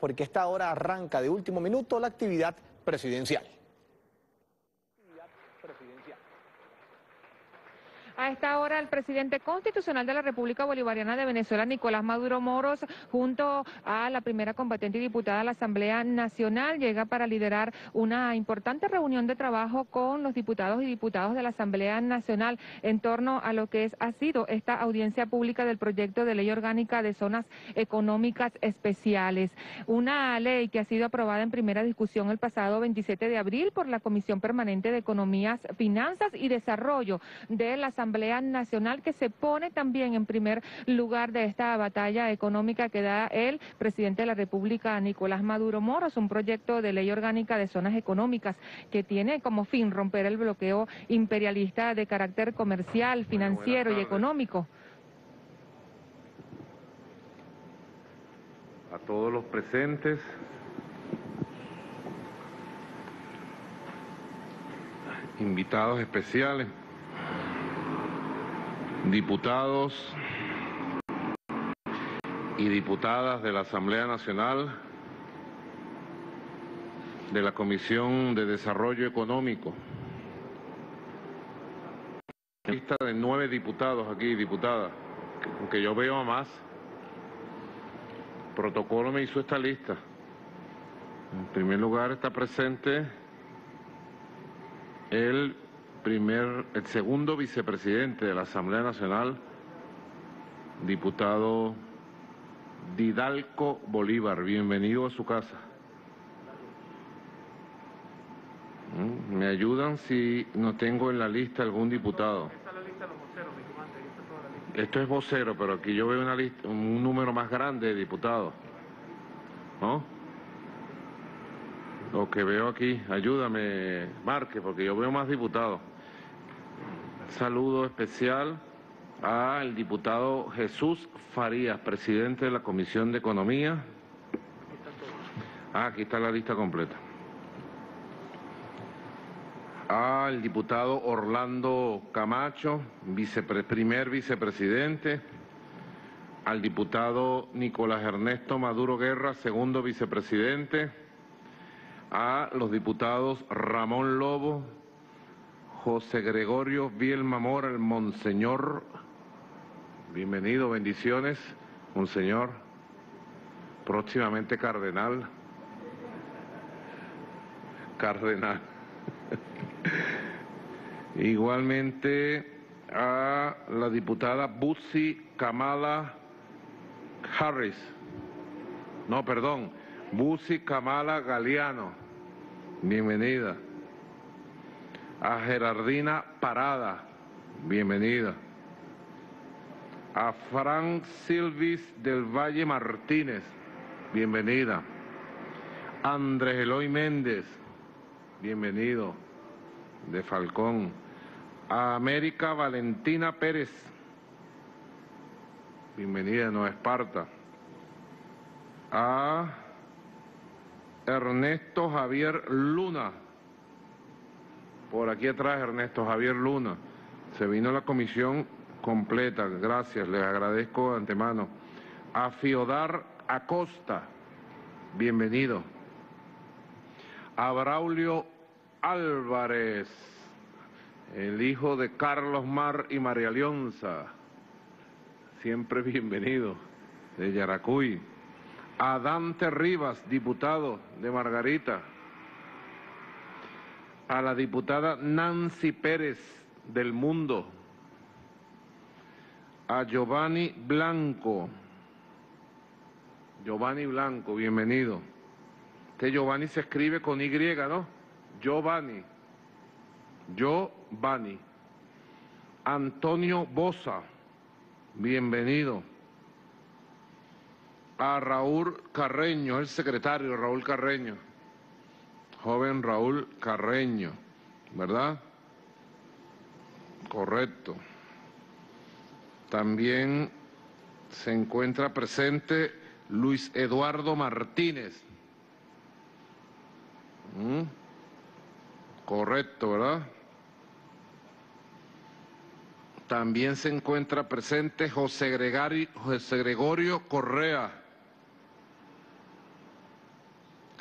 porque a esta hora arranca de último minuto la actividad presidencial. A esta hora, el presidente constitucional de la República Bolivariana de Venezuela, Nicolás Maduro Moros, junto a la primera combatiente y diputada de la Asamblea Nacional, llega para liderar una importante reunión de trabajo con los diputados y diputadas de la Asamblea Nacional en torno a lo que ha sido esta audiencia pública del proyecto de ley orgánica de zonas económicas especiales. Una ley que ha sido aprobada en primera discusión el pasado 27 de abril por la Comisión Permanente de Economías, Finanzas y Desarrollo de la Asamblea Nacional, que se pone también en primer lugar de esta batalla económica que da el presidente de la República, Nicolás Maduro Moros, un proyecto de ley orgánica de zonas económicas que tiene como fin romper el bloqueo imperialista de carácter comercial, financiero y económico. A todos los presentes, invitados especiales, diputados y diputadas de la Asamblea Nacional, de la Comisión de Desarrollo Económico. Lista de 9 diputados aquí, diputadas, aunque yo veo a más. El protocolo me hizo esta lista. En primer lugar está presente el segundo vicepresidente de la Asamblea Nacional, diputado Didalco Bolívar. Bienvenido a su casa. ¿Me ayudan si no tengo en la lista algún diputado? Está la lista de los voceros, mi comandante, ahí está toda la lista. Esto es vocero, pero aquí yo veo una lista, un número más grande de diputados, ¿no? Lo que veo aquí, ayúdame, Marque, porque yo veo más diputados. Saludo especial al diputado Jesús Farías, presidente de la Comisión de Economía. Aquí está la lista completa. Al diputado Orlando Camacho, primer vicepresidente. Al diputado Nicolás Ernesto Maduro Guerra, segundo vicepresidente. A los diputados Ramón Lobo, José Gregorio Vielma Mora, el Monseñor. Bienvenido, bendiciones, Monseñor. Próximamente Cardenal. Igualmente a la diputada Butsi Kamala Harris. No, perdón, Butsi Kamala Galeano. Bienvenida. A Gerardina Parada. Bienvenida. A Frank Silvis del Valle Martínez. Bienvenida. Andrés Eloy Méndez. Bienvenido. De Falcón. A América Valentina Pérez. Bienvenida de Nueva Esparta. A Ernesto Javier Luna. Por aquí atrás, Ernesto Javier Luna. Se vino la comisión completa. Gracias, les agradezco de antemano. A Fiodar Acosta. Bienvenido. A Braulio Álvarez, el hijo de Carlos Mar y María Leonza. Siempre bienvenido. De Yaracuy. A Dante Rivas, diputado de Margarita. A la diputada Nancy Pérez del Mundo. A Giovanni Blanco. Giovanni Blanco, bienvenido. Este Giovanni se escribe con Y, ¿no? Giovanni. Antonio Boza, bienvenido. A Raúl Carreño, el secretario Raúl Carreño. Joven Raúl Carreño, ¿verdad? Correcto. También se encuentra presente Luis Eduardo Martínez. Correcto, ¿verdad? También se encuentra presente José Gregorio Correa.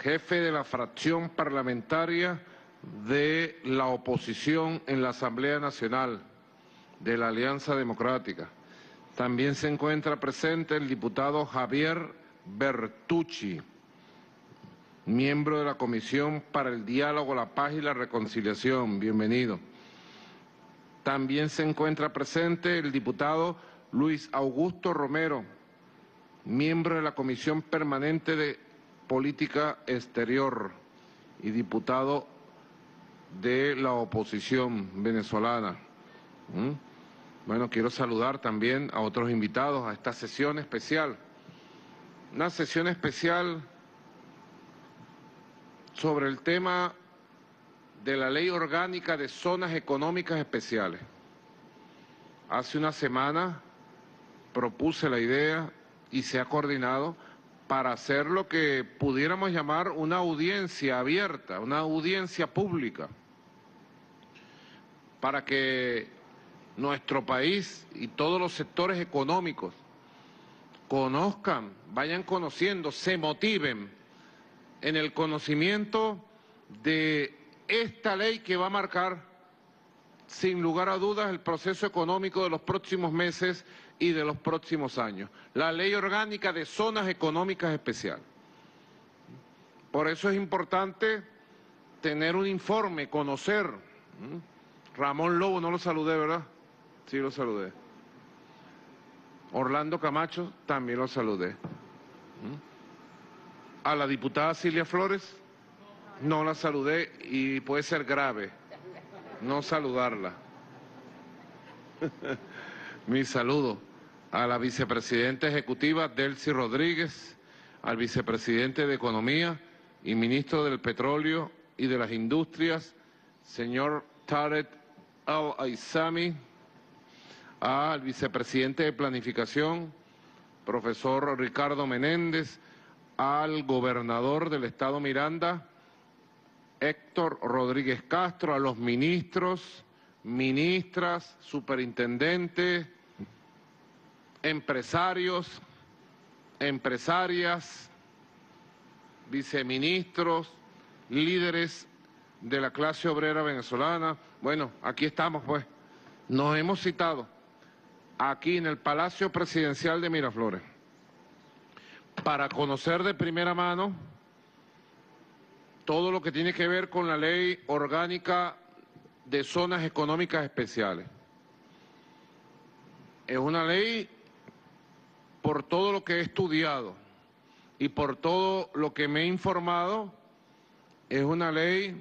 jefe de la fracción parlamentaria de la oposición en la Asamblea Nacional de la Alianza Democrática. También se encuentra presente el diputado Javier Bertucci, miembro de la Comisión para el Diálogo, la Paz y la Reconciliación. Bienvenido. También se encuentra presente el diputado Luis Augusto Romero, miembro de la Comisión Permanente de Política Exterior y diputado de la oposición venezolana. Bueno, quiero saludar también a otros invitados a esta sesión especial. Una sesión especial sobre el tema de la Ley Orgánica de Zonas Económicas Especiales. Hace una semana propuse la idea y se ha coordinado para hacer lo que pudiéramos llamar una audiencia abierta, una audiencia pública, para que nuestro país y todos los sectores económicos conozcan, vayan conociendo, se motiven en el conocimiento de esta ley que va a marcar, sin lugar a dudas, el proceso económico de los próximos meses y de los próximos años. La Ley Orgánica de Zonas Económicas Especiales. Por eso es importante tener un informe, conocer. Ramón Lobo, no lo saludé, ¿verdad? Sí, lo saludé. Orlando Camacho, también lo saludé. A la diputada Cilia Flores, no la saludé y puede ser grave no saludarla. Mi saludo a la vicepresidenta ejecutiva Delcy Rodríguez, al vicepresidente de Economía y ministro del Petróleo y de las Industrias, señor Tarek Al-Aizami, al vicepresidente de Planificación, profesor Ricardo Menéndez, al gobernador del estado Miranda, Héctor Rodríguez Castro, a los ministros, ministras, superintendentes, empresarios, empresarias, viceministros, líderes de la clase obrera venezolana. Bueno, aquí estamos pues. Nos hemos citado aquí en el Palacio Presidencial de Miraflores para conocer de primera mano todo lo que tiene que ver con la Ley Orgánica de Zonas Económicas Especiales. Es una ley, por todo lo que he estudiado y por todo lo que me he informado, es una ley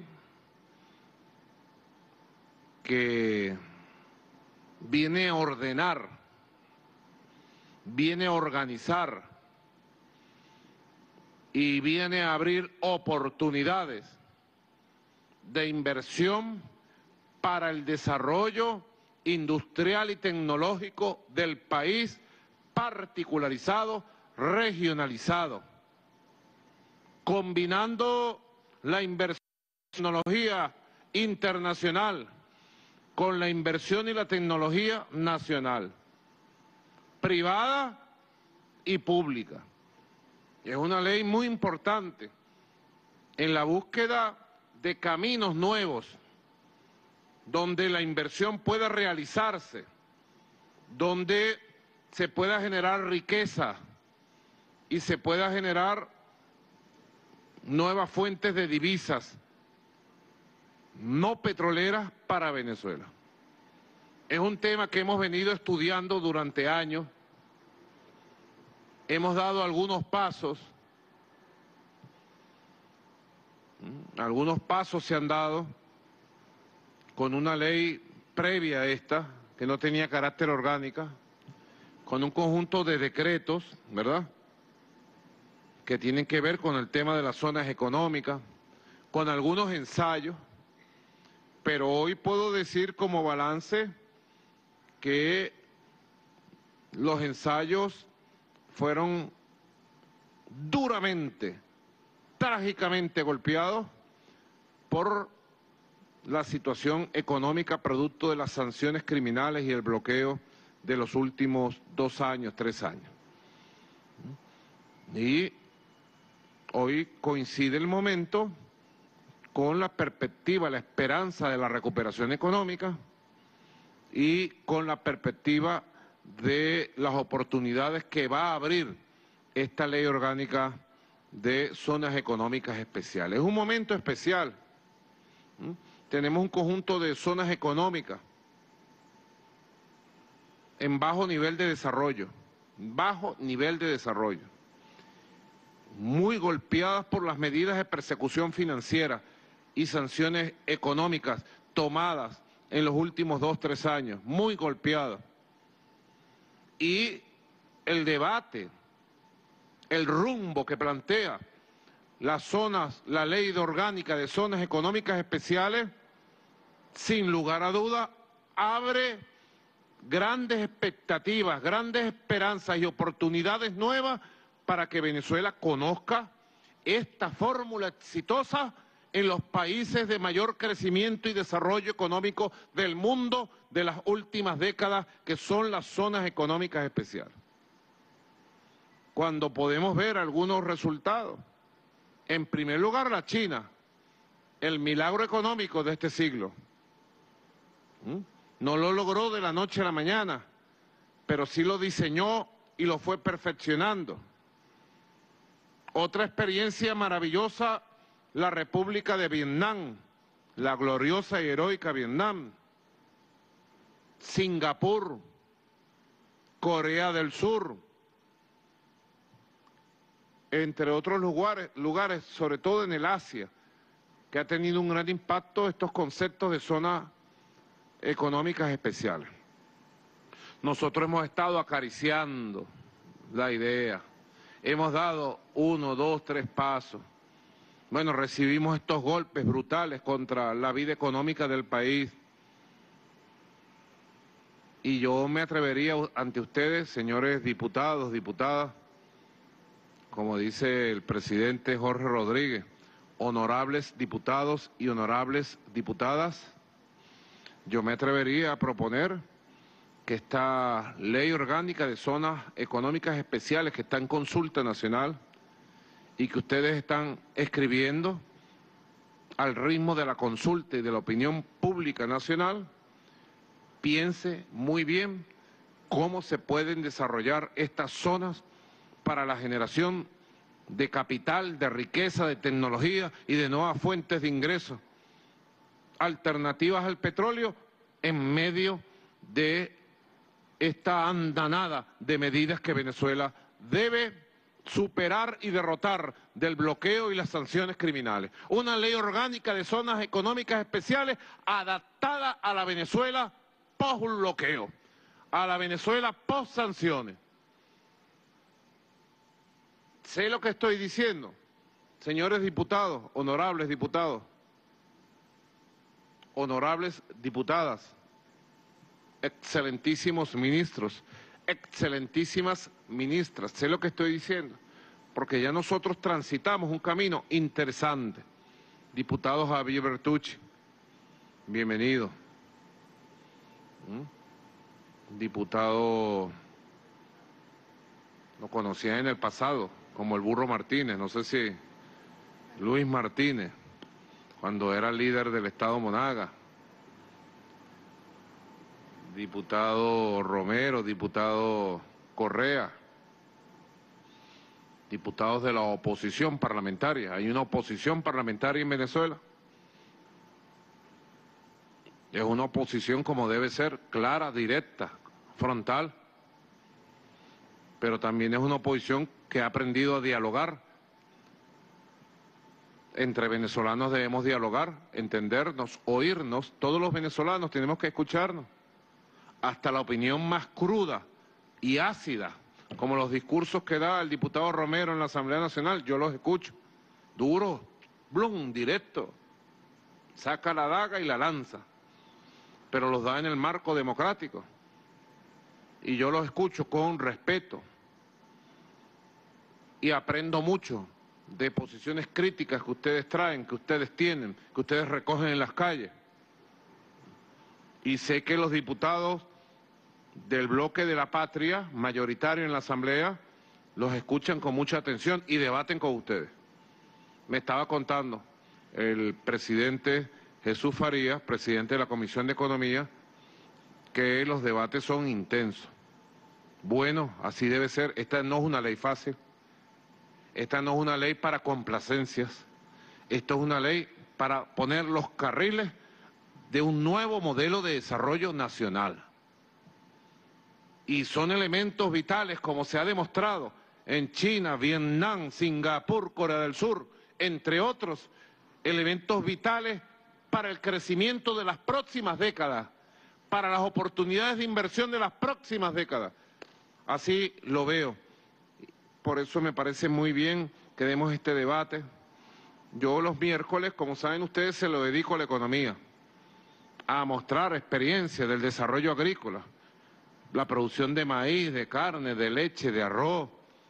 que viene a ordenar, viene a organizar y viene a abrir oportunidades de inversión para el desarrollo industrial y tecnológico del país, particularizado, regionalizado, combinando la inversión en tecnología internacional con la inversión y la tecnología nacional, privada y pública. Es una ley muy importante en la búsqueda de caminos nuevos, donde la inversión pueda realizarse, donde se pueda generar riqueza y se pueda generar nuevas fuentes de divisas no petroleras para Venezuela. Es un tema que hemos venido estudiando durante años. Hemos dado algunos pasos se han dado con una ley previa a esta, que no tenía carácter orgánica, con un conjunto de decretos, ¿verdad?, que tienen que ver con el tema de las zonas económicas, con algunos ensayos, pero hoy puedo decir como balance que los ensayos fueron duramente, trágicamente golpeados por la situación económica producto de las sanciones criminales y el bloqueo de los últimos 2 años, 3 años. Y Hoy coincide el momento con la perspectiva, la esperanza de la recuperación económica y con la perspectiva de las oportunidades que va a abrir esta ley orgánica de zonas económicas especiales. Es un momento especial. Tenemos un conjunto de zonas económicas en bajo nivel de desarrollo, muy golpeadas por las medidas de persecución financiera y sanciones económicas tomadas en los últimos 2 o 3 años, muy golpeadas. Y el debate, el rumbo que plantea la ley orgánica de zonas económicas especiales, sin lugar a duda, abre grandes expectativas, grandes esperanzas y oportunidades nuevas para que Venezuela conozca esta fórmula exitosa en los países de mayor crecimiento y desarrollo económico del mundo de las últimas décadas, que son las zonas económicas especiales. Cuando podemos ver algunos resultados, en primer lugar la China, el milagro económico de este siglo. No lo logró de la noche a la mañana, pero sí lo diseñó y lo fue perfeccionando. Otra experiencia maravillosa, la República de Vietnam, la gloriosa y heroica Vietnam, Singapur, Corea del Sur, entre otros lugares, sobre todo en el Asia, que ha tenido un gran impacto estos conceptos de zonas económicas especiales. Nosotros hemos estado acariciando la idea, hemos dado 1, 2, 3 pasos. Bueno, recibimos estos golpes brutales contra la vida económica del país. Y yo me atrevería ante ustedes, señores diputados, diputadas, como dice el presidente Jorge Rodríguez, honorables diputados y honorables diputadas, yo me atrevería a proponer que esta ley orgánica de zonas económicas especiales que está en consulta nacional y que ustedes están escribiendo al ritmo de la consulta y de la opinión pública nacional, piense muy bien cómo se pueden desarrollar estas zonas para la generación de capital, de riqueza, de tecnología y de nuevas fuentes de ingresos alternativas al petróleo en medio de esta andanada de medidas que Venezuela debe superar y derrotar del bloqueo y las sanciones criminales. Una ley orgánica de zonas económicas especiales adaptada a la Venezuela post-bloqueo, a la Venezuela post-sanciones. Sé lo que estoy diciendo, señores diputados, honorables diputadas, excelentísimos ministros, excelentísimas ministras, sé lo que estoy diciendo, porque ya nosotros transitamos un camino interesante. Diputado Javier Bertucci, bienvenido. Diputado, lo conocía en el pasado como el Burro Martínez, no sé si Luis Martínez, cuando era líder del Estado Monaga. Diputado Romero, diputado Correa, diputados de la oposición parlamentaria. Hay una oposición parlamentaria en Venezuela. Es una oposición como debe ser, clara, directa, frontal. Pero también es una oposición que ha aprendido a dialogar. Entre venezolanos debemos dialogar, entendernos, oírnos. Todos los venezolanos tenemos que escucharnos. Hasta la opinión más cruda y ácida, como los discursos que da el diputado Romero en la Asamblea Nacional, yo los escucho. Duro, blum, directo. Saca la daga y la lanza. Pero los da en el marco democrático. Y yo los escucho con respeto. Y aprendo mucho de posiciones críticas que ustedes traen, que ustedes tienen, que ustedes recogen en las calles. Y sé que los diputados del bloque de la patria, mayoritario en la Asamblea, los escuchan con mucha atención y debaten con ustedes. Me estaba contando el presidente Jesús Farías, presidente de la Comisión de Economía, que los debates son intensos. Bueno, así debe ser. Esta no es una ley fácil. Esta no es una ley para complacencias. Esto es una ley para poner los carriles de un nuevo modelo de desarrollo nacional. Y son elementos vitales, como se ha demostrado en China, Vietnam, Singapur, Corea del Sur, entre otros, elementos vitales para el crecimiento de las próximas décadas, para las oportunidades de inversión de las próximas décadas. Así lo veo. Por eso me parece muy bien que demos este debate. Yo los miércoles, como saben ustedes, se lo dedico a la economía, a mostrar experiencia del desarrollo agrícola, la producción de maíz, de carne, de leche, de arroz.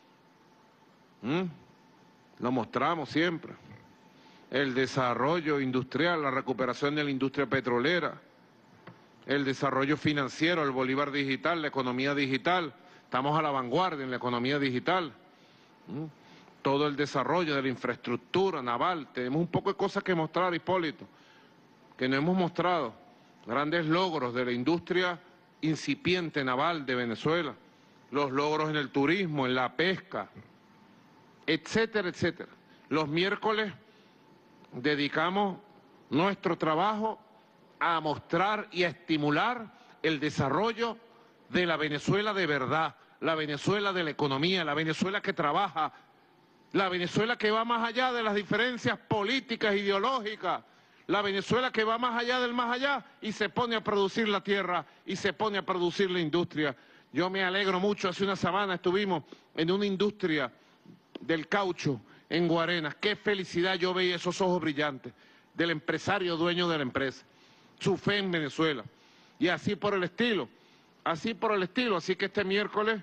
Lo mostramos siempre. El desarrollo industrial, la recuperación de la industria petrolera, el desarrollo financiero, el Bolívar digital, la economía digital. Estamos a la vanguardia en la economía digital. Todo el desarrollo de la infraestructura naval. Tenemos un poco de cosas que mostrar, Hipólito, que no hemos mostrado. Grandes logros de la industria incipiente naval de Venezuela, los logros en el turismo, en la pesca, etcétera, etcétera. Los miércoles dedicamos nuestro trabajo a mostrar y a estimular el desarrollo de la Venezuela de verdad, la Venezuela de la economía, la Venezuela que trabaja, la Venezuela que va más allá de las diferencias políticas, ideológicas, la Venezuela que va más allá del más allá y se pone a producir la tierra y se pone a producir la industria. Yo me alegro mucho, hace una semana estuvimos en una industria del caucho en Guarenas. Qué felicidad yo veía esos ojos brillantes del empresario dueño de la empresa, su fe en Venezuela. Y así por el estilo, así por el estilo. Así que este miércoles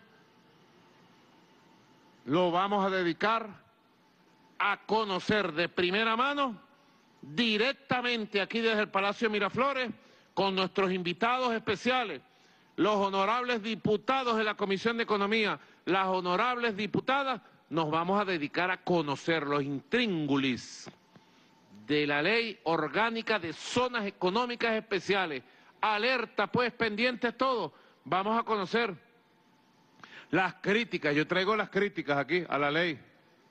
lo vamos a dedicar a conocer de primera mano, directamente aquí desde el Palacio de Miraflores, con nuestros invitados especiales, los honorables diputados de la Comisión de Economía, las honorables diputadas, nos vamos a dedicar a conocer los intríngulis de la Ley Orgánica de Zonas Económicas Especiales. Alerta, pues, pendientes todos. Vamos a conocer las críticas, yo traigo las críticas aquí a la ley,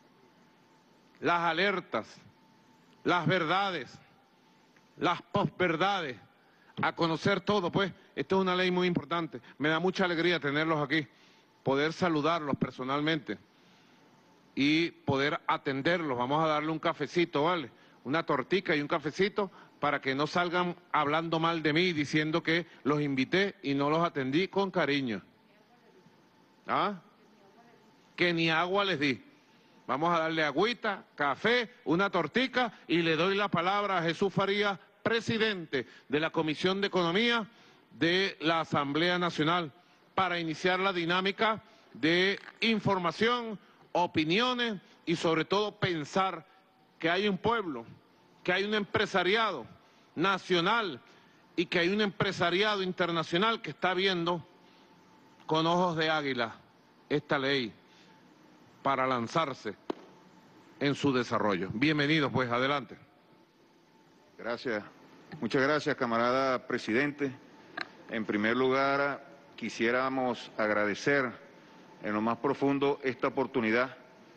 las alertas, las verdades, las posverdades, a conocer todo, pues. Esto es una ley muy importante. Me da mucha alegría tenerlos aquí, poder saludarlos personalmente y poder atenderlos. Vamos a darle un cafecito, ¿vale? Una tortica y un cafecito para que no salgan hablando mal de mí, diciendo que los invité y no los atendí con cariño. ¿Ah? Que ni agua les di. Vamos a darle agüita, café, una tortica y le doy la palabra a Jesús Farías, presidente de la Comisión de Economía de la Asamblea Nacional, para iniciar la dinámica de información, opiniones y sobre todo pensar que hay un pueblo, que hay un empresariado nacional y que hay un empresariado internacional que está viendo con ojos de águila esta ley para lanzarse en su desarrollo. Bienvenidos, pues, adelante. Gracias. Muchas gracias, camarada presidente. En primer lugar, quisiéramos agradecer en lo más profundo esta oportunidad,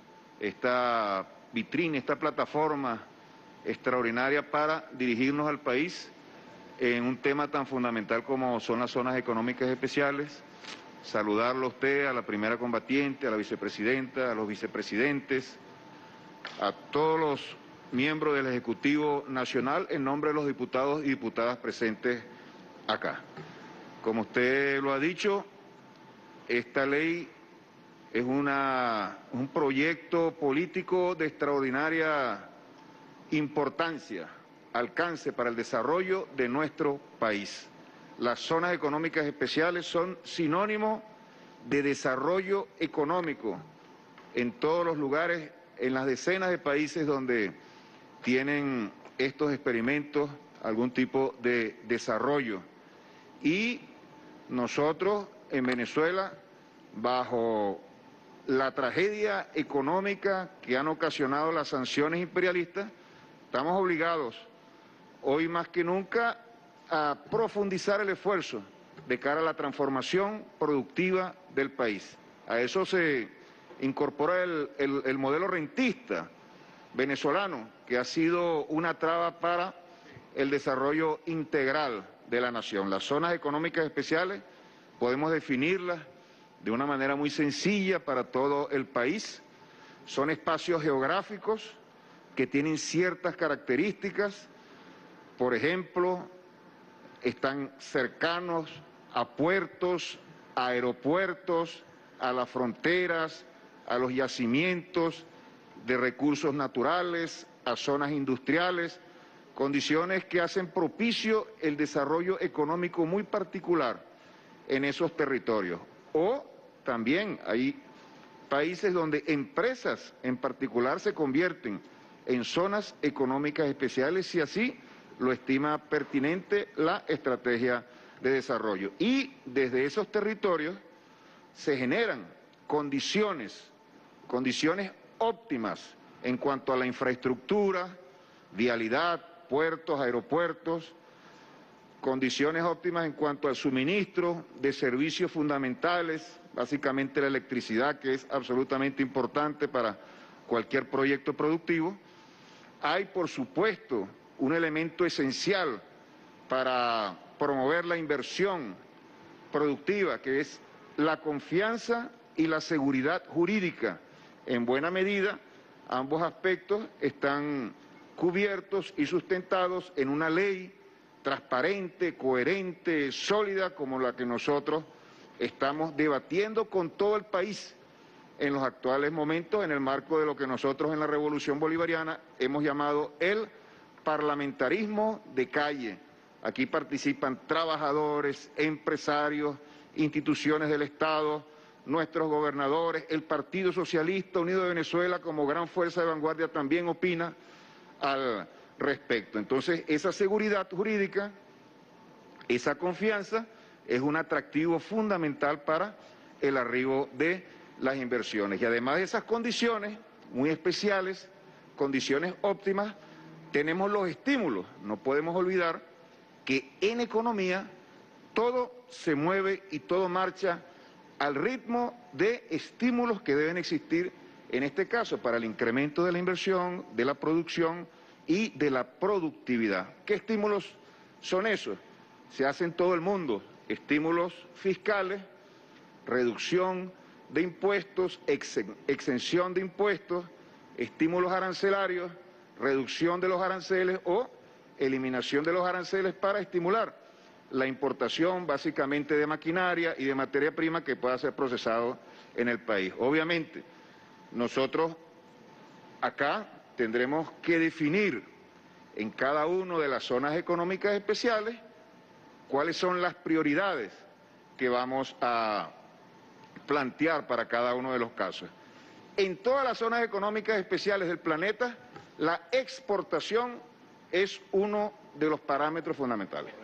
esta vitrina, esta plataforma extraordinaria para dirigirnos al país en un tema tan fundamental como son las zonas económicas especiales. Saludarlo a usted, a la primera combatiente, a la vicepresidenta, a los vicepresidentes, a todos los miembros del Ejecutivo Nacional en nombre de los diputados y diputadas presentes acá. Como usted lo ha dicho, esta ley es un proyecto político de extraordinaria importancia, alcance para el desarrollo de nuestro país. Las zonas económicas especiales son sinónimo de desarrollo económico en todos los lugares, en las decenas de países donde tienen estos experimentos algún tipo de desarrollo. Y nosotros en Venezuela, bajo la tragedia económica que han ocasionado las sanciones imperialistas, estamos obligados, hoy más que nunca, a profundizar el esfuerzo de cara a la transformación productiva del país. A eso se incorpora el modelo rentista venezolano, que ha sido una traba para el desarrollo integral de la nación. Las zonas económicas especiales podemos definirlas de una manera muy sencilla para todo el país. Son espacios geográficos que tienen ciertas características. Por ejemplo, están cercanos a puertos, a aeropuertos, a las fronteras, a los yacimientos de recursos naturales, a zonas industriales, condiciones que hacen propicio el desarrollo económico muy particular en esos territorios. O también hay países donde empresas en particular se convierten en zonas económicas especiales si así lo estima pertinente la estrategia de desarrollo. Y desde esos territorios se generan condiciones óptimas en cuanto a la infraestructura, vialidad, puertos, aeropuertos, condiciones óptimas en cuanto al suministro de servicios fundamentales, básicamente la electricidad, que es absolutamente importante para cualquier proyecto productivo. Hay, por supuesto, un elemento esencial para promover la inversión productiva, que es la confianza y la seguridad jurídica. En buena medida, ambos aspectos están cubiertos y sustentados en una ley transparente, coherente, sólida, como la que nosotros estamos debatiendo con todo el país en los actuales momentos, en el marco de lo que nosotros en la Revolución Bolivariana hemos llamado el parlamentarismo de calle. Aquí participan trabajadores, empresarios, instituciones del Estado, nuestros gobernadores, el Partido Socialista Unido de Venezuela como gran fuerza de vanguardia también opina al respecto. Entonces, esa seguridad jurídica, esa confianza, es un atractivo fundamental para el arribo de las inversiones. Y además de esas condiciones muy especiales, condiciones óptimas, tenemos los estímulos. No podemos olvidar que en economía todo se mueve y todo marcha al ritmo de estímulos que deben existir, en este caso, para el incremento de la inversión, de la producción y de la productividad. ¿Qué estímulos son esos? Se hace en todo el mundo. Estímulos fiscales, reducción de impuestos, exención de impuestos, estímulos arancelarios, reducción de los aranceles o eliminación de los aranceles para estimular la importación básicamente de maquinaria y de materia prima que pueda ser procesado en el país. Obviamente, nosotros acá tendremos que definir en cada una de las zonas económicas especiales cuáles son las prioridades que vamos a plantear para cada uno de los casos. En todas las zonas económicas especiales del planeta, la exportación es uno de los parámetros fundamentales.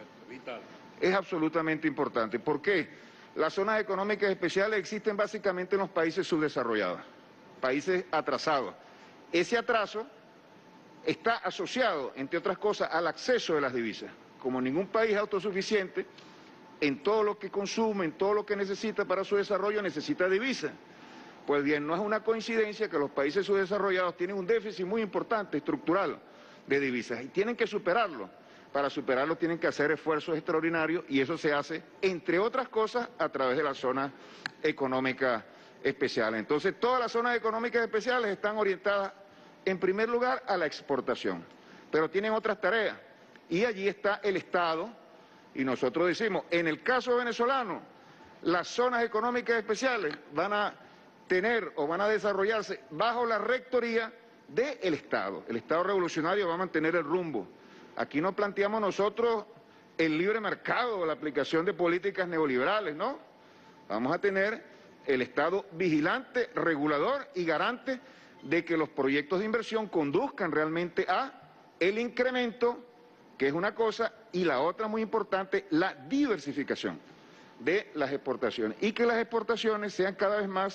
Es absolutamente importante. ¿Por qué? Las zonas económicas especiales existen básicamente en los países subdesarrollados, países atrasados. Ese atraso está asociado, entre otras cosas, al acceso de las divisas. Como ningún país es autosuficiente, en todo lo que consume, en todo lo que necesita para su desarrollo, necesita divisas. Pues bien, no es una coincidencia que los países subdesarrollados tienen un déficit muy importante, estructural, de divisas, y tienen que superarlo. Para superarlo tienen que hacer esfuerzos extraordinarios y eso se hace, entre otras cosas, a través de las zonas económicas especiales. Entonces, todas las zonas económicas especiales están orientadas, en primer lugar, a la exportación, pero tienen otras tareas. Y allí está el Estado, y nosotros decimos, en el caso venezolano, las zonas económicas especiales van a tener o van a desarrollarse bajo la rectoría del Estado. El Estado revolucionario va a mantener el rumbo. Aquí no planteamos nosotros el libre mercado o la aplicación de políticas neoliberales, ¿no? Vamos a tener el Estado vigilante, regulador y garante de que los proyectos de inversión conduzcan realmente a el incremento, que es una cosa, y la otra muy importante, la diversificación de las exportaciones. Y que las exportaciones sean cada vez más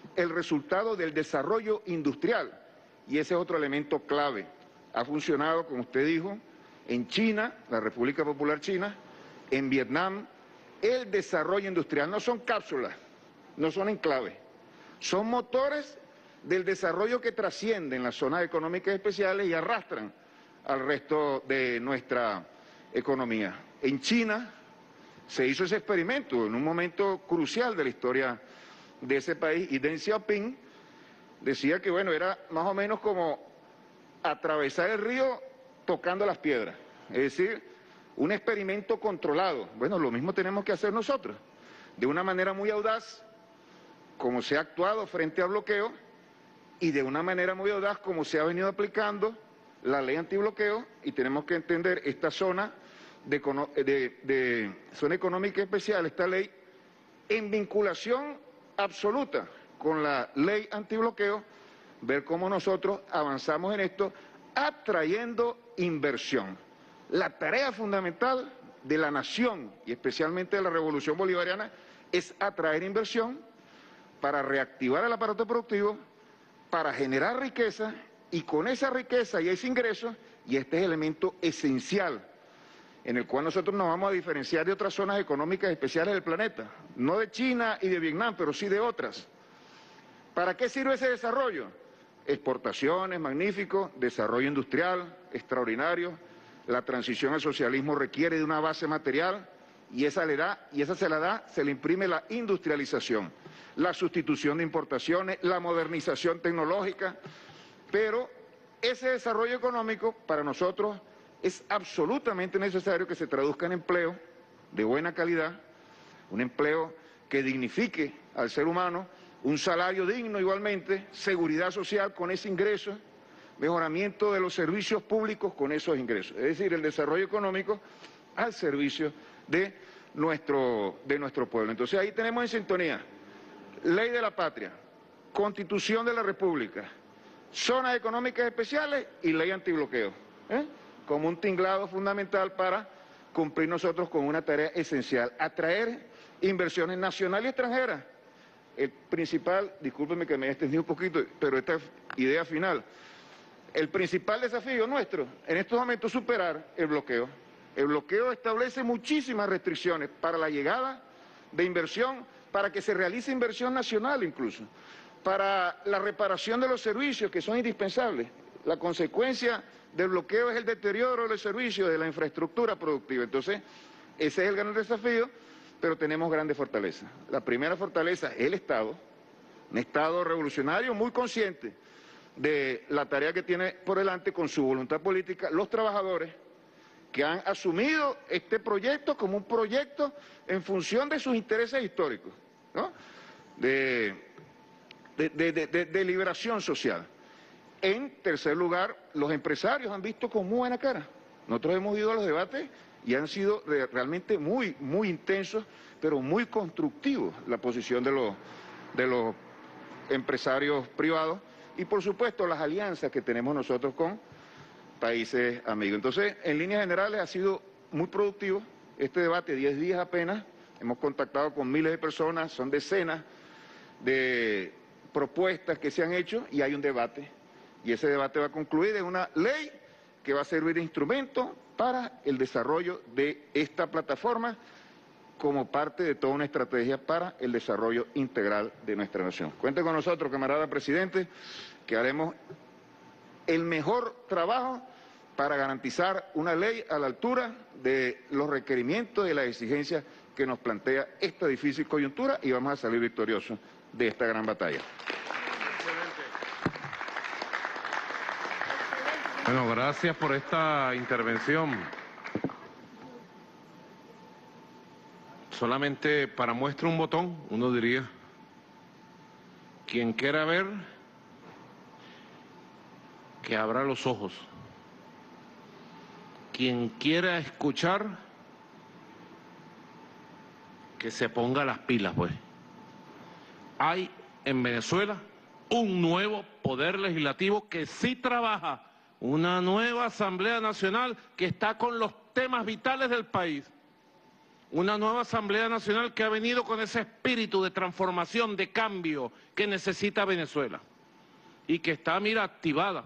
el resultado del desarrollo industrial. Y ese es otro elemento clave. Ha funcionado, como usted dijo, en China, la República Popular China, en Vietnam, el desarrollo industrial. No son cápsulas, no son enclaves, son motores del desarrollo que trascienden las zonas económicas especiales y arrastran al resto de nuestra economía. En China se hizo ese experimento en un momento crucial de la historia de ese país y Deng Xiaoping decía que bueno, era más o menos como atravesar el río tocando las piedras, es decir, un experimento controlado. Bueno, lo mismo tenemos que hacer nosotros, de una manera muy audaz, como se ha actuado frente al bloqueo, y de una manera muy audaz como se ha venido aplicando la ley antibloqueo, y tenemos que entender esta zona de zona económica especial, esta ley, en vinculación absoluta con la ley antibloqueo, ver cómo nosotros avanzamos en esto, atrayendo inversión. La tarea fundamental de la nación, y especialmente de la Revolución Bolivariana, es atraer inversión para reactivar el aparato productivo, para generar riqueza, y con esa riqueza y ese ingreso, y este es el elemento esencial en el cual nosotros nos vamos a diferenciar de otras zonas económicas especiales del planeta, no de China y de Vietnam, pero sí de otras. ¿Para qué sirve ese desarrollo? Exportaciones, magnífico, desarrollo industrial, extraordinario. La transición al socialismo requiere de una base material y esa se le imprime la industrialización, la sustitución de importaciones, la modernización tecnológica, pero ese desarrollo económico para nosotros es absolutamente necesario que se traduzca en empleo de buena calidad, un empleo que dignifique al ser humano, un salario digno igualmente, seguridad social con ese ingreso, mejoramiento de los servicios públicos con esos ingresos. Es decir, el desarrollo económico al servicio de nuestro pueblo. Entonces ahí tenemos en sintonía ley de la patria, constitución de la república, zonas económicas especiales y ley antibloqueo, como un tinglado fundamental para cumplir nosotros con una tarea esencial, atraer inversiones nacionales y extranjeras. El principal, discúlpeme que me he extendido un poquito, pero esta idea final, el principal desafío nuestro en estos momentos es superar el bloqueo. El bloqueo establece muchísimas restricciones para la llegada de inversión, para que se realice inversión nacional incluso, para la reparación de los servicios que son indispensables. La consecuencia del bloqueo es el deterioro de los servicios, de la infraestructura productiva. Entonces, ese es el gran desafío, pero tenemos grandes fortalezas. La primera fortaleza es el Estado, un Estado revolucionario muy consciente de la tarea que tiene por delante con su voluntad política, los trabajadores que han asumido este proyecto como un proyecto en función de sus intereses históricos, ¿no? de liberación social. En tercer lugar, los empresarios han visto con muy buena cara. Nosotros hemos ido a los debates y han sido realmente muy intensos, pero muy constructivos la posición de los empresarios privados y por supuesto las alianzas que tenemos nosotros con países amigos. Entonces, en líneas generales ha sido muy productivo este debate, 10 días apenas, hemos contactado con miles de personas, son decenas de propuestas que se han hecho y hay un debate. Y ese debate va a concluir en una ley que va a servir de instrumento para el desarrollo de esta plataforma como parte de toda una estrategia para el desarrollo integral de nuestra nación. Cuente con nosotros, camarada presidente, que haremos el mejor trabajo para garantizar una ley a la altura de los requerimientos y las exigencias que nos plantea esta difícil coyuntura y vamos a salir victoriosos de esta gran batalla. Bueno, gracias por esta intervención. Solamente para muestra un botón, uno diría, quien quiera ver, que abra los ojos. Quien quiera escuchar, que se ponga las pilas, pues. Hay en Venezuela un nuevo poder legislativo que sí trabaja, una nueva Asamblea Nacional que está con los temas vitales del país, Una nueva Asamblea Nacional que ha venido con ese espíritu de transformación, de cambio que necesita Venezuela. Y que está, mira, activada,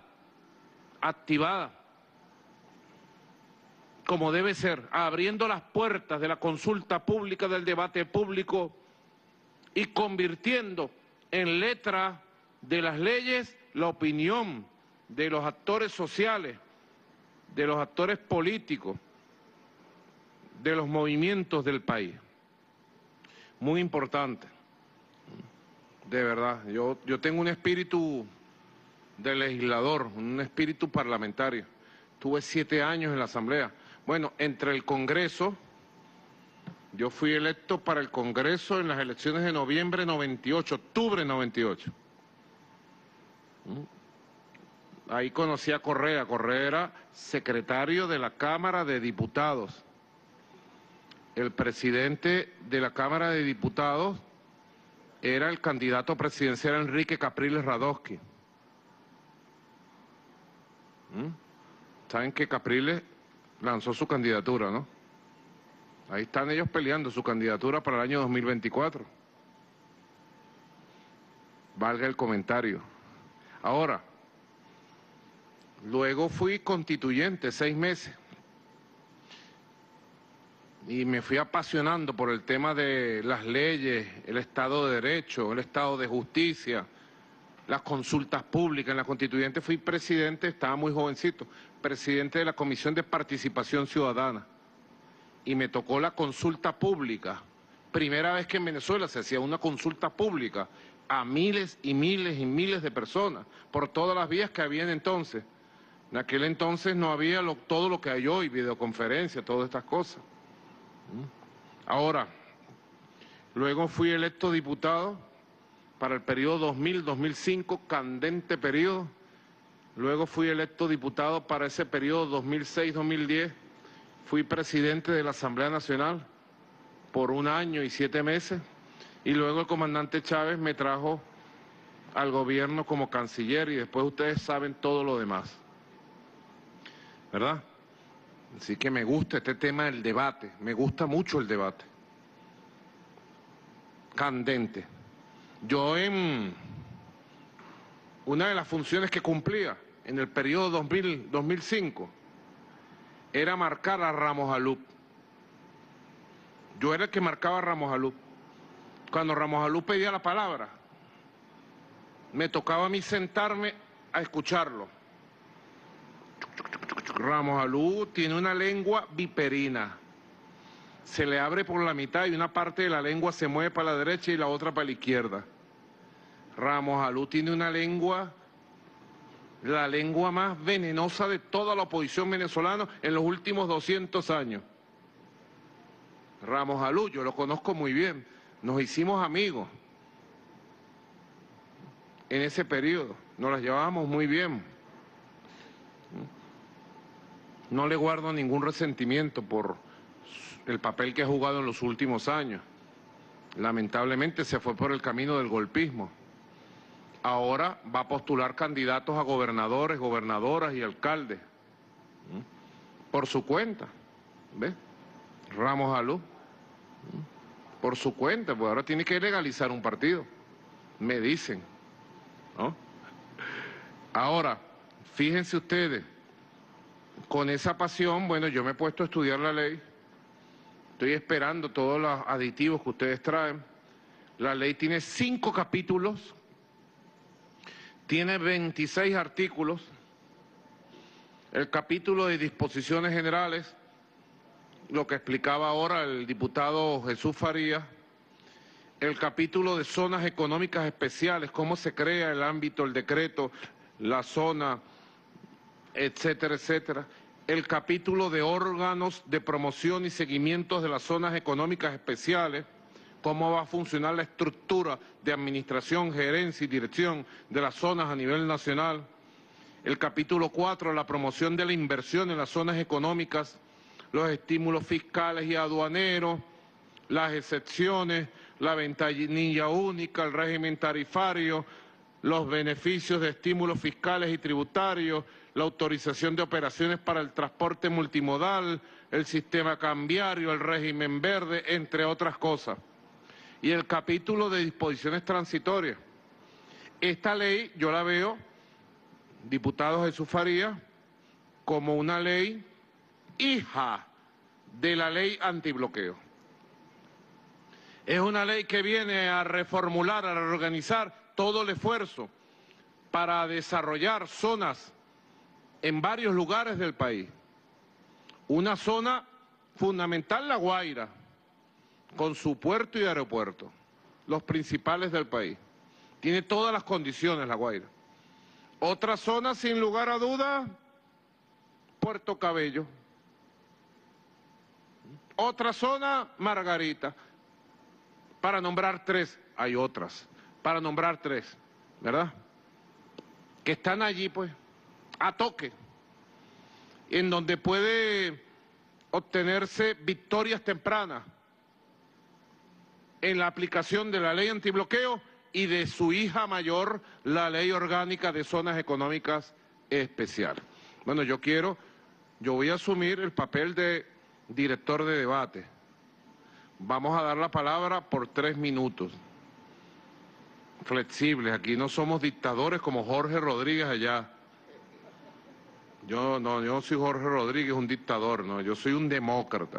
como debe ser, abriendo las puertas de la consulta pública, del debate público y convirtiendo en letra de las leyes la opinión de los actores sociales, de los actores políticos, de los movimientos del país. Muy importante, de verdad. Yo tengo un espíritu de legislador, un espíritu parlamentario. Tuve 7 años en la Asamblea. Bueno, entre el Congreso, yo fui electo para el Congreso en las elecciones de noviembre 98, octubre 98. Ahí conocí a Correa. Correa era secretario de la Cámara de Diputados. El presidente de la Cámara de Diputados era el candidato presidencial Enrique Capriles Radosky. Saben que Capriles lanzó su candidatura, ¿no? Ahí están ellos peleando su candidatura para el año 2024. Valga el comentario. Ahora, luego fui constituyente 6 meses. Y me fui apasionando por el tema de las leyes, el Estado de Derecho, el Estado de Justicia, las consultas públicas. En la constituyente fui presidente, estaba muy jovencito, presidente de la Comisión de Participación Ciudadana. Y me tocó la consulta pública. Primera vez que en Venezuela se hacía una consulta pública a miles y miles y miles de personas, por todas las vías que había entonces. En aquel entonces no había todo lo que hay hoy, videoconferencia, todas estas cosas. Ahora, luego fui electo diputado para el periodo 2000-2005, candente periodo. Luego fui electo diputado para ese periodo 2006-2010. Fui presidente de la Asamblea Nacional por 1 año y 7 meses. Y luego el comandante Chávez me trajo al gobierno como canciller y después ustedes saben todo lo demás. ¿Verdad? Así que me gusta este tema del debate, me gusta mucho el debate. Candente. Yo en una de las funciones que cumplía en el periodo 2000-2005 era marcar a Ramos Alup. Yo era el que marcaba a Ramos Alup. Cuando Ramos Alup pedía la palabra, me tocaba a mí sentarme a escucharlo. Ramos Alup tiene una lengua viperina. Se le abre por la mitad y una parte de la lengua se mueve para la derecha y la otra para la izquierda. Ramos Alup tiene una lengua, la lengua más venenosa de toda la oposición venezolana en los últimos 200 años. Ramos Alup, yo lo conozco muy bien, nos hicimos amigos en ese periodo, nos las llevábamos muy bien. No le guardo ningún resentimiento por el papel que ha jugado en los últimos años. Lamentablemente se fue por el camino del golpismo. Ahora va a postular candidatos a gobernadores, gobernadoras y alcaldes. Por su cuenta, ¿ves? Ramos Alup. Por su cuenta, pues ahora tiene que legalizar un partido. Me dicen, ¿no? Ahora, fíjense ustedes, con esa pasión, bueno, yo me he puesto a estudiar la ley. Estoy esperando todos los aditivos que ustedes traen. La ley tiene 5 capítulos, tiene 26 artículos. El capítulo de disposiciones generales, lo que explicaba ahora el diputado Jesús Farías. El capítulo de zonas económicas especiales, cómo se crea el ámbito, el decreto, la zona, etcétera, etcétera. El capítulo de órganos de promoción y seguimiento de las zonas económicas especiales, cómo va a funcionar la estructura de administración, gerencia y dirección de las zonas a nivel nacional. El capítulo 4, la promoción de la inversión en las zonas económicas, los estímulos fiscales y aduaneros, las excepciones, la ventanilla única, el régimen tarifario, los beneficios de estímulos fiscales y tributarios, la autorización de operaciones para el transporte multimodal, el sistema cambiario, el régimen verde, entre otras cosas. Y el capítulo de disposiciones transitorias. Esta ley yo la veo, diputado Jesús Farías, como una ley hija de la ley antibloqueo. Es una ley que viene a reformular, a reorganizar todo el esfuerzo para desarrollar zonas en varios lugares del país. Una zona fundamental, La Guaira, con su puerto y aeropuerto, los principales del país. Tiene todas las condiciones La Guaira. Otra zona, sin lugar a dudas, Puerto Cabello. Otra zona, Margarita. Para nombrar tres, hay otras, para nombrar tres, ¿verdad? Que están allí, pues, a toque, en donde puede obtenerse victorias tempranas en la aplicación de la ley antibloqueo y de su hija mayor, la ley orgánica de zonas económicas especiales. Bueno, yo voy a asumir el papel de director de debate. Vamos a dar la palabra por 3 minutos. Flexibles, aquí no somos dictadores como Jorge Rodríguez allá. Yo no soy Jorge Rodríguez, un dictador, no, yo soy un demócrata.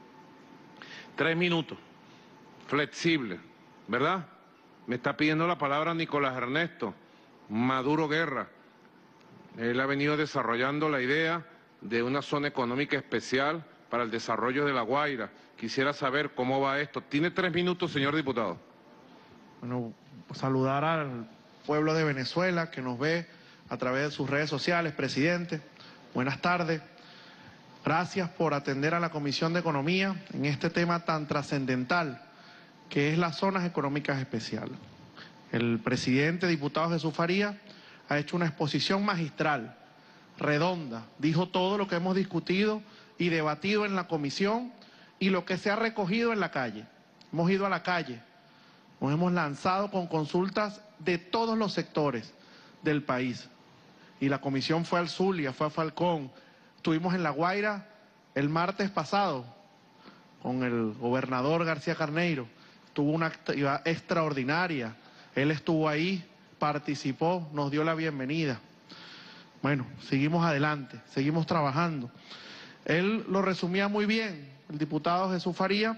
3 minutos, flexible, ¿verdad? Me está pidiendo la palabra Nicolás Ernesto Maduro Guerra. Él ha venido desarrollando la idea de una zona económica especial para el desarrollo de La Guaira. Quisiera saber cómo va esto. Tiene 3 minutos, señor diputado. Bueno, saludar al pueblo de Venezuela que nos ve a través de sus redes sociales. Presidente, buenas tardes. Gracias por atender a la Comisión de Economía en este tema tan trascendental que es las zonas económicas especiales. El presidente, diputado Jesús Farías, ha hecho una exposición magistral, redonda, dijo todo lo que hemos discutido y debatido en la comisión y lo que se ha recogido en la calle. Hemos ido a la calle, nos hemos lanzado con consultas de todos los sectores del país. Y la comisión fue al Zulia, fue a Falcón, estuvimos en La Guaira el martes pasado con el gobernador García Carneiro. Tuvo una actividad extraordinaria, él estuvo ahí, participó, nos dio la bienvenida. Bueno, seguimos adelante, seguimos trabajando. Él lo resumía muy bien, el diputado Jesús Farías,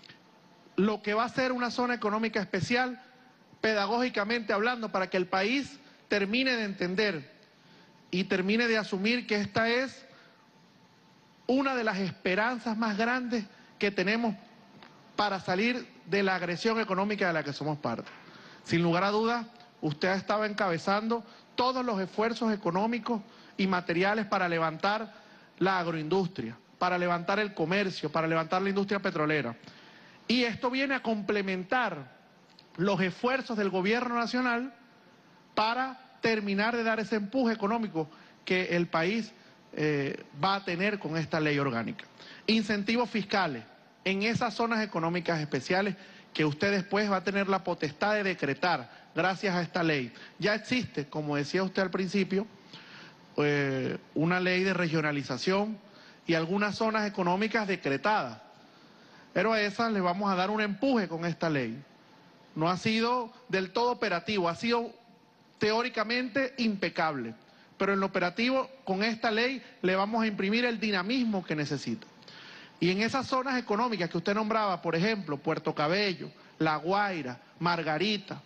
lo que va a ser una zona económica especial, pedagógicamente hablando, para que el país termine de entender y termine de asumir que esta es una de las esperanzas más grandes que tenemos para salir de la agresión económica de la que somos parte. Sin lugar a dudas, usted ha estado encabezando todos los esfuerzos económicos y materiales para levantar la agroindustria, para levantar el comercio, para levantar la industria petrolera. Y esto viene a complementar los esfuerzos del gobierno nacional para terminar de dar ese empuje económico que el país va a tener con esta ley orgánica. Incentivos fiscales en esas zonas económicas especiales que usted después va a tener la potestad de decretar gracias a esta ley. Ya existe, como decía usted al principio, una ley de regionalización y algunas zonas económicas decretadas, pero a esas les vamos a dar un empuje con esta ley. No ha sido del todo operativo, ha sido teóricamente impecable, pero en lo operativo con esta ley le vamos a imprimir el dinamismo que necesita. Y en esas zonas económicas que usted nombraba, por ejemplo, Puerto Cabello, La Guaira, Margarita,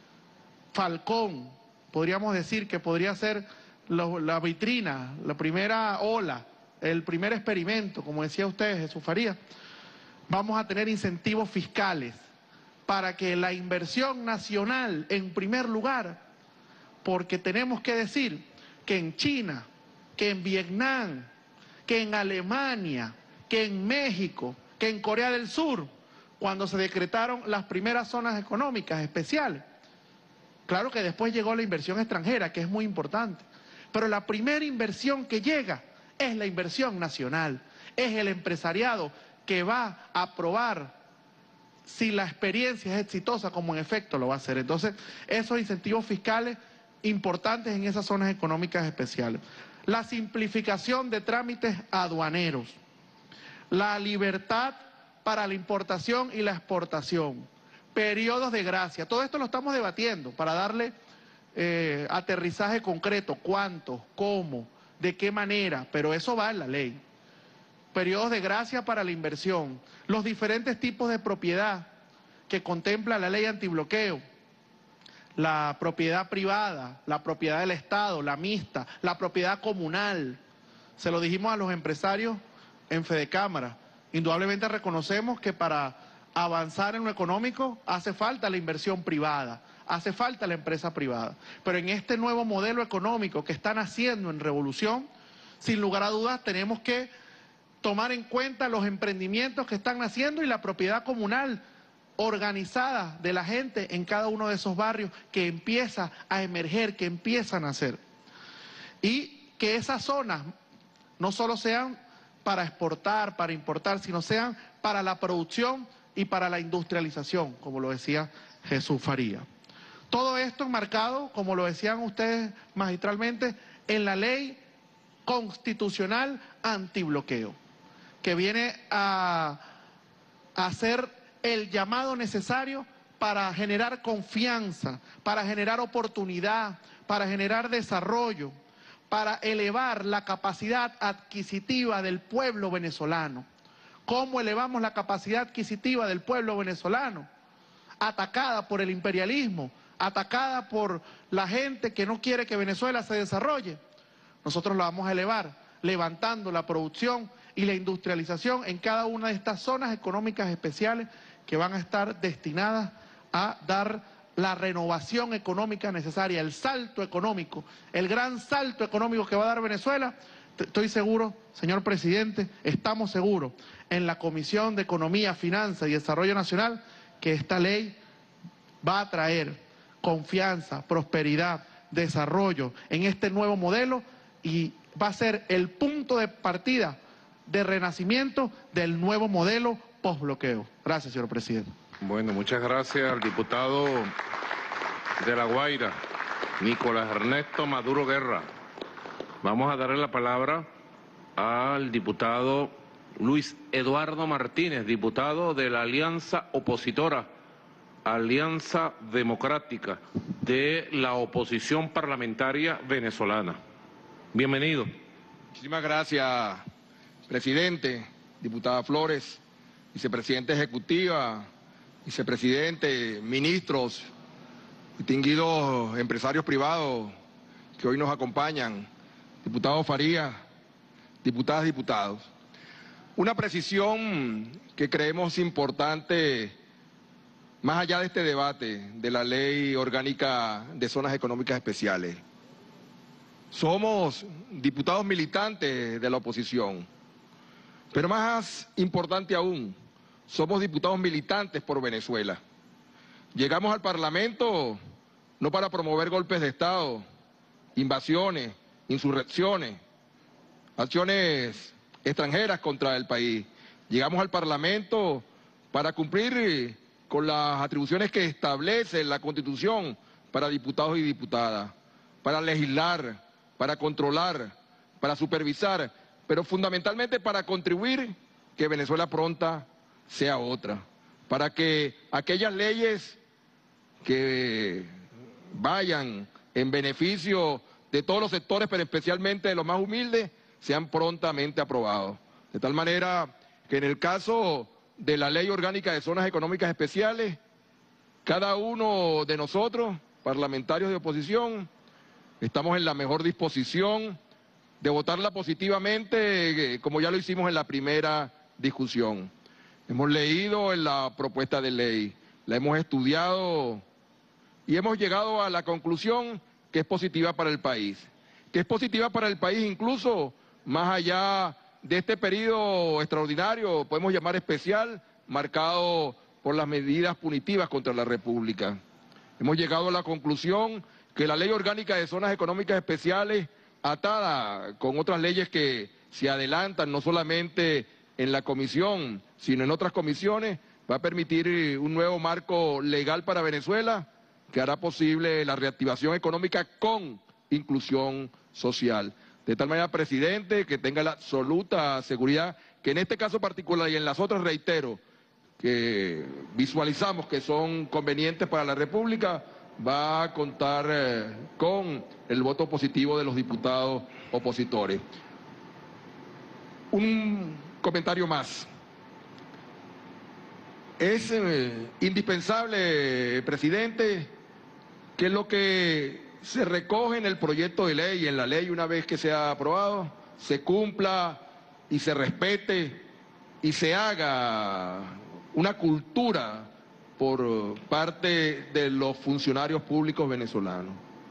Falcón, podríamos decir que podría ser la vitrina, la primera ola, el primer experimento, como decía usted, Jesús Farías. Vamos a tener incentivos fiscales para que la inversión nacional, en primer lugar, porque tenemos que decir que en China, que en Vietnam, que en Alemania, que en México, que en Corea del Sur, cuando se decretaron las primeras zonas económicas especiales. Claro que después llegó la inversión extranjera, que es muy importante, pero la primera inversión que llega es la inversión nacional, es el empresariado que va a probar si la experiencia es exitosa, como en efecto lo va a hacer. Entonces, esos incentivos fiscales importantes en esas zonas económicas especiales. la simplificación de trámites aduaneros, la libertad para la importación y la exportación, periodos de gracia. Todo esto lo estamos debatiendo para darle aterrizaje concreto, cuánto, cómo, de qué manera, pero eso va en la ley. Periodos de gracia para la inversión, los diferentes tipos de propiedad que contempla la ley antibloqueo, la propiedad privada, la propiedad del Estado, la mixta, la propiedad comunal. Se lo dijimos a los empresarios en Fedecámara. Indudablemente reconocemos que para avanzar en lo económico hace falta la inversión privada, hace falta la empresa privada. Pero en este nuevo modelo económico que están haciendo en Revolución, sin lugar a dudas tenemos que tomar en cuenta los emprendimientos que están haciendo y la propiedad comunal organizada de la gente en cada uno de esos barrios que empieza a emerger, que empiezan a nacer. Y que esas zonas no solo sean para exportar, para importar, sino sean para la producción y para la industrialización, como lo decía Jesús Faría. Todo esto enmarcado, como lo decían ustedes magistralmente, en la ley constitucional antibloqueo, que viene a hacer el llamado necesario para generar confianza, para generar oportunidad, para generar desarrollo, para elevar la capacidad adquisitiva del pueblo venezolano. ¿Cómo elevamos la capacidad adquisitiva del pueblo venezolano? Atacada por el imperialismo, atacada por la gente que no quiere que Venezuela se desarrolle. Nosotros la vamos a elevar, levantando la producción y la industrialización en cada una de estas zonas económicas especiales que van a estar destinadas a dar la renovación económica necesaria, el salto económico, el gran salto económico que va a dar Venezuela. Estoy seguro, señor presidente, estamos seguros en la Comisión de Economía, Finanzas y Desarrollo Nacional que esta ley va a traer confianza, prosperidad, desarrollo en este nuevo modelo y va a ser el punto de partida de renacimiento del nuevo modelo postbloqueo. Gracias, señor presidente. Bueno, muchas gracias al diputado de La Guaira, Nicolás Ernesto Maduro Guerra. Vamos a darle la palabra al diputado Luis Eduardo Martínez, diputado de la alianza opositora, Alianza Democrática, de la oposición parlamentaria venezolana. Bienvenido. Muchísimas gracias, presidente, diputada Flores, vicepresidenta ejecutiva, vicepresidente, ministros, distinguidos empresarios privados que hoy nos acompañan, diputado Faría, diputadas, diputados. Una precisión que creemos importante, más allá de este debate de la Ley Orgánica de Zonas Económicas Especiales. Somos diputados militantes de la oposición, pero más importante aún, somos diputados militantes por Venezuela. Llegamos al Parlamento no para promover golpes de Estado, invasiones, insurrecciones, acciones extranjeras contra el país. Llegamos al Parlamento para cumplir con las atribuciones que establece la Constitución para diputados y diputadas, para legislar, para controlar, para supervisar, pero fundamentalmente para contribuir que Venezuela pronta sea otra, para que aquellas leyes que vayan en beneficio de todos los sectores, pero especialmente de los más humildes, sean prontamente aprobados. De tal manera que en el caso de la Ley Orgánica de Zonas Económicas Especiales, cada uno de nosotros, parlamentarios de oposición, estamos en la mejor disposición de votarla positivamente, como ya lo hicimos en la primera discusión. Hemos leído en la propuesta de ley, la hemos estudiado y hemos llegado a la conclusión que es positiva para el país. Que es positiva para el país incluso más allá de este periodo extraordinario, podemos llamar especial, marcado por las medidas punitivas contra la República. Hemos llegado a la conclusión que la Ley Orgánica de Zonas Económicas Especiales, atada con otras leyes que se adelantan no solamente en la comisión, sino en otras comisiones, va a permitir un nuevo marco legal para Venezuela que hará posible la reactivación económica con inclusión social. De tal manera, presidente, que tenga la absoluta seguridad que en este caso particular y en las otras, reitero, que visualizamos que son convenientes para la República, va a contar con el voto positivo de los diputados opositores. Un comentario más. Es indispensable, presidente, que lo que se recoge en el proyecto de ley y en la ley una vez que sea aprobado, se cumpla y se respete y se haga una cultura por parte de los funcionarios públicos venezolanos.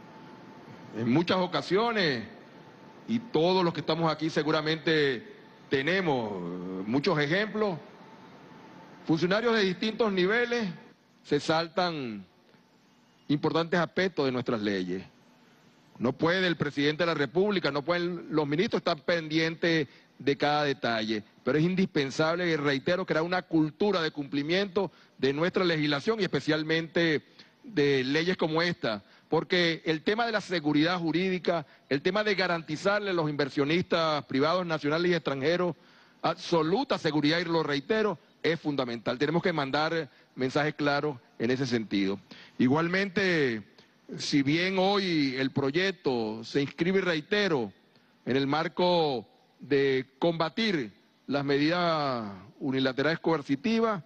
En muchas ocasiones, y todos los que estamos aquí seguramente tenemos muchos ejemplos, funcionarios de distintos niveles se saltan importantes aspectos de nuestras leyes. No puede el presidente de la República, no pueden los ministros estar pendientes de cada detalle, pero es indispensable, y reitero, crear una cultura de cumplimiento de nuestra legislación y especialmente de leyes como esta, porque el tema de la seguridad jurídica, el tema de garantizarle a los inversionistas privados, nacionales y extranjeros absoluta seguridad, y lo reitero, es fundamental. Tenemos que mandar mensajes claros en ese sentido. Igualmente, si bien hoy el proyecto se inscribe, y reitero, en el marco de combatir las medidas unilaterales coercitivas,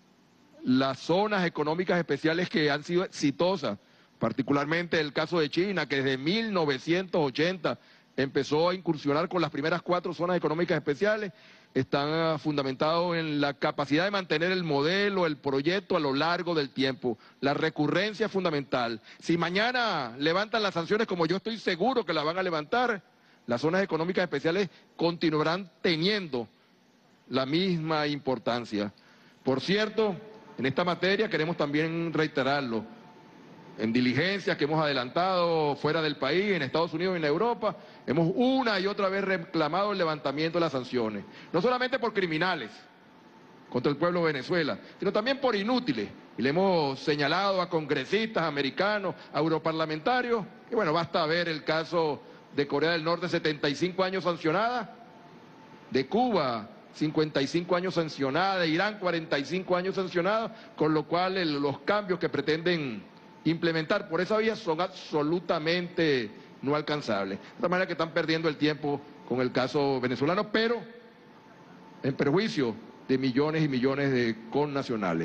las zonas económicas especiales que han sido exitosas, particularmente el caso de China, que desde 1980 empezó a incursionar con las primeras 4 zonas económicas especiales, están fundamentados en la capacidad de mantener el modelo, el proyecto a lo largo del tiempo. La recurrencia es fundamental. Si mañana levantan las sanciones, como yo estoy seguro que las van a levantar, las zonas económicas especiales continuarán teniendo la misma importancia. Por cierto, en esta materia queremos también reiterarlo. En diligencias que hemos adelantado fuera del país, en Estados Unidos y en Europa, hemos una y otra vez reclamado el levantamiento de las sanciones. No solamente por criminales contra el pueblo de Venezuela, sino también por inútiles. Y le hemos señalado a congresistas americanos, a europarlamentarios, y bueno, basta ver el caso de Corea del Norte, 75 años sancionada, de Cuba, 55 años sancionada, de Irán, 45 años sancionada, con lo cual los cambios que pretenden implementar por esa vía son absolutamente no alcanzables. De esta manera que están perdiendo el tiempo con el caso venezolano, pero en perjuicio de millones y millones de connacionales.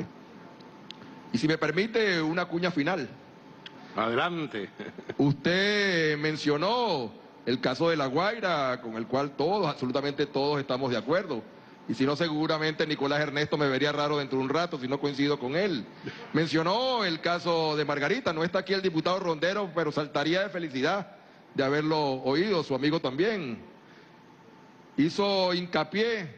Y si me permite una cuña final. Adelante. Usted mencionó el caso de La Guaira, con el cual todos, absolutamente todos estamos de acuerdo. Y si no, seguramente Nicolás Ernesto me vería raro dentro de un rato si no coincido con él. Mencionó el caso de Margarita, no está aquí el diputado Rondero, pero saltaría de felicidad de haberlo oído, su amigo también. Hizo hincapié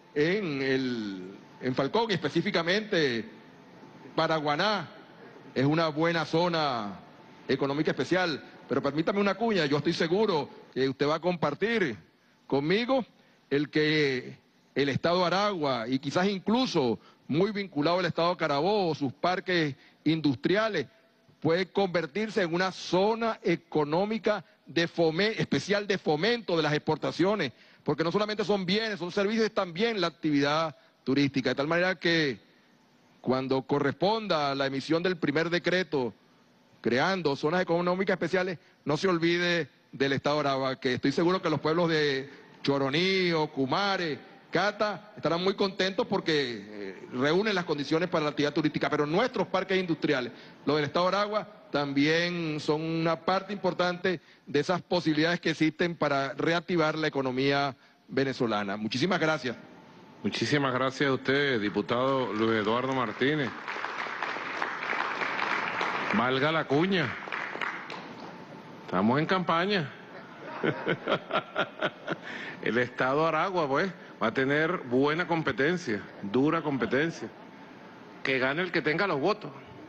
en Falcón, y específicamente Paraguaná es una buena zona económica especial. Pero permítame una cuña, yo estoy seguro que usted va a compartir conmigo el que el Estado Aragua, y quizás incluso muy vinculado al Estado Carabobo, sus parques industriales, puede convertirse en una zona económica especial de fomento de las exportaciones, porque no solamente son bienes, son servicios, es también la actividad turística. De tal manera que cuando corresponda la emisión del primer decreto creando zonas económicas especiales, no se olvide del Estado Aragua, que estoy seguro que los pueblos de Choroní, Cumare, Cata estarán muy contentos porque reúnen las condiciones para la actividad turística, pero nuestros parques industriales, los del Estado Aragua, también son una parte importante de esas posibilidades que existen para reactivar la economía venezolana. Muchísimas gracias. Muchísimas gracias a usted, diputado Luis Eduardo Martínez. Valga la cuña. Estamos en campaña. El Estado Aragua, pues, va a tener buena competencia, dura competencia. Que gane el que tenga los votos.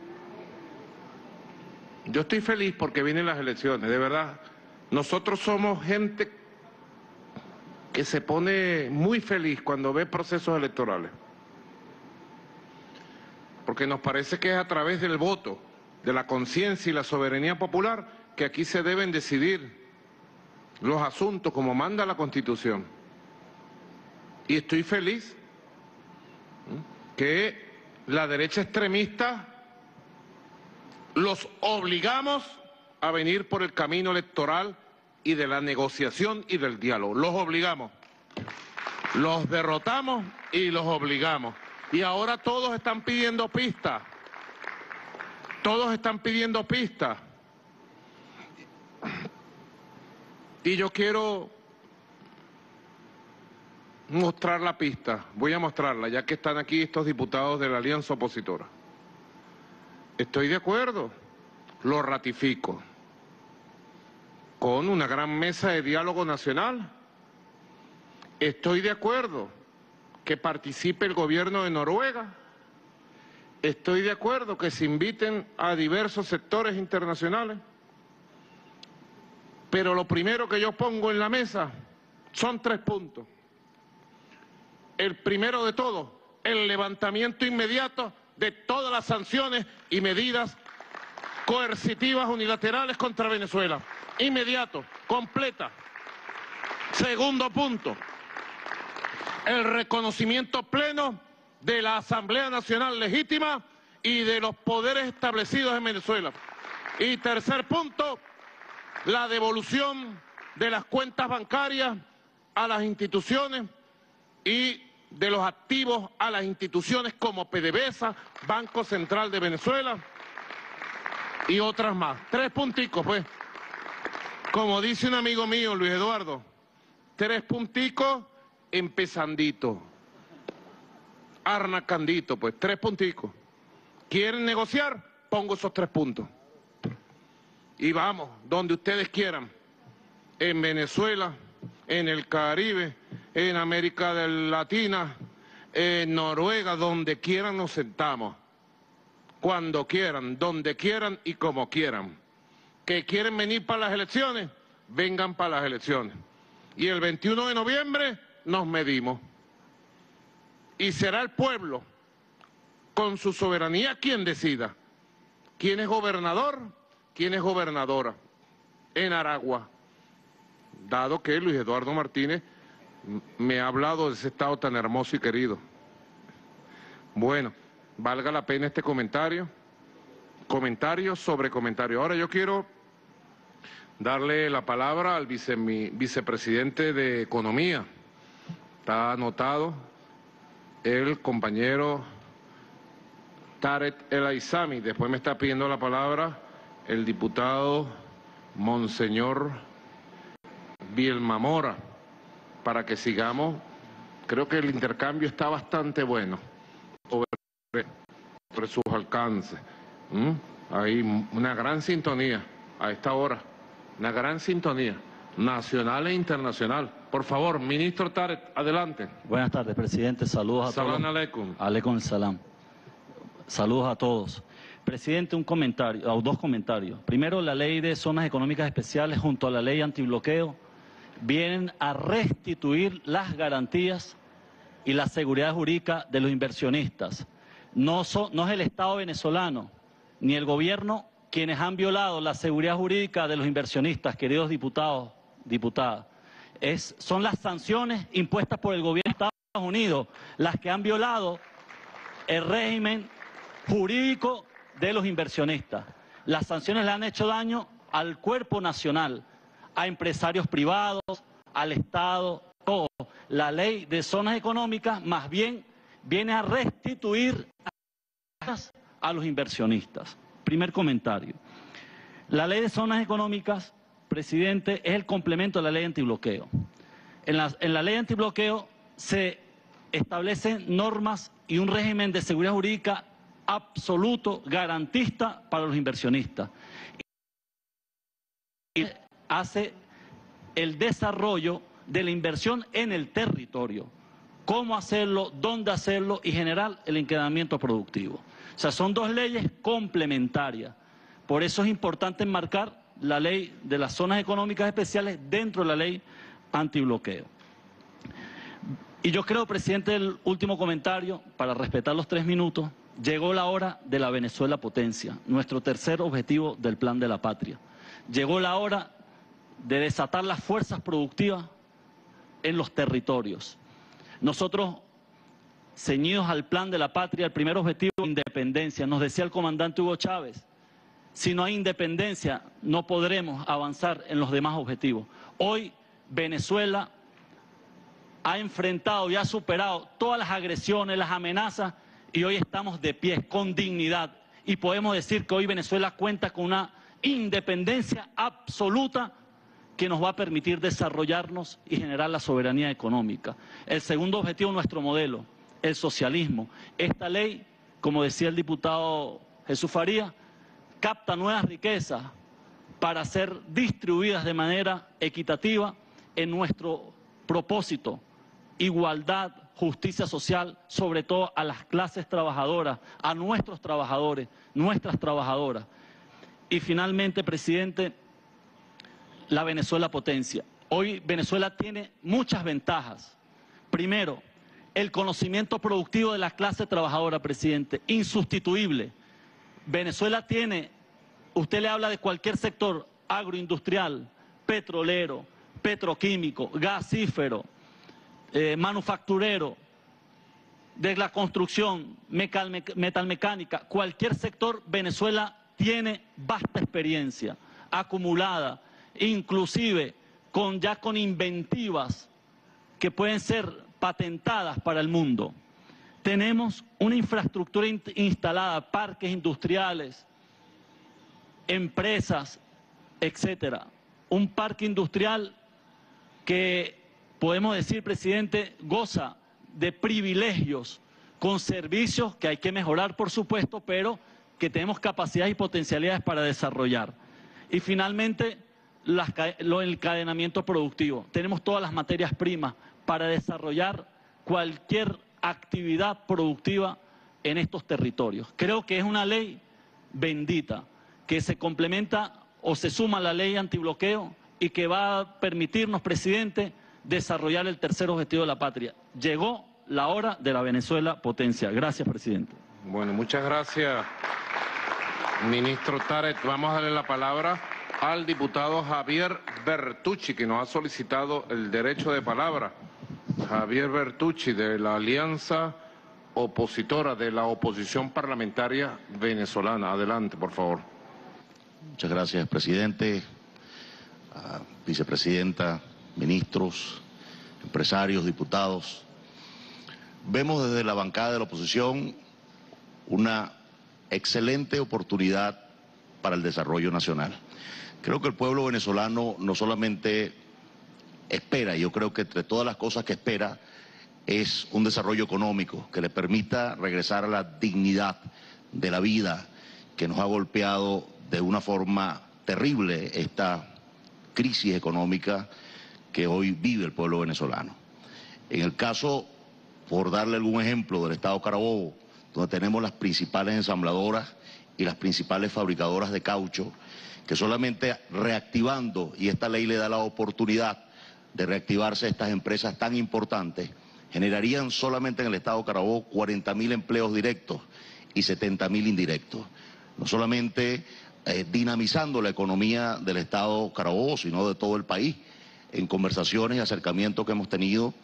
Yo estoy feliz porque vienen las elecciones, de verdad. Nosotros somos gente que se pone muy feliz cuando ve procesos electorales. Porque nos parece que es a través del voto, de la conciencia y la soberanía popular, que aquí se deben decidir los asuntos como manda la Constitución. Y estoy feliz que la derecha extremista los obligamos a venir por el camino electoral y de la negociación y del diálogo. Los obligamos, los derrotamos y los obligamos. Y ahora todos están pidiendo pistas. Todos están pidiendo pistas. Y yo quiero mostrar la pista. Voy a mostrarla, ya que están aquí estos diputados de la alianza opositora. Estoy de acuerdo, lo ratifico, con una gran mesa de diálogo nacional. Estoy de acuerdo que participe el gobierno de Noruega. Estoy de acuerdo que se inviten a diversos sectores internacionales. Pero lo primero que yo pongo en la mesa son 3 puntos. El primero de todo, el levantamiento inmediato de todas las sanciones y medidas coercitivas unilaterales contra Venezuela. Inmediato, completa. Segundo punto, el reconocimiento pleno de la Asamblea Nacional legítima y de los poderes establecidos en Venezuela. Y tercer punto, la devolución de las cuentas bancarias a las instituciones y de los activos a las instituciones como PDVSA, Banco Central de Venezuela y otras más. 3 punticos, pues. Como dice un amigo mío, Luis Eduardo, 3 punticos empezandito, arrancandito, pues 3 punticos. ¿Quieren negociar? Pongo esos 3 puntos. Y vamos, donde ustedes quieran, en Venezuela, en el Caribe, en América Latina, en Noruega, donde quieran nos sentamos, cuando quieran, donde quieran y como quieran. ¿Que quieren venir para las elecciones? Vengan para las elecciones. Y el 21 de noviembre nos medimos. Y será el pueblo, con su soberanía, quien decida quién es gobernador, quién es gobernadora en Aragua, dado que Luis Eduardo Martínez me ha hablado de ese estado tan hermoso y querido. Bueno, valga la pena este comentario sobre comentario. Ahora yo quiero darle la palabra al vicepresidente de Economía. Está anotado el compañero Tarek El Aizami. Después me está pidiendo la palabra el diputado Monseñor Vilmamora, para que sigamos. Creo que el intercambio está bastante bueno sobre sus alcances. Hay una gran sintonía a esta hora, una gran sintonía nacional e internacional. Por favor, ministro Tarek, adelante. Buenas tardes, presidente. Saludos a todos. Salam aleikum. Aleikum salam. Saludos a todos. Presidente, un comentario, o 2 comentarios. Primero, la ley de zonas económicas especiales junto a la ley antibloqueo vienen a restituir las garantías y la seguridad jurídica de los inversionistas. No es el Estado venezolano ni el gobierno quienes han violado la seguridad jurídica de los inversionistas, queridos diputados, diputadas. Son las sanciones impuestas por el gobierno de Estados Unidos las que han violado el régimen jurídico de los inversionistas. Las sanciones le han hecho daño al cuerpo nacional, a empresarios privados, al Estado, todo. La ley de zonas económicas más bien viene a restituir a los inversionistas. Primer comentario. La ley de zonas económicas, presidente, es el complemento de la ley antibloqueo. En la ley antibloqueo se establecen normas y un régimen de seguridad jurídica absoluto, garantista para los inversionistas. Y hace el desarrollo de la inversión en el territorio, cómo hacerlo, dónde hacerlo y generar el enquedamiento productivo. O sea, son 2 leyes complementarias. Por eso es importante enmarcar la ley de las zonas económicas especiales dentro de la ley antibloqueo. Y yo creo, presidente, el último comentario, para respetar los 3 minutos, llegó la hora de la Venezuela potencia, nuestro tercer objetivo del Plan de la Patria. Llegó la hora de desatar las fuerzas productivas en los territorios. Nosotros, ceñidos al plan de la patria, el primer objetivo es independencia. Nos decía el comandante Hugo Chávez, si no hay independencia no podremos avanzar en los demás objetivos. Hoy Venezuela ha enfrentado y ha superado todas las agresiones, las amenazas, y hoy estamos de pie, con dignidad. Y podemos decir que hoy Venezuela cuenta con una independencia absoluta que nos va a permitir desarrollarnos y generar la soberanía económica. El segundo objetivo de nuestro modelo, el socialismo. Esta ley, como decía el diputado Jesús Farías, capta nuevas riquezas para ser distribuidas de manera equitativa en nuestro propósito, igualdad, justicia social, sobre todo a las clases trabajadoras, a nuestros trabajadores, nuestras trabajadoras. Y finalmente, presidente, la Venezuela potencia. Hoy Venezuela tiene muchas ventajas. Primero, el conocimiento productivo de la clase trabajadora, presidente, insustituible. Venezuela tiene, usted le habla de cualquier sector agroindustrial, petrolero, petroquímico, gasífero, manufacturero, de la construcción, metalmecánica, cualquier sector, Venezuela tiene vasta experiencia acumulada, inclusive ya con inventivas que pueden ser patentadas para el mundo. Tenemos una infraestructura instalada, parques industriales, empresas, etcétera. Un parque industrial que, podemos decir, presidente, goza de privilegios, con servicios que hay que mejorar, por supuesto, pero que tenemos capacidades y potencialidades para desarrollar. Y finalmente, el encadenamiento productivo. Tenemos todas las materias primas para desarrollar cualquier actividad productiva en estos territorios. Creo que es una ley bendita, que se complementa o se suma a la ley antibloqueo y que va a permitirnos, presidente, desarrollar el tercer objetivo de la patria. Llegó la hora de la Venezuela potencia. Gracias, presidente. Bueno, muchas gracias, ministro Tarek. Vamos a darle la palabra al diputado Javier Bertucci, que nos ha solicitado el derecho de palabra. Javier Bertucci, de la Alianza Opositora de la Oposición Parlamentaria Venezolana. Adelante, por favor. Muchas gracias, presidente, vicepresidenta, ministros, empresarios, diputados. Vemos desde la bancada de la oposición una excelente oportunidad para el desarrollo nacional. Creo que el pueblo venezolano no solamente espera, yo creo que entre todas las cosas que espera es un desarrollo económico que le permita regresar a la dignidad de la vida que nos ha golpeado de una forma terrible esta crisis económica que hoy vive el pueblo venezolano. En el caso, por darle algún ejemplo, del estado Carabobo, donde tenemos las principales ensambladoras y las principales fabricadoras de caucho, que solamente reactivando, y esta ley le da la oportunidad de reactivarse estas empresas tan importantes, generarían solamente en el estado Carabobo 40.000 empleos directos y 70.000 indirectos. No solamente dinamizando la economía del estado Carabobo, sino de todo el país. En conversaciones y acercamientos que hemos tenido,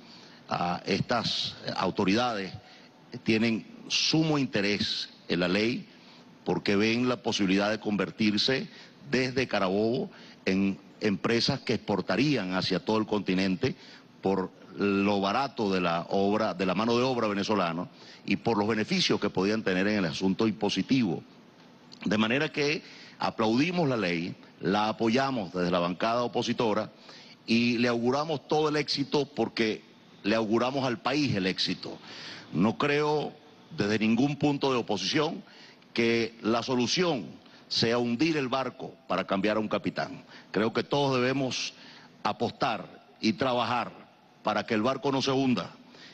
estas autoridades tienen sumo interés en la ley porque ven la posibilidad de convertirse desde Carabobo en empresas que exportarían hacia todo el continente por lo barato de la mano de obra venezolana y por los beneficios que podían tener en el asunto impositivo. De manera que aplaudimos la ley, la apoyamos desde la bancada opositora y le auguramos todo el éxito porque le auguramos al país el éxito. No creo desde ningún punto de oposición que la solución sea hundir el barco para cambiar a un capitán. Creo que todos debemos apostar y trabajar para que el barco no se hunda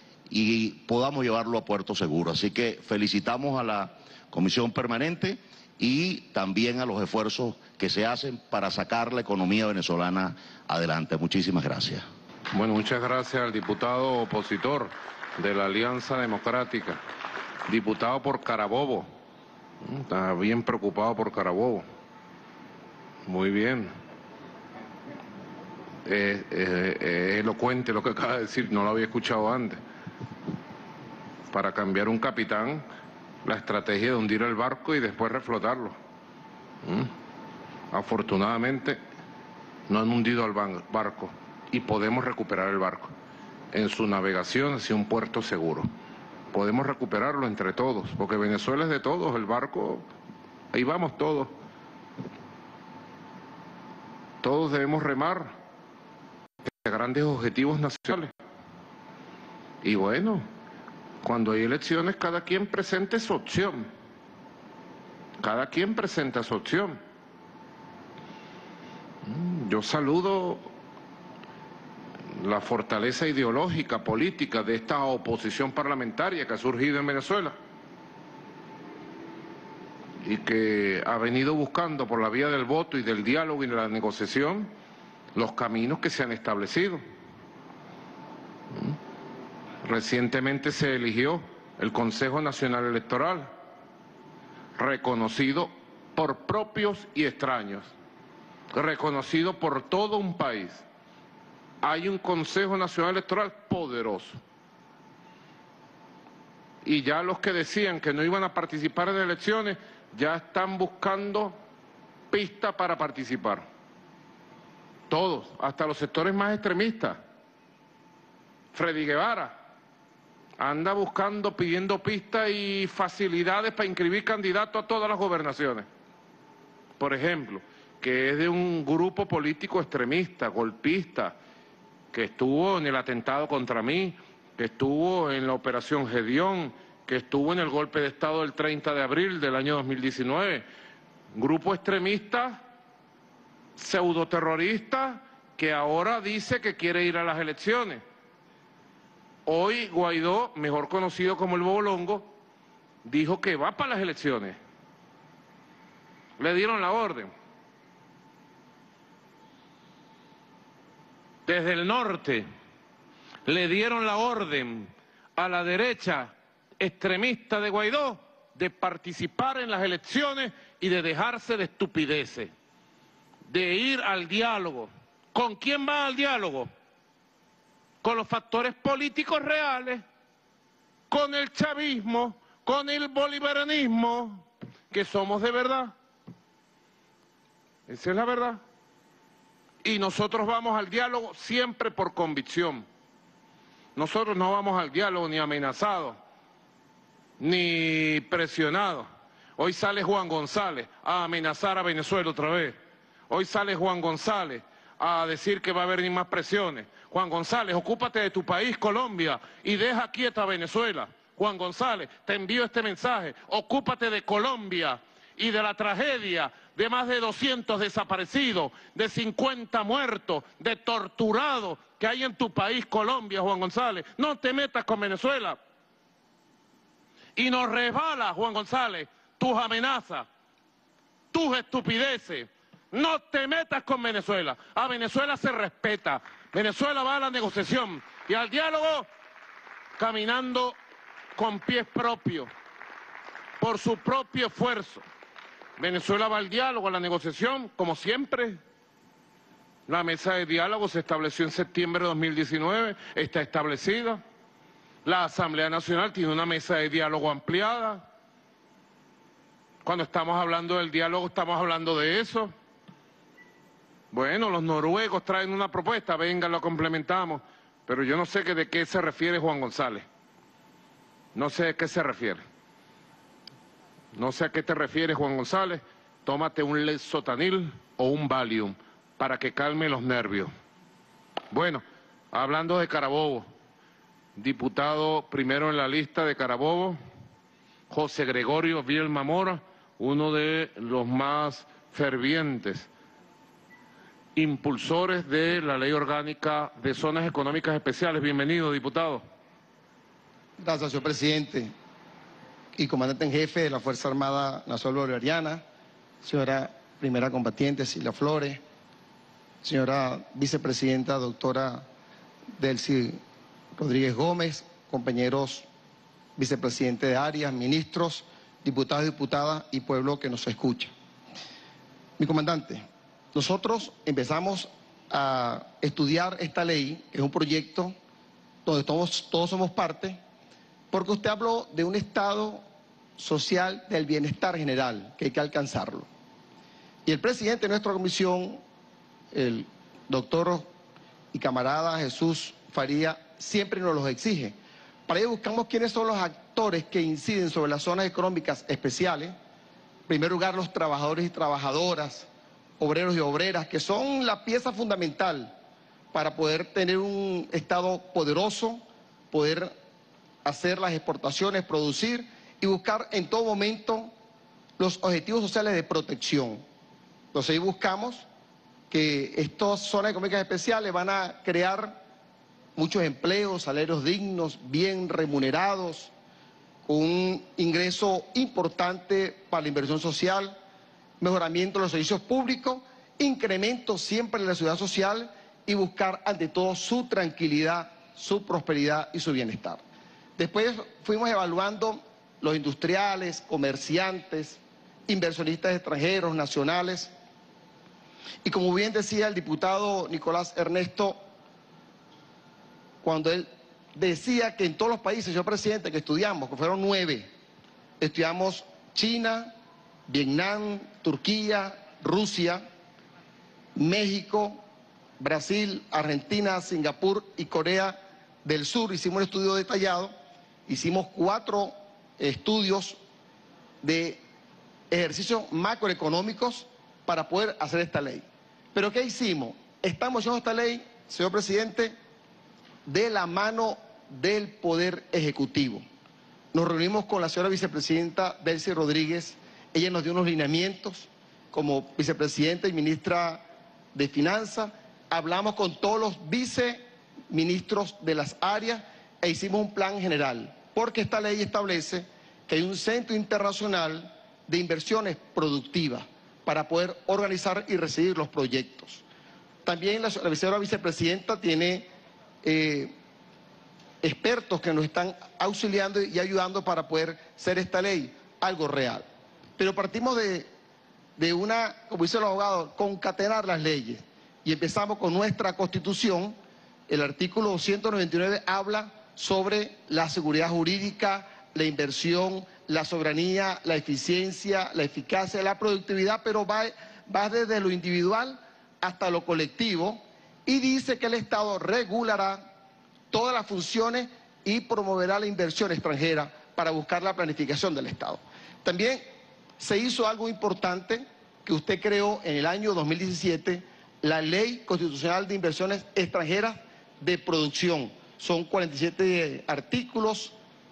y podamos llevarlo a puerto seguro. Así que felicitamos a la Comisión Permanente y también a los esfuerzos que se hacen para sacar la economía venezolana adelante. Muchísimas gracias. Bueno, muchas gracias al diputado opositor de la Alianza Democrática, diputado por Carabobo. Está bien preocupado por Carabobo. Muy bien. elocuente lo que acaba de decir, no lo había escuchado antes. Para cambiar un capitán, la estrategia de hundir el barco y después reflotarlo. Afortunadamente no han hundido al barco y podemos recuperar el barco en su navegación hacia un puerto seguro. Podemos recuperarlo entre todos, porque Venezuela es de todos, el barco, ahí vamos todos. Todos debemos remar hacia grandes objetivos nacionales. Y bueno, cuando hay elecciones, cada quien presente su opción. Cada quien presenta su opción. Yo saludo la fortaleza ideológica, política de esta oposición parlamentaria que ha surgido en Venezuela y que ha venido buscando por la vía del voto y del diálogo y de la negociación los caminos que se han establecido. Recientemente se eligió el Consejo Nacional Electoral, reconocido por propios y extraños, reconocido por todo un país. Hay un Consejo Nacional Electoral poderoso. Y ya los que decían que no iban a participar en elecciones, ya están buscando pistas para participar. Todos, hasta los sectores más extremistas. Freddy Guevara anda buscando, pidiendo pistas y facilidades para inscribir candidatos a todas las gobernaciones. Por ejemplo, que es de un grupo político extremista, golpista, que estuvo en el atentado contra mí, que estuvo en la operación Gedeón, que estuvo en el golpe de Estado del 30 de abril del año 2019. Grupo extremista, pseudoterrorista, que ahora dice que quiere ir a las elecciones. Hoy Guaidó, mejor conocido como el Bobolongo, dijo que va para las elecciones. Le dieron la orden. Desde el norte le dieron la orden a la derecha extremista de Guaidó de participar en las elecciones y de dejarse de estupideces, de ir al diálogo. ¿Con quién va al diálogo? Con los factores políticos reales, con el chavismo, con el bolivarianismo, que somos de verdad. Esa es la verdad. Y nosotros vamos al diálogo siempre por convicción. Nosotros no vamos al diálogo ni amenazados, ni presionados. Hoy sale Juan González a amenazar a Venezuela otra vez. Hoy sale Juan González a decir que va a haber ni más presiones. Juan González, ocúpate de tu país, Colombia, y deja quieta a Venezuela. Juan González, te envío este mensaje. Ocúpate de Colombia y de la tragedia de más de 200 desaparecidos, de 50 muertos, de torturados que hay en tu país, Colombia, Juan González. No te metas con Venezuela. Y nos resbala, Juan González, tus amenazas, tus estupideces. No te metas con Venezuela. A Venezuela se respeta. Venezuela va a la negociación y al diálogo caminando con pies propios, por su propio esfuerzo. Venezuela va al diálogo, a la negociación, como siempre. La mesa de diálogo se estableció en septiembre de 2019, está establecida. La Asamblea Nacional tiene una mesa de diálogo ampliada. Cuando estamos hablando del diálogo, estamos hablando de eso. Bueno, los noruegos traen una propuesta, venga, lo complementamos. Pero yo no sé de qué se refiere Juan González. No sé a qué se refiere. No sé a qué te refieres, Juan González. Tómate un Lexotanil o un Valium para que calme los nervios. Bueno, hablando de Carabobo, diputado primero en la lista de Carabobo, José Gregorio Vielma Mora, uno de los más fervientes impulsores de la Ley Orgánica de Zonas Económicas Especiales. Bienvenido, diputado. Gracias, señor presidente y comandante en jefe de la Fuerza Armada Nacional Bolivariana, señora primera combatiente Silvia Flores, señora vicepresidenta doctora Delcy Rodríguez Gómez, compañeros vicepresidentes de áreas, ministros, diputados y diputadas y pueblo que nos escucha. Mi comandante, nosotros empezamos a estudiar esta ley, que es un proyecto donde todos somos parte, porque usted habló de un estado social del bienestar general, que hay que alcanzarlo. Y el presidente de nuestra comisión, el doctor y camarada Jesús Faría, siempre nos los exige. Para ello buscamos quiénes son los actores que inciden sobre las zonas económicas especiales. En primer lugar, los trabajadores y trabajadoras, obreros y obreras, que son la pieza fundamental para poder tener un Estado poderoso, poder hacer las exportaciones, producir y buscar en todo momento los objetivos sociales de protección. Entonces ahí buscamos que estas zonas económicas especiales van a crear muchos empleos, salarios dignos, bien remunerados, con un ingreso importante para la inversión social, mejoramiento de los servicios públicos, incremento siempre de la seguridad social y buscar ante todo su tranquilidad, su prosperidad y su bienestar. Después fuimos evaluando los industriales, comerciantes, inversionistas extranjeros, nacionales. Y como bien decía el diputado Nicolás Ernesto, cuando él decía que en todos los países, señor presidente, que estudiamos, que fueron 9, estudiamos China, Vietnam, Turquía, Rusia, México, Brasil, Argentina, Singapur y Corea del Sur. Hicimos un estudio detallado, hicimos 4 estudios de ejercicios macroeconómicos para poder hacer esta ley. ¿Pero qué hicimos? Estamos haciendo esta ley, señor presidente, de la mano del Poder Ejecutivo. Nos reunimos con la señora vicepresidenta Delcy Rodríguez, ella nos dio unos lineamientos como vicepresidenta y ministra de Finanzas, hablamos con todos los viceministros de las áreas e hicimos un plan general, porque esta ley establece que hay un centro internacional de inversiones productivas para poder organizar y recibir los proyectos. También la señora vicepresidenta tiene expertos que nos están auxiliando y ayudando para poder hacer esta ley algo real. Pero partimos de una, como dicen los abogados, concatenar las leyes. Y empezamos con nuestra Constitución. El artículo 299 habla sobre la seguridad jurídica, la inversión, la soberanía, la eficiencia, la eficacia, la productividad, pero va desde lo individual hasta lo colectivo, y dice que el Estado regulará todas las funciones y promoverá la inversión extranjera para buscar la planificación del Estado. También se hizo algo importante que usted creó en el año 2017, la Ley Constitucional de Inversiones Extranjeras de Producción. Son 47 artículos,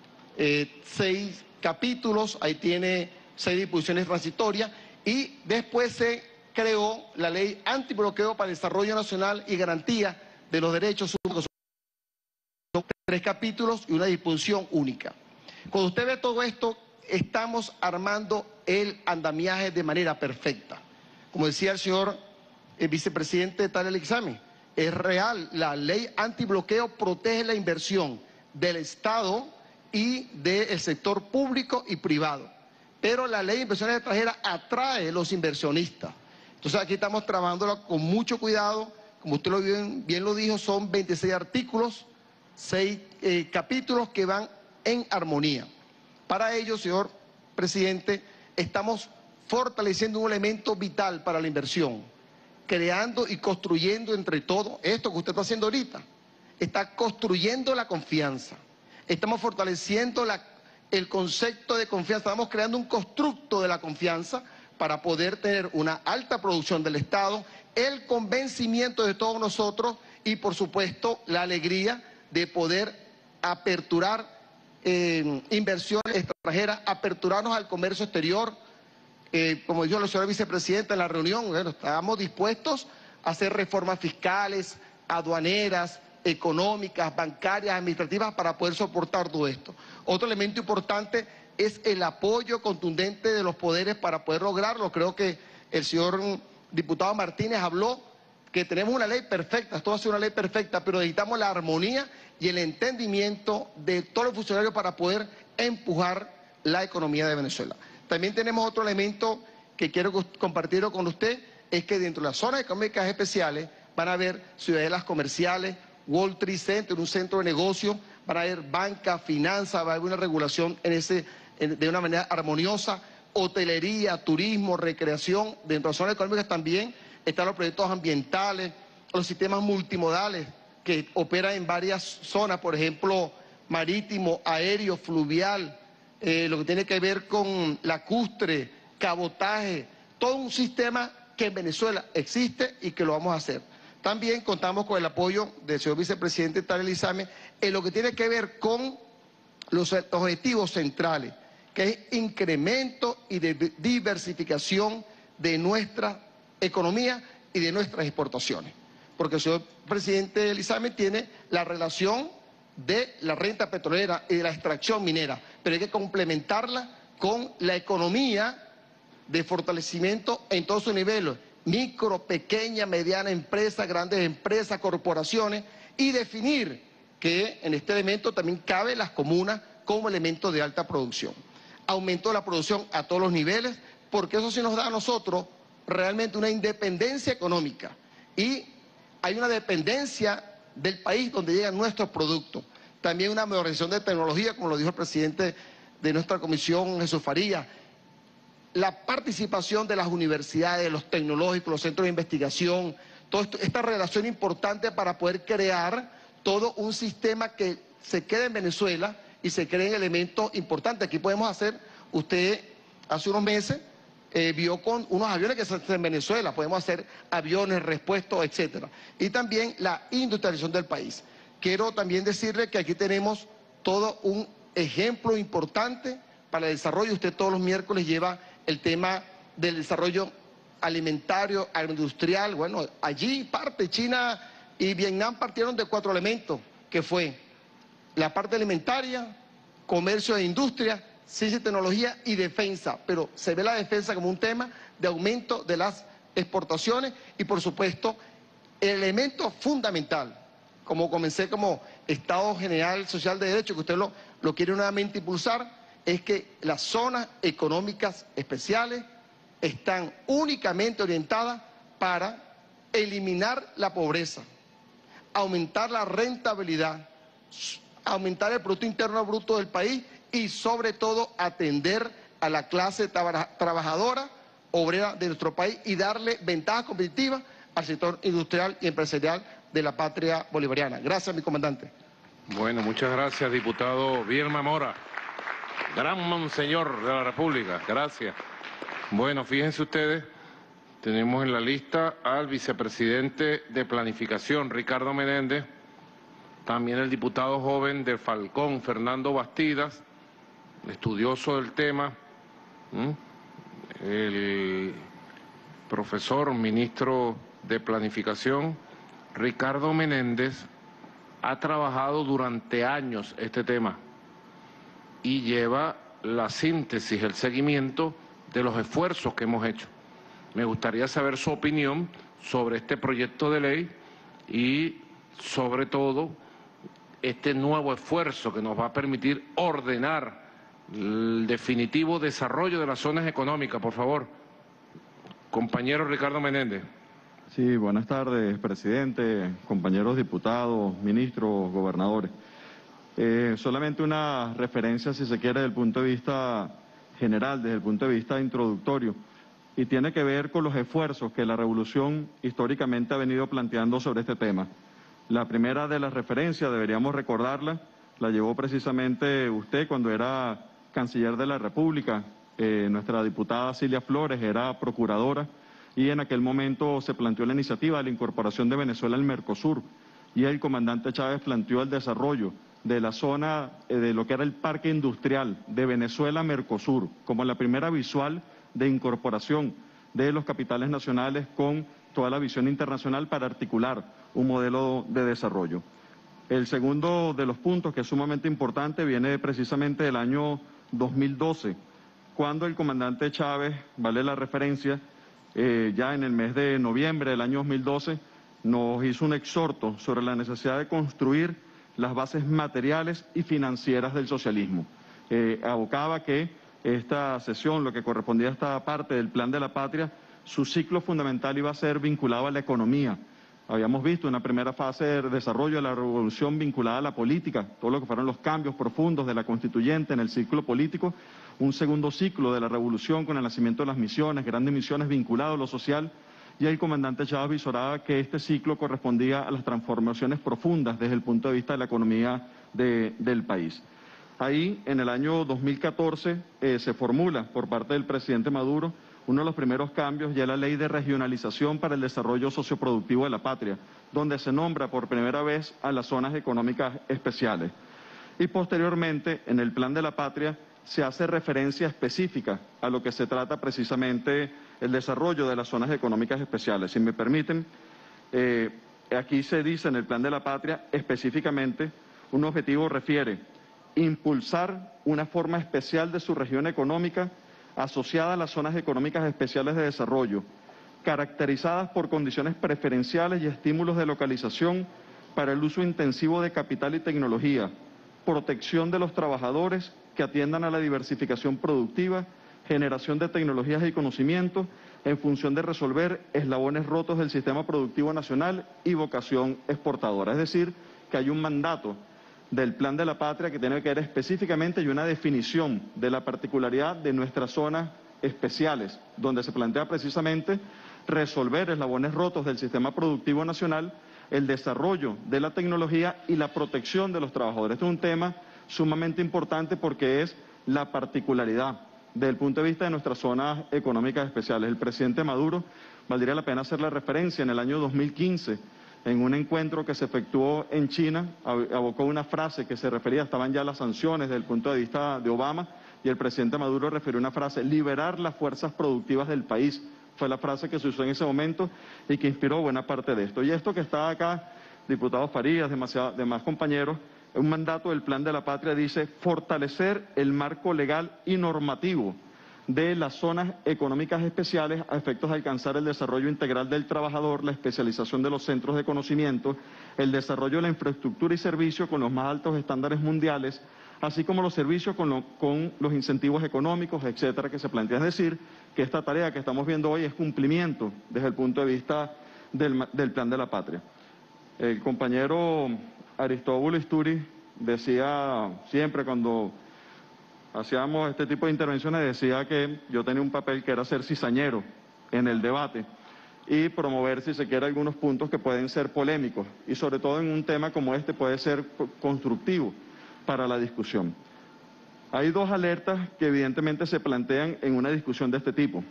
6 capítulos, ahí tiene 6 disposiciones transitorias, y después se creó la Ley Antibloqueo para el Desarrollo Nacional y Garantía de los Derechos Humanos. Son 3 capítulos y una disposición única. Cuando usted ve todo esto, estamos armando el andamiaje de manera perfecta. Como decía el señor vicepresidente Talía Examen, es real, la ley antibloqueo protege la inversión del Estado y del sector público y privado, pero la ley de inversiones extranjeras atrae a los inversionistas. Entonces aquí estamos trabajándola con mucho cuidado, como usted bien lo dijo, son 26 artículos, 6 capítulos que van en armonía. Para ello, señor presidente, estamos fortaleciendo un elemento vital para la inversión, creando y construyendo entre todos esto que usted está haciendo ahorita. Está construyendo la confianza. Estamos fortaleciendo el concepto de confianza. Estamos creando un constructo de la confianza para poder tener una alta producción del Estado, el convencimiento de todos nosotros y, por supuesto, la alegría de poder aperturar inversiones extranjeras, aperturarnos al comercio exterior. Como dijo la señora vicepresidenta en la reunión, bueno, estábamos dispuestos a hacer reformas fiscales, aduaneras, económicas, bancarias, administrativas para poder soportar todo esto. Otro elemento importante es el apoyo contundente de los poderes para poder lograrlo. Creo que el señor diputado Martínez habló que tenemos una ley perfecta, esto va a ser una ley perfecta, pero necesitamos la armonía y el entendimiento de todos los funcionarios para poder empujar la economía de Venezuela. También tenemos otro elemento que quiero compartirlo con usted, es que dentro de las zonas económicas especiales van a haber ciudadelas comerciales, World Trade Center, un centro de negocio, van a haber banca, finanzas, va a haber una regulación de una manera armoniosa, hotelería, turismo, recreación, dentro de las zonas económicas también están los proyectos ambientales, los sistemas multimodales que operan en varias zonas, por ejemplo, marítimo, aéreo, fluvial, lo que tiene que ver con lacustre, cabotaje, todo un sistema que en Venezuela existe y que lo vamos a hacer. También contamos con el apoyo del señor vicepresidente Tarek El Aissami en lo que tiene que ver con los objetivos centrales, que es incremento y diversificación de nuestra economía y de nuestras exportaciones. Porque el señor presidente El Aissami tiene la relación de la renta petrolera y de la extracción minera, pero hay que complementarla con la economía de fortalecimiento en todos sus niveles, micro, pequeña, mediana empresa, grandes empresas, corporaciones, y definir que en este elemento también cabe las comunas como elemento de alta producción. Aumento de la producción a todos los niveles, porque eso sí nos da a nosotros realmente una independencia económica y hay una dependencia del país donde llegan nuestros productos. También una modernización de tecnología, como lo dijo el presidente de nuestra comisión, Jesús Farías. La participación de las universidades, los tecnológicos, los centros de investigación, toda esta relación importante para poder crear todo un sistema que se quede en Venezuela y se creen elementos importantes. Aquí podemos hacer, usted hace unos meses vio con unos aviones que se hacen en Venezuela, podemos hacer aviones, repuestos, etcétera. Y también la industrialización del país. Quiero también decirle que aquí tenemos todo un ejemplo importante para el desarrollo. Usted todos los miércoles lleva el tema del desarrollo alimentario, agroindustrial. Bueno, allí parte China y Vietnam partieron de 4 elementos, que fue la parte alimentaria, comercio e industria, ciencia y tecnología y defensa. Pero se ve la defensa como un tema de aumento de las exportaciones y, por supuesto, el elemento fundamental, como comencé como Estado General Social de Derecho, que usted lo quiere nuevamente impulsar, es que las zonas económicas especiales están únicamente orientadas para eliminar la pobreza, aumentar la rentabilidad, aumentar el Producto Interno Bruto del país y sobre todo atender a la clase trabajadora, obrera de nuestro país y darle ventajas competitivas al sector industrial y empresarial de la patria bolivariana. Gracias, mi comandante. Bueno, muchas gracias, diputado Vilma Mora. Gran monseñor de la República, gracias. Bueno, fíjense ustedes, tenemos en la lista al vicepresidente de Planificación, Ricardo Menéndez, también el diputado joven de Falcón, Fernando Bastidas, estudioso del tema, el profesor, ministro de Planificación, Ricardo Menéndez, ha trabajado durante años este tema y lleva la síntesis, el seguimiento de los esfuerzos que hemos hecho. Me gustaría saber su opinión sobre este proyecto de ley y, sobre todo, este nuevo esfuerzo que nos va a permitir ordenar el definitivo desarrollo de las zonas económicas. Por favor, compañero Ricardo Menéndez. Sí, buenas tardes, presidente, compañeros diputados, ministros, gobernadores. Solamente una referencia, si se quiere, desde el punto de vista general, desde el punto de vista introductorio, y tiene que ver con los esfuerzos que la revolución históricamente ha venido planteando sobre este tema. La primera de las referencias, deberíamos recordarla, la llevó precisamente usted cuando era canciller de la República. Nuestra diputada Cilia Flores era procuradora y en aquel momento se planteó la iniciativa de la incorporación de Venezuela al Mercosur y el comandante Chávez planteó el desarrollo de la zona de lo que era el parque industrial de Venezuela-Mercosur como la primera visual de incorporación de los capitales nacionales con toda la visión internacional para articular un modelo de desarrollo. El segundo de los puntos, que es sumamente importante, viene precisamente del año 2012, cuando el comandante Chávez, vale la referencia, ya en el mes de noviembre del año 2012, nos hizo un exhorto sobre la necesidad de construir las bases materiales y financieras del socialismo. Abocaba que esta sesión, lo que correspondía a esta parte del Plan de la Patria, su ciclo fundamental iba a ser vinculado a la economía, Habíamos visto una primera fase de desarrollo de la revolución vinculada a la política, todo lo que fueron los cambios profundos de la constituyente en el ciclo político, un segundo ciclo de la revolución con el nacimiento de las misiones, grandes misiones vinculadas a lo social, y el comandante Chávez visoraba que este ciclo correspondía a las transformaciones profundas desde el punto de vista de la economía del país. Ahí, en el año 2014, se formula por parte del presidente Maduro uno de los primeros cambios, ya la ley de regionalización para el desarrollo socioproductivo de la patria, donde se nombra por primera vez a las zonas económicas especiales. Y posteriormente, en el Plan de la Patria, se hace referencia específica a lo que se trata precisamente el desarrollo de las zonas económicas especiales. Si me permiten, aquí se dice en el Plan de la Patria específicamente, un objetivo refiere impulsar una forma especial de su región económica asociada a las zonas económicas especiales de desarrollo, caracterizadas por condiciones preferenciales y estímulos de localización para el uso intensivo de capital y tecnología, protección de los trabajadores que atiendan a la diversificación productiva, generación de tecnologías y conocimientos en función de resolver eslabones rotos del sistema productivo nacional y vocación exportadora. Es decir, que hay un mandato del Plan de la Patria que tiene que ver específicamente y una definición de la particularidad de nuestras zonas especiales, donde se plantea precisamente resolver eslabones rotos del sistema productivo nacional, el desarrollo de la tecnología y la protección de los trabajadores. Este es un tema sumamente importante porque es la particularidad desde el punto de vista de nuestras zonas económicas especiales. El presidente Maduro, valdría la pena hacer la referencia, en el año 2015, en un encuentro que se efectuó en China, abocó una frase que se refería, estaban ya las sanciones desde el punto de vista de Obama, y el presidente Maduro refirió una frase, liberar las fuerzas productivas del país, fue la frase que se usó en ese momento y que inspiró buena parte de esto. Y esto que está acá, diputado Farías, demás compañeros, un mandato del Plan de la Patria dice fortalecer el marco legal y normativo de las zonas económicas especiales a efectos de alcanzar el desarrollo integral del trabajador, la especialización de los centros de conocimiento, el desarrollo de la infraestructura y servicios con los más altos estándares mundiales, así como los servicios con los incentivos económicos, etcétera, que se plantea. Es decir, que esta tarea que estamos viendo hoy es cumplimiento desde el punto de vista del Plan de la Patria. El compañero Aristóbulo Isturi decía siempre cuando hacíamos este tipo de intervenciones, decía que yo tenía un papel que era ser cizañero en el debate y promover, si se quiere, algunos puntos que pueden ser polémicos y sobre todo en un tema como este puede ser constructivo para la discusión. Hay dos alertas que evidentemente se plantean en una discusión de este tipo.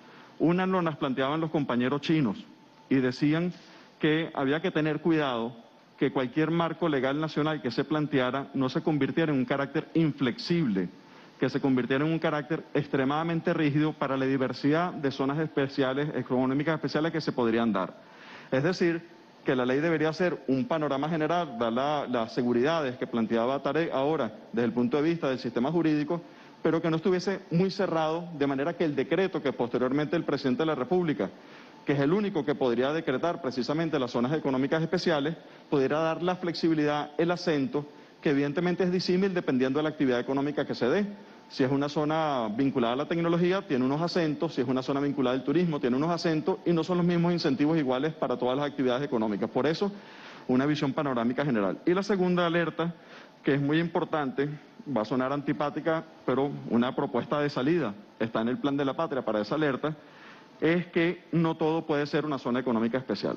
Una nos las planteaban los compañeros chinos y decían que había que tener cuidado que cualquier marco legal nacional que se planteara no se convirtiera en un carácter inflexible, que se convirtiera en un carácter extremadamente rígido para la diversidad de zonas especiales, económicas especiales que se podrían dar. Es decir, que la ley debería ser un panorama general, dar las seguridades que planteaba Tarek ahora desde el punto de vista del sistema jurídico, pero que no estuviese muy cerrado, de manera que el decreto que posteriormente el presidente de la República, que es el único que podría decretar precisamente las zonas económicas especiales, pudiera dar la flexibilidad, el acento, que evidentemente es disímil dependiendo de la actividad económica que se dé. Si es una zona vinculada a la tecnología, tiene unos acentos, si es una zona vinculada al turismo, tiene unos acentos y no son los mismos incentivos iguales para todas las actividades económicas. Por eso, una visión panorámica general. Y la segunda alerta, que es muy importante, va a sonar antipática, pero una propuesta de salida está en el Plan de la Patria para esa alerta, es que no todo puede ser una zona económica especial.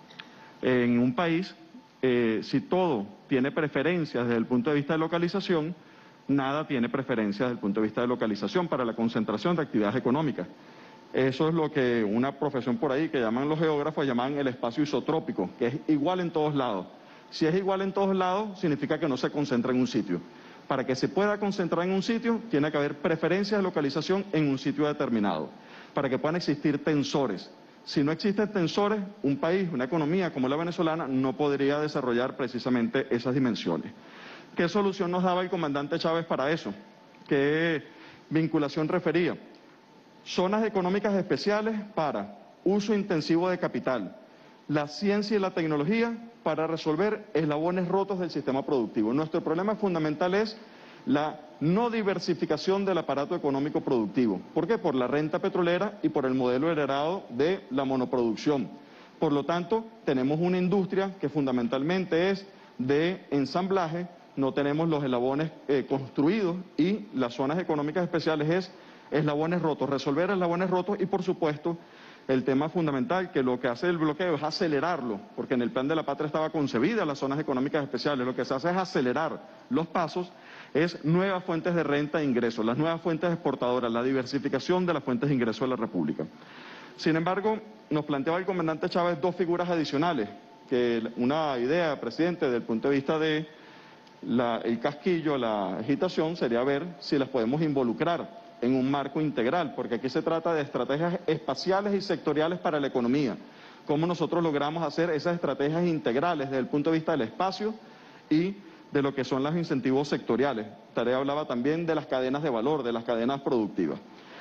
En un país, si todo tiene preferencias desde el punto de vista de localización, nada tiene preferencias desde el punto de vista de localización para la concentración de actividades económicas. Eso es lo que una profesión por ahí que llaman los geógrafos, llaman el espacio isotrópico, que es igual en todos lados. Si es igual en todos lados, significa que no se concentra en un sitio. Para que se pueda concentrar en un sitio, tiene que haber preferencias de localización en un sitio determinado, para que puedan existir tensores. Si no existen tensores, un país, una economía como la venezolana, no podría desarrollar precisamente esas dimensiones. ¿Qué solución nos daba el comandante Chávez para eso? ¿Qué vinculación refería? Zonas económicas especiales para uso intensivo de capital, la ciencia y la tecnología para resolver eslabones rotos del sistema productivo. Nuestro problema fundamental es la no diversificación del aparato económico productivo. ¿Por qué? Por la renta petrolera y por el modelo heredado de la monoproducción. Por lo tanto, tenemos una industria que fundamentalmente es de ensamblaje, no tenemos los eslabones construidos y las zonas económicas especiales es eslabones rotos, resolver eslabones rotos y por supuesto el tema fundamental que lo que hace el bloqueo es acelerarlo, porque en el plan de la patria estaba concebida las zonas económicas especiales, lo que se hace es acelerar los pasos, es nuevas fuentes de renta e ingresos, las nuevas fuentes exportadoras, la diversificación de las fuentes de ingresos de la República. Sin embargo, nos planteaba el comandante Chávez dos figuras adicionales, que una idea, presidente, desde el punto de vista de el casquillo, la agitación, sería ver si las podemos involucrar en un marco integral, porque aquí se trata de estrategias espaciales y sectoriales para la economía. Cómo nosotros logramos hacer esas estrategias integrales desde el punto de vista del espacio y de lo que son los incentivos sectoriales. Tarea hablaba también de las cadenas de valor, de las cadenas productivas.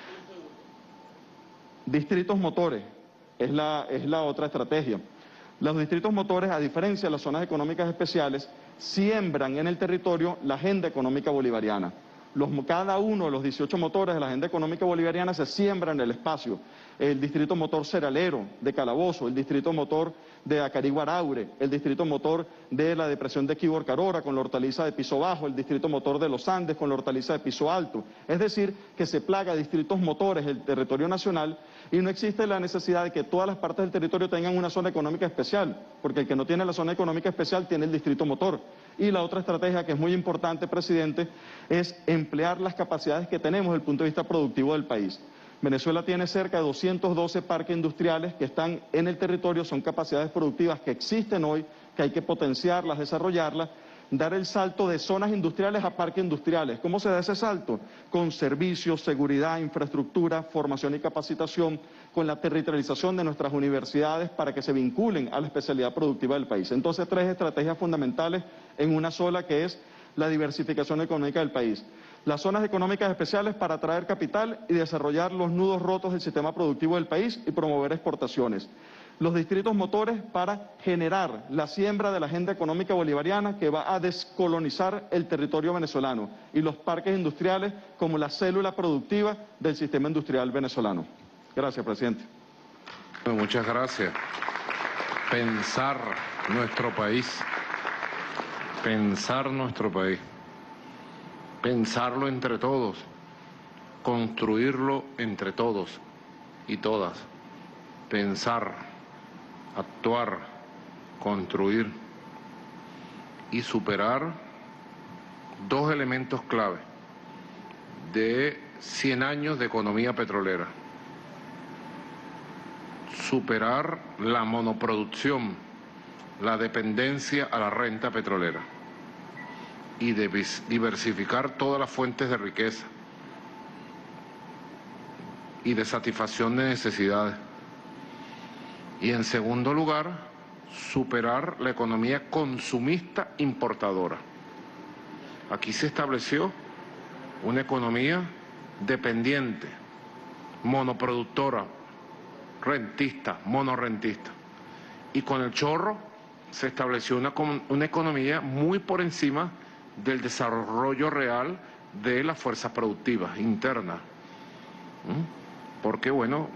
Distritos motores es la otra estrategia. Los distritos motores, a diferencia de las zonas económicas especiales, siembran en el territorio la agenda económica bolivariana. Cada uno de los 18 motores de la agenda económica bolivariana se siembra en el espacio. El distrito motor Ceralero de Calabozo, el distrito motor de Acarigua-Araure, el distrito motor de la depresión de Quibor-Carora con la hortaliza de piso bajo, el distrito motor de los Andes con la hortaliza de piso alto. Es decir, que se plaga distritos motores el territorio nacional y no existe la necesidad de que todas las partes del territorio tengan una zona económica especial, porque el que no tiene la zona económica especial tiene el distrito motor. Y la otra estrategia que es muy importante, presidente, es emplear las capacidades que tenemos desde el punto de vista productivo del país. Venezuela tiene cerca de 212 parques industriales que están en el territorio, son capacidades productivas que existen hoy, que hay que potenciarlas, desarrollarlas, dar el salto de zonas industriales a parques industriales. ¿Cómo se da ese salto? Con servicios, seguridad, infraestructura, formación y capacitación, con la territorialización de nuestras universidades para que se vinculen a la especialidad productiva del país. Entonces, tres estrategias fundamentales en una sola, que es la diversificación económica del país. Las zonas económicas especiales para atraer capital y desarrollar los nudos rotos del sistema productivo del país y promover exportaciones. Los distritos motores para generar la siembra de la agenda económica bolivariana que va a descolonizar el territorio venezolano y los parques industriales como la célula productiva del sistema industrial venezolano. Gracias, presidente. Muchas gracias. Pensar nuestro país, pensarlo entre todos, construirlo entre todos y todas, pensar, actuar, construir y superar dos elementos clave de 100 años de economía petrolera. Superar la monoproducción, la dependencia a la renta petrolera y diversificar todas las fuentes de riqueza y de satisfacción de necesidades. Y en segundo lugar, superar la economía consumista importadora. Aquí se estableció una economía dependiente, monoproductora, rentista, monorrentista. Y con el chorro se estableció una economía muy por encima del desarrollo real de las fuerzas productivas internas. Porque, bueno,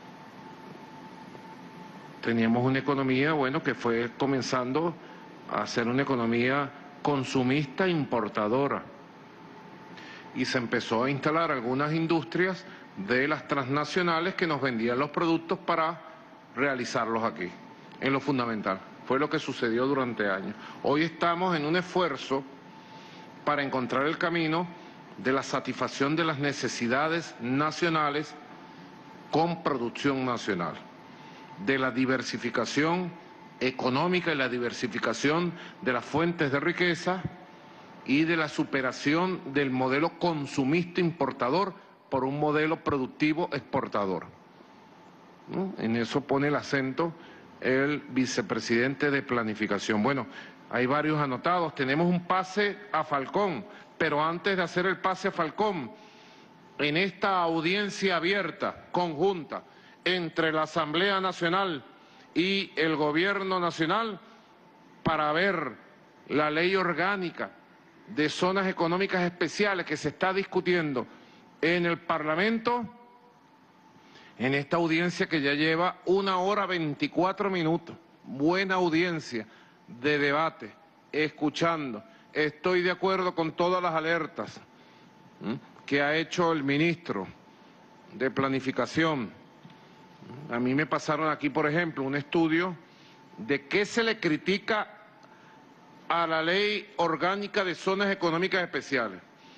teníamos una economía, que fue comenzando a ser una economía consumista importadora. Y se empezó a instalar algunas industrias de las transnacionales que nos vendían los productos para realizarlos aquí, en lo fundamental. Fue lo que sucedió durante años. Hoy estamos en un esfuerzo para encontrar el camino de la satisfacción de las necesidades nacionales con producción nacional, de la diversificación económica y la diversificación de las fuentes de riqueza y de la superación del modelo consumista importador por un modelo productivo exportador. En eso pone el acento el vicepresidente de Planificación. Bueno, hay varios anotados. Tenemos un pase a Falcón, pero antes de hacer el pase a Falcón, en esta audiencia abierta, conjunta, entre la Asamblea Nacional y el Gobierno Nacional, para ver la ley orgánica de zonas económicas especiales que se está discutiendo en el Parlamento, en esta audiencia que ya lleva 1 hora 24 minutos. Buena audiencia de debate, escuchando. Estoy de acuerdo con todas las alertas que ha hecho el ministro de Planificación. A mí me pasaron aquí, por ejemplo, un estudio de qué se le critica a la Ley Orgánica de Zonas Económicas Especiales.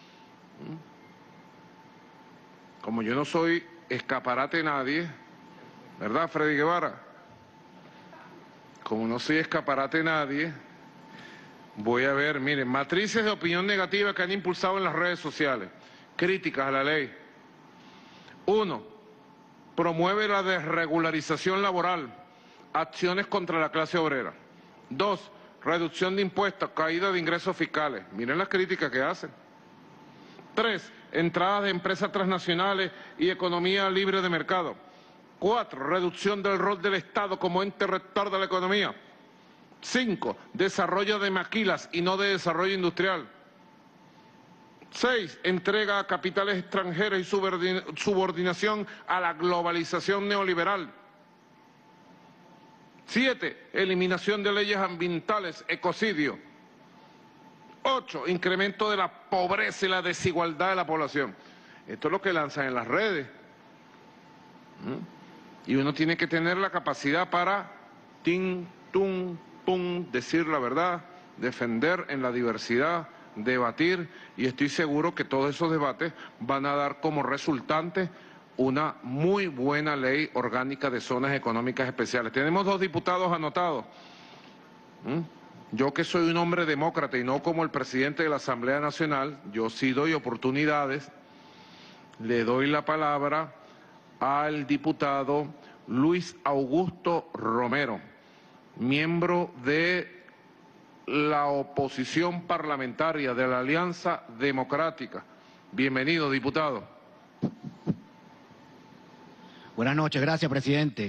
Como yo no soy escaparate de nadie, ¿verdad, Freddy Guevara? Como no soy escaparate de nadie, voy a ver, miren, matrices de opinión negativa que han impulsado en las redes sociales, críticas a la ley. 1. Promueve la desregularización laboral, acciones contra la clase obrera. 2. Reducción de impuestos, caída de ingresos fiscales. Miren las críticas que hacen. 3. Entradas de empresas transnacionales y economía libre de mercado. 4. Reducción del rol del Estado como ente rector de la economía. 5. Desarrollo de maquilas y no de desarrollo industrial. 6. Entrega a capitales extranjeros y subordinación a la globalización neoliberal. 7. Eliminación de leyes ambientales, ecocidio. 8. Incremento de la pobreza y la desigualdad de la población. Esto es lo que lanzan en las redes. Y uno tiene que tener la capacidad para tin, tum, pum, decir la verdad, defender en la diversidad, debatir, y estoy seguro que todos esos debates van a dar como resultante una muy buena ley orgánica de zonas económicas especiales. Tenemos 2 diputados anotados. Yo que soy un hombre demócrata y no como el presidente de la Asamblea Nacional, yo sí doy oportunidades. Le doy la palabra al diputado Luis Augusto Romero, miembro de la oposición parlamentaria de la Alianza Democrática. Bienvenido, diputado. Buenas noches, gracias, presidente.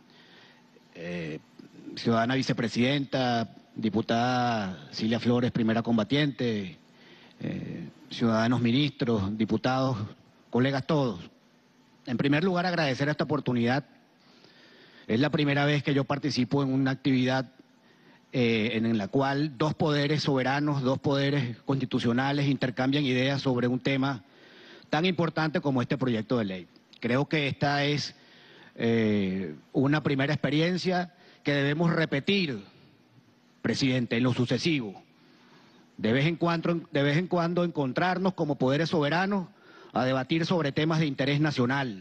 Ciudadana vicepresidenta, diputada Cilia Flores, primera combatiente, ciudadanos ministros, diputados, colegas todos. En primer lugar, agradecer esta oportunidad. Es la primera vez que yo participo en una actividad en la cual 2 poderes soberanos, 2 poderes constitucionales intercambian ideas sobre un tema tan importante como este proyecto de ley. Creo que esta es una primera experiencia que debemos repetir, presidente, en lo sucesivo. De vez en cuando encontrarnos como poderes soberanos a debatir sobre temas de interés nacional.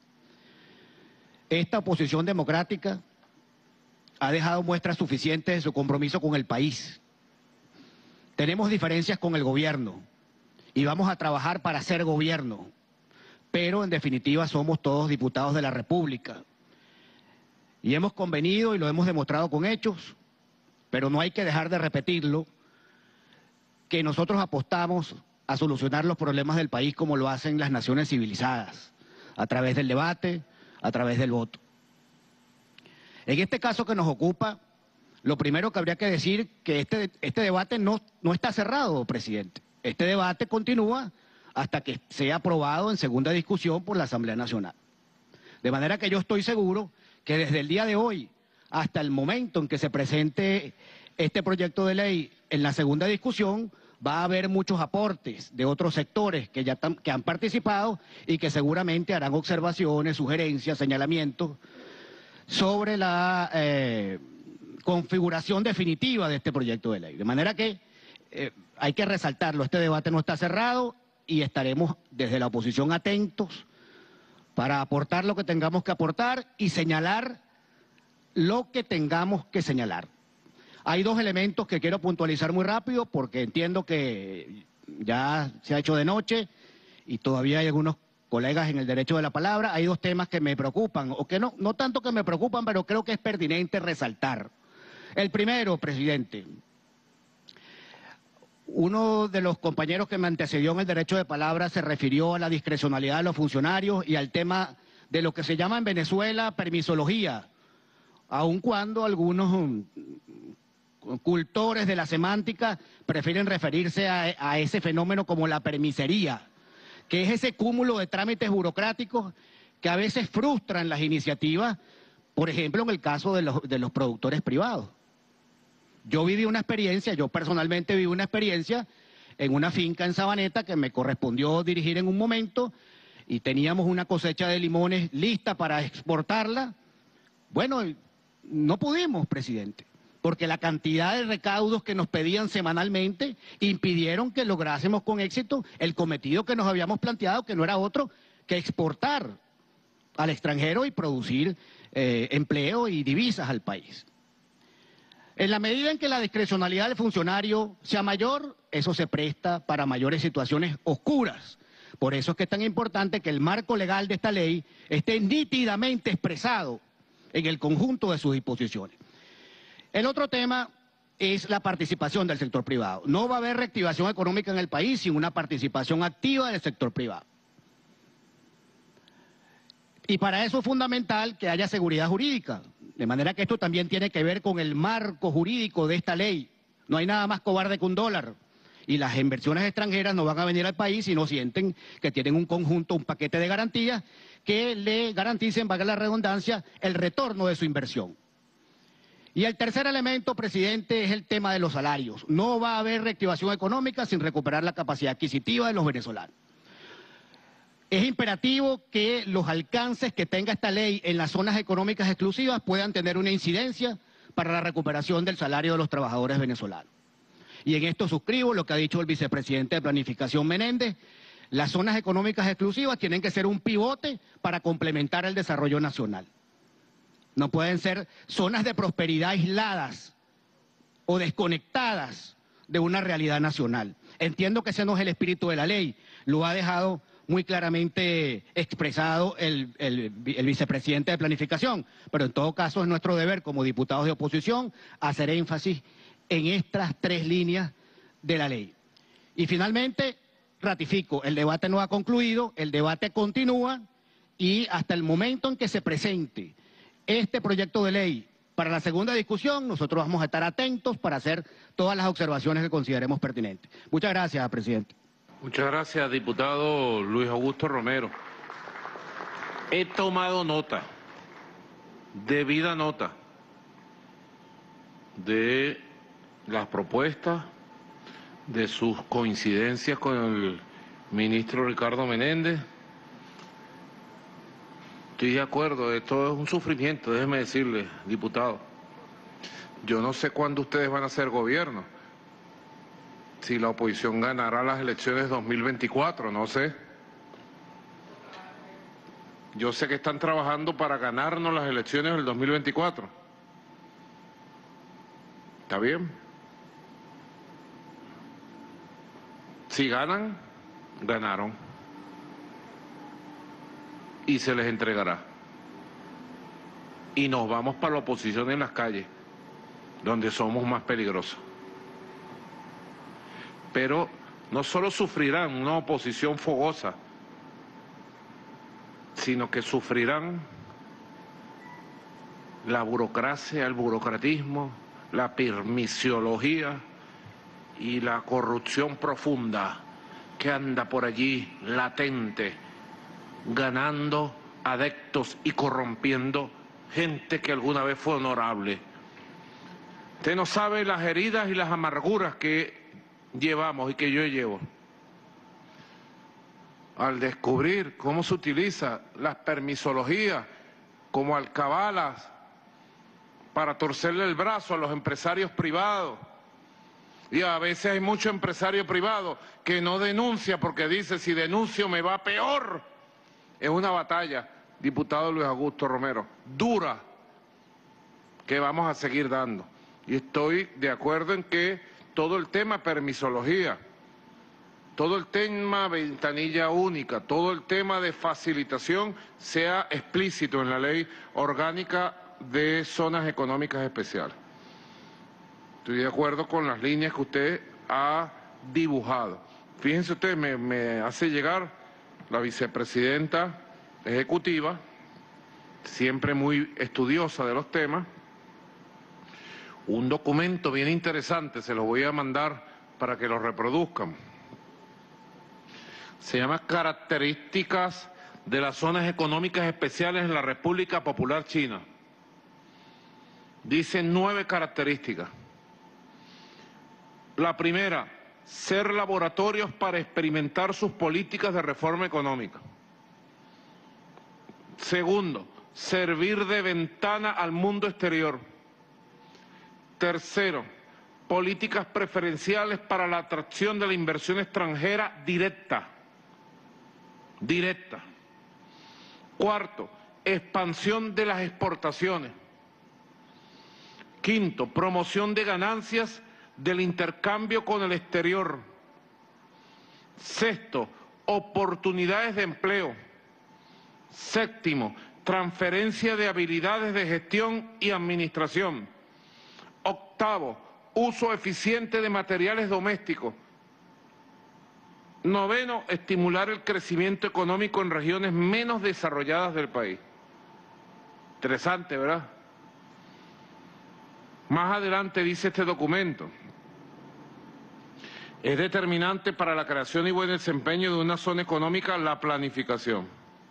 Esta oposición democrática ha dejado muestras suficientes de su compromiso con el país. Tenemos diferencias con el gobierno y vamos a trabajar para ser gobierno, pero en definitiva somos todos diputados de la República. Y hemos convenido y lo hemos demostrado con hechos, pero no hay que dejar de repetirlo, que nosotros apostamos a solucionar los problemas del país como lo hacen las naciones civilizadas, a través del debate, a través del voto. En este caso que nos ocupa, lo primero que habría que decir que este debate no está cerrado, presidente. Este debate continúa hasta que sea aprobado en segunda discusión por la Asamblea Nacional. De manera que yo estoy seguro que desde el día de hoy hasta el momento en que se presente este proyecto de ley en la segunda discusión, va a haber muchos aportes de otros sectores que han participado y que seguramente harán observaciones, sugerencias, señalamientos sobre la configuración definitiva de este proyecto de ley. De manera que hay que resaltarlo, este debate no está cerrado y estaremos desde la oposición atentos para aportar lo que tengamos que aportar y señalar lo que tengamos que señalar. Hay 2 elementos que quiero puntualizar muy rápido porque entiendo que ya se ha hecho de noche y todavía hay algunos colegas en el derecho de la palabra. Hay 2 temas que me preocupan, o que no tanto que me preocupan, pero creo que es pertinente resaltar. El primero, presidente, uno de los compañeros que me antecedió en el derecho de palabra se refirió a la discrecionalidad de los funcionarios y al tema de lo que se llama en Venezuela permisología, aun cuando algunos cultores de la semántica prefieren referirse a ese fenómeno como la permisería, que es ese cúmulo de trámites burocráticos que a veces frustran las iniciativas, por ejemplo, en el caso de los productores privados. Yo personalmente viví una experiencia en una finca en Sabaneta que me correspondió dirigir en un momento y teníamos una cosecha de limones lista para exportarla. Bueno, no pudimos, presidente, porque la cantidad de recaudos que nos pedían semanalmente impidieron que lográsemos con éxito el cometido que nos habíamos planteado, que no era otro que exportar al extranjero y producir empleo y divisas al país. En la medida en que la discrecionalidad del funcionario sea mayor, eso se presta para mayores situaciones oscuras. Por eso es que es tan importante que el marco legal de esta ley esté nítidamente expresado en el conjunto de sus disposiciones. El otro tema es la participación del sector privado. No va a haber reactivación económica en el país sin una participación activa del sector privado. Y para eso es fundamental que haya seguridad jurídica, de manera que esto también tiene que ver con el marco jurídico de esta ley. No hay nada más cobarde que un dólar. Y las inversiones extranjeras no van a venir al país si no sienten que tienen un conjunto, un paquete de garantías que le garanticen, valga la redundancia, el retorno de su inversión. Y el tercer elemento, presidente, es el tema de los salarios. No va a haber reactivación económica sin recuperar la capacidad adquisitiva de los venezolanos. Es imperativo que los alcances que tenga esta ley en las zonas económicas exclusivas puedan tener una incidencia para la recuperación del salario de los trabajadores venezolanos. Y en esto suscribo lo que ha dicho el vicepresidente de Planificación Menéndez. Las zonas económicas exclusivas tienen que ser un pivote para complementar el desarrollo nacional. No pueden ser zonas de prosperidad aisladas o desconectadas de una realidad nacional. Entiendo que ese no es el espíritu de la ley, lo ha dejado muy claramente expresado el vicepresidente de Planificación, pero en todo caso es nuestro deber como diputados de oposición hacer énfasis en estas tres líneas de la ley. Y finalmente, ratifico, el debate no ha concluido, el debate continúa y hasta el momento en que se presente este proyecto de ley para la segunda discusión, nosotros vamos a estar atentos para hacer todas las observaciones que consideremos pertinentes. Muchas gracias, presidente. Muchas gracias, diputado Luis Augusto Romero. He tomado nota, debida nota, de las propuestas, de sus coincidencias con el ministro Ricardo Menéndez. Estoy de acuerdo, esto es un sufrimiento, déjeme decirle, diputado. Yo no sé cuándo ustedes van a hacer gobierno. Si la oposición ganará las elecciones 2024, no sé. Yo sé que están trabajando para ganarnos las elecciones del 2024. ¿Está bien? Si ganan, ganaron. Y se les entregará. Y nos vamos para la oposición en las calles, donde somos más peligrosos. Pero no solo sufrirán una oposición fogosa, sino que sufrirán la burocracia, el burocratismo, la permisiología y la corrupción profunda que anda por allí latente, ganando adeptos y corrompiendo gente que alguna vez fue honorable. Usted no sabe las heridas y las amarguras que llevamos y que yo llevo al descubrir cómo se utiliza las permisologías como alcabalas para torcerle el brazo a los empresarios privados. Y a veces hay mucho empresario privado que no denuncia porque dice, si denuncio me va peor. Es una batalla, diputado Luis Augusto Romero, dura, que vamos a seguir dando. Y estoy de acuerdo en que todo el tema permisología, todo el tema ventanilla única, todo el tema de facilitación sea explícito en la ley orgánica de zonas económicas especiales. Estoy de acuerdo con las líneas que usted ha dibujado. Fíjense ustedes, me hace llegar la vicepresidenta ejecutiva, siempre muy estudiosa de los temas, un documento bien interesante, se lo voy a mandar para que lo reproduzcan. Se llama Características de las zonas económicas especiales en la República Popular China. Dice 9 características. La primera, ser laboratorios para experimentar sus políticas de reforma económica. Segundo, servir de ventana al mundo exterior. Tercero, políticas preferenciales para la atracción de la inversión extranjera directa. Cuarto, expansión de las exportaciones. Quinto, promoción de ganancias del intercambio con el exterior. Sexto, oportunidades de empleo. Séptimo, transferencia de habilidades de gestión y administración. Octavo, uso eficiente de materiales domésticos. Noveno, estimular el crecimiento económico en regiones menos desarrolladas del país. Interesante, ¿verdad? Más adelante dice este documento: es determinante para la creación y buen desempeño de una zona económica la planificación.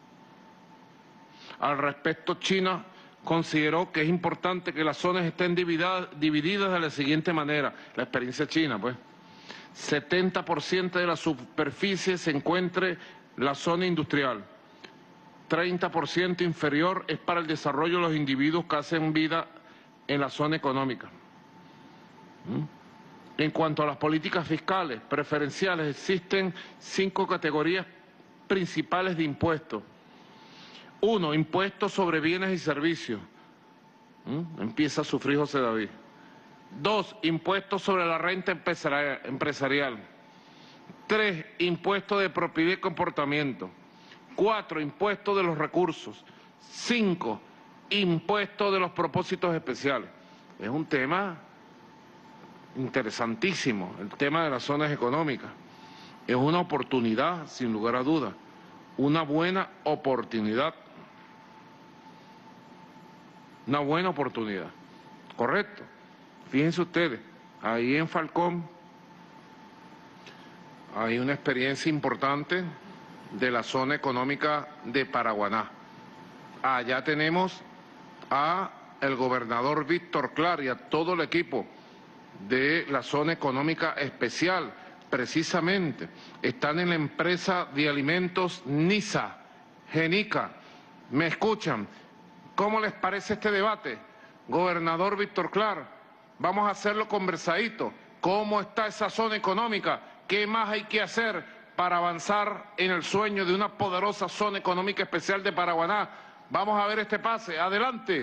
Al respecto, China consideró que es importante que las zonas estén divididas de la siguiente manera. La experiencia china, pues. 70% de la superficie se encuentre la zona industrial. 30% inferior es para el desarrollo de los individuos que hacen vida en la zona económica. En cuanto a las políticas fiscales preferenciales, existen 5 categorías principales de impuestos. 1, impuestos sobre bienes y servicios. Empieza a sufrir José David. 2, impuestos sobre la renta empresarial. 3, impuestos de propiedad y comportamiento. 4, impuestos de los recursos. 5, impuestos de los propósitos especiales. Es un tema interesantísimo, el tema de las zonas económicas. Es una oportunidad, sin lugar a dudas, una buena oportunidad. Una buena oportunidad, correcto. Fíjense ustedes, ahí en Falcón hay una experiencia importante de la zona económica de Paraguaná. Allá tenemos a el gobernador Víctor Clar y a todo el equipo de la zona económica especial. Precisamente están en la empresa de alimentos NISA, Genica. ¿Me escuchan? ¿Cómo les parece este debate? Gobernador Víctor Clar, vamos a hacerlo conversadito. ¿Cómo está esa zona económica? ¿Qué más hay que hacer para avanzar en el sueño de una poderosa zona económica especial de Paraguaná? Vamos a ver este pase. Adelante.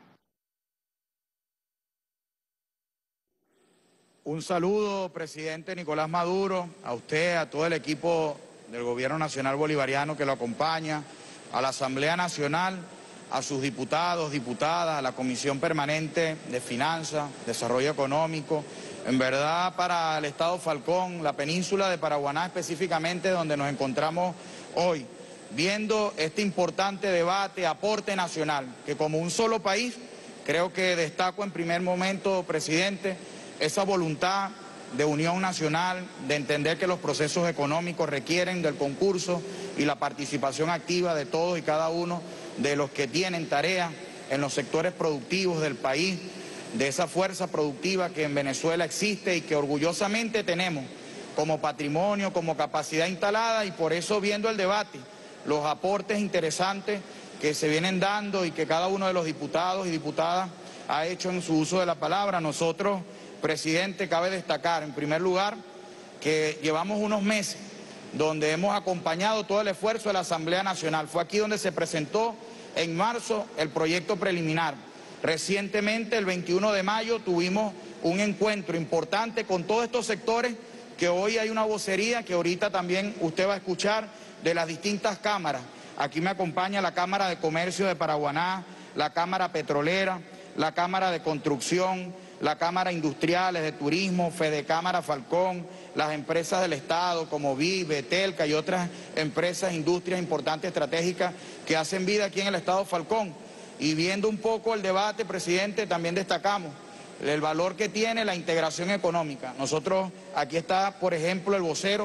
Un saludo, presidente Nicolás Maduro, a usted, a todo el equipo del Gobierno Nacional Bolivariano que lo acompaña, a la Asamblea Nacional, a sus diputados, diputadas, a la Comisión Permanente de Finanzas, Desarrollo Económico. En verdad, para el Estado Falcón, la península de Paraguaná específicamente, donde nos encontramos hoy, viendo este importante debate, aporte nacional, que como un solo país, creo que destaco en primer momento, presidente, esa voluntad de unión nacional, de entender que los procesos económicos requieren del concurso y la participación activa de todos y cada uno de los que tienen tareas en los sectores productivos del país, de esa fuerza productiva que en Venezuela existe y que orgullosamente tenemos como patrimonio, como capacidad instalada, y por eso, viendo el debate, los aportes interesantes que se vienen dando y que cada uno de los diputados y diputadas ha hecho en su uso de la palabra. Nosotros, presidente, cabe destacar en primer lugar que llevamos unos meses donde hemos acompañado todo el esfuerzo de la Asamblea Nacional. Fue aquí donde se presentó en marzo el proyecto preliminar. Recientemente, el 21 de mayo, tuvimos un encuentro importante con todos estos sectores, que hoy hay una vocería que ahorita también usted va a escuchar de las distintas cámaras. Aquí me acompaña la Cámara de Comercio de Paraguaná, la Cámara Petrolera, la Cámara de Construcción, la Cámara Industriales de Turismo, Fedecámara Falcón, las empresas del Estado como Vive, Telca y otras empresas, industrias importantes, estratégicas, que hacen vida aquí en el Estado Falcón. Y viendo un poco el debate, presidente, también destacamos el valor que tiene la integración económica. Nosotros, aquí está, por ejemplo, el vocero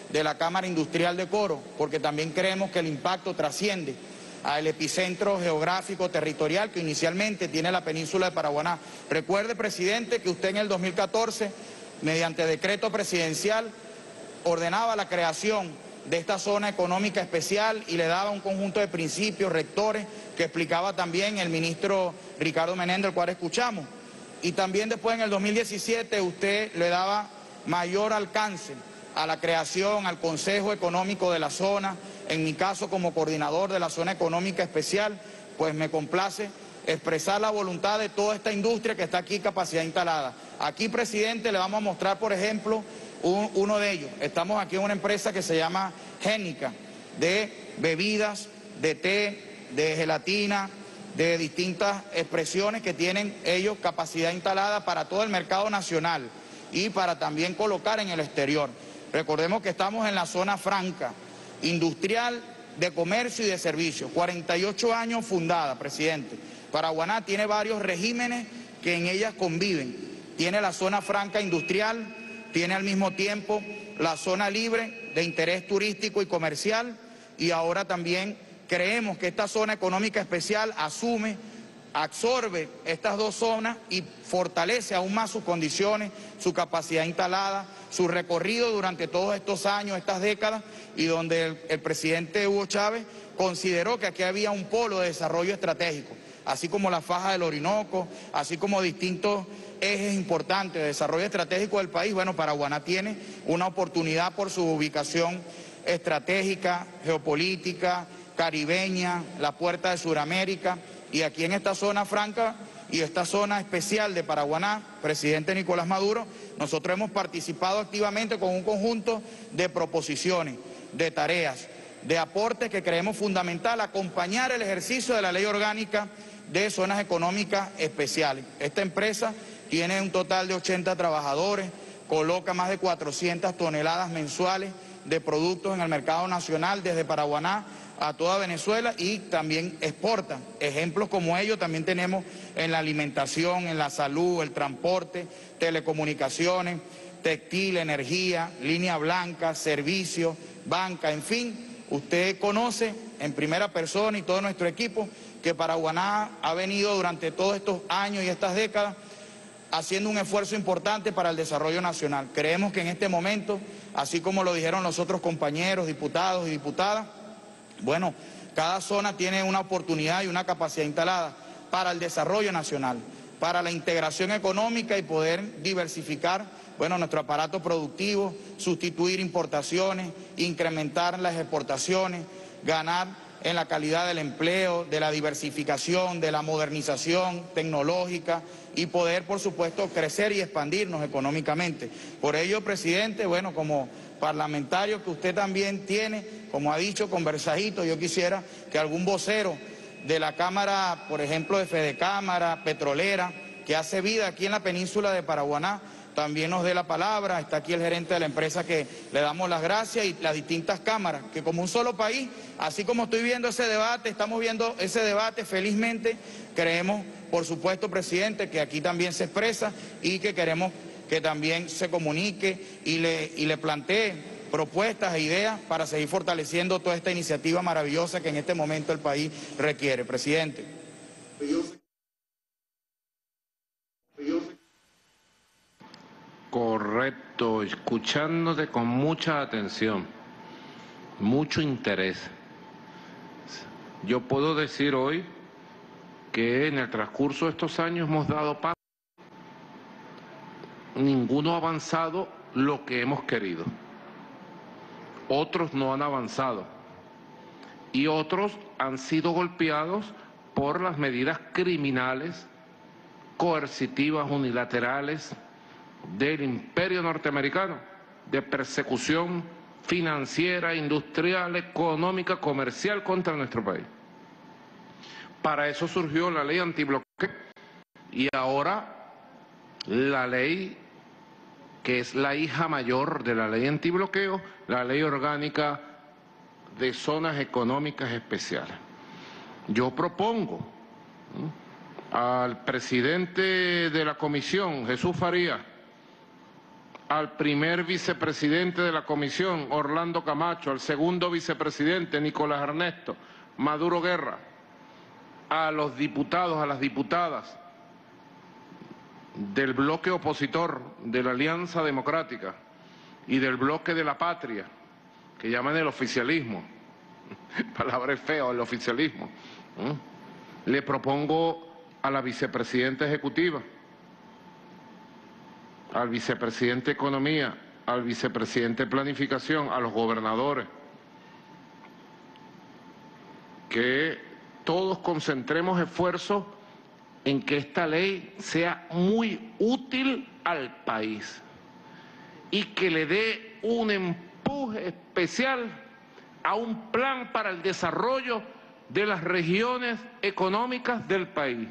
de la Cámara Industrial de Coro, porque también creemos que el impacto trasciende al epicentro geográfico territorial que inicialmente tiene la península de Paraguaná. Recuerde, presidente, que usted en el 2014, mediante decreto presidencial, ordenaba la creación de esta zona económica especial y le daba un conjunto de principios rectores que explicaba también el ministro Ricardo Menéndez, el cual escuchamos. Y también después en el 2017 usted le daba mayor alcance a la creación, al Consejo Económico de la zona. En mi caso, como coordinador de la zona económica especial, pues me complace expresar la voluntad de toda esta industria que está aquí, capacidad instalada. Aquí, presidente, le vamos a mostrar, por ejemplo, uno de ellos. Estamos aquí en una empresa que se llama Génica, de bebidas, de té, de gelatina, de distintas expresiones que tienen ellos capacidad instalada para todo el mercado nacional y para también colocar en el exterior. Recordemos que estamos en la zona franca, industrial, de comercio y de servicio. 48 años fundada, presidente. Paraguaná tiene varios regímenes que en ellas conviven. Tiene la zona franca industrial, tiene al mismo tiempo la zona libre de interés turístico y comercial, y ahora también creemos que esta zona económica especial absorbe estas dos zonas y fortalece aún más sus condiciones, su capacidad instalada, su recorrido durante todos estos años, estas décadas, y donde el presidente Hugo Chávez consideró que aquí había un polo de desarrollo estratégico, así como la faja del Orinoco, así como distintos ejes importantes de desarrollo estratégico del país. Bueno, Paraguaná tiene una oportunidad por su ubicación estratégica, geopolítica, caribeña, la puerta de Sudamérica, y aquí en esta zona franca y esta zona especial de Paraguaná, presidente Nicolás Maduro, nosotros hemos participado activamente con un conjunto de proposiciones, de tareas, de aportes que creemos fundamental acompañar el ejercicio de la ley orgánica de zonas económicas especiales. Esta empresa tiene un total de 80 trabajadores, coloca más de 400 toneladas mensuales de productos en el mercado nacional desde Paraguaná a toda Venezuela, y también exportan. Ejemplos como ellos también tenemos en la alimentación, en la salud, el transporte, telecomunicaciones, textil, energía, línea blanca, servicios, banca, en fin. Usted conoce en primera persona y todo nuestro equipo que Paraguaná ha venido durante todos estos años y estas décadas haciendo un esfuerzo importante para el desarrollo nacional. Creemos que en este momento, así como lo dijeron los otros compañeros, diputados y diputadas, bueno, cada zona tiene una oportunidad y una capacidad instalada para el desarrollo nacional, para la integración económica y poder diversificar, bueno, nuestro aparato productivo, sustituir importaciones, incrementar las exportaciones, ganar en la calidad del empleo, de la diversificación, de la modernización tecnológica y poder, por supuesto, crecer y expandirnos económicamente. Por ello, presidente, bueno, como parlamentario que usted también tiene, como ha dicho, conversadito, yo quisiera que algún vocero de la Cámara, por ejemplo, de Fedecámara, petrolera, que hace vida aquí en la península de Paraguaná, también nos dé la palabra. Está aquí el gerente de la empresa, que le damos las gracias, y las distintas cámaras, que como un solo país, así como estoy viendo ese debate, estamos viendo ese debate felizmente. Creemos, por supuesto, presidente, que aquí también se expresa y que queremos que también se comunique y le plantee propuestas e ideas para seguir fortaleciendo toda esta iniciativa maravillosa que en este momento el país requiere. Presidente. Correcto, escuchándote con mucha atención, mucho interés. Yo puedo decir hoy que en el transcurso de estos años hemos dado paso. Ninguno ha avanzado lo que hemos querido. Otros no han avanzado. Y otros han sido golpeados por las medidas criminales, coercitivas, unilaterales del imperio norteamericano, de persecución financiera, industrial, económica, comercial contra nuestro país. Para eso surgió la ley antibloqueo y ahora la ley que es la hija mayor de la ley antibloqueo, la ley orgánica de zonas económicas especiales. Yo propongo al presidente de la comisión, Jesús Farías, al primer vicepresidente de la comisión, Orlando Camacho, al segundo vicepresidente, Nicolás Ernesto Maduro Guerra, a los diputados, a las diputadas del bloque opositor de la Alianza Democrática y del bloque de la Patria, que llaman el oficialismo, palabra fea, el oficialismo, le propongo a la vicepresidenta ejecutiva, al vicepresidente de Economía, al vicepresidente de Planificación, a los gobernadores, que todos concentremos esfuerzos en que esta ley sea muy útil al país y que le dé un empuje especial a un plan para el desarrollo de las regiones económicas del país.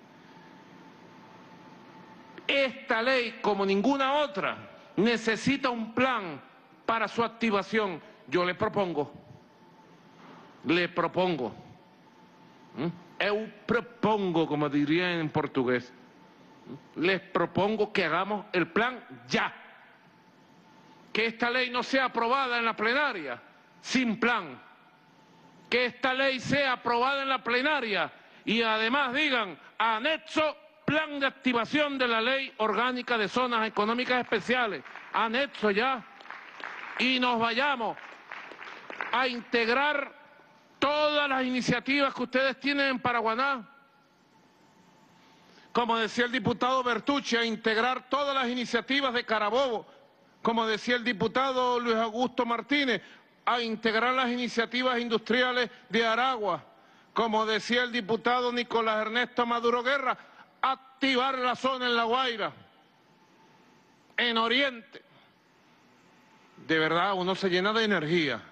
Esta ley, como ninguna otra, necesita un plan para su activación. Yo le propongo, eu propongo, como diría en portugués, les propongo que hagamos el plan ya. Que esta ley no sea aprobada en la plenaria sin plan. Que esta ley sea aprobada en la plenaria y además digan anexo plan de activación de la Ley Orgánica de Zonas Económicas Especiales, anexo ya, y nos vayamos a integrar todas las iniciativas que ustedes tienen en Paraguaná. Como decía el diputado Bertucci, a integrar todas las iniciativas de Carabobo. Como decía el diputado Luis Augusto Martínez, a integrar las iniciativas industriales de Aragua. Como decía el diputado Nicolás Ernesto Maduro Guerra, activar la zona en La Guaira, en Oriente. De verdad, uno se llena de energía.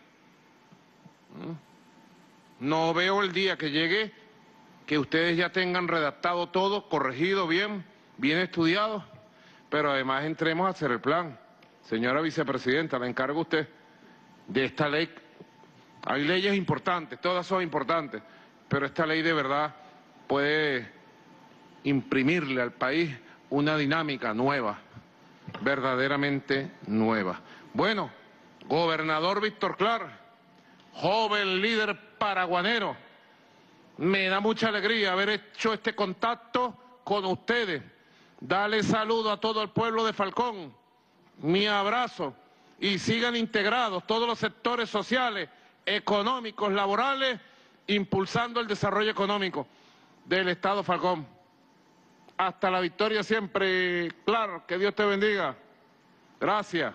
No veo el día que llegue que ustedes ya tengan redactado todo, corregido bien, bien estudiado, pero además entremos a hacer el plan. Señora vicepresidenta, le encargo a usted de esta ley. Hay leyes importantes, todas son importantes, pero esta ley de verdad puede imprimirle al país una dinámica nueva, verdaderamente nueva. Bueno, gobernador Víctor Clark, joven líder paraguanero, me da mucha alegría haber hecho este contacto con ustedes. Dale saludo a todo el pueblo de Falcón, mi abrazo, y sigan integrados todos los sectores sociales, económicos, laborales, impulsando el desarrollo económico del Estado Falcón. Hasta la victoria siempre, Clark, que Dios te bendiga. Gracias.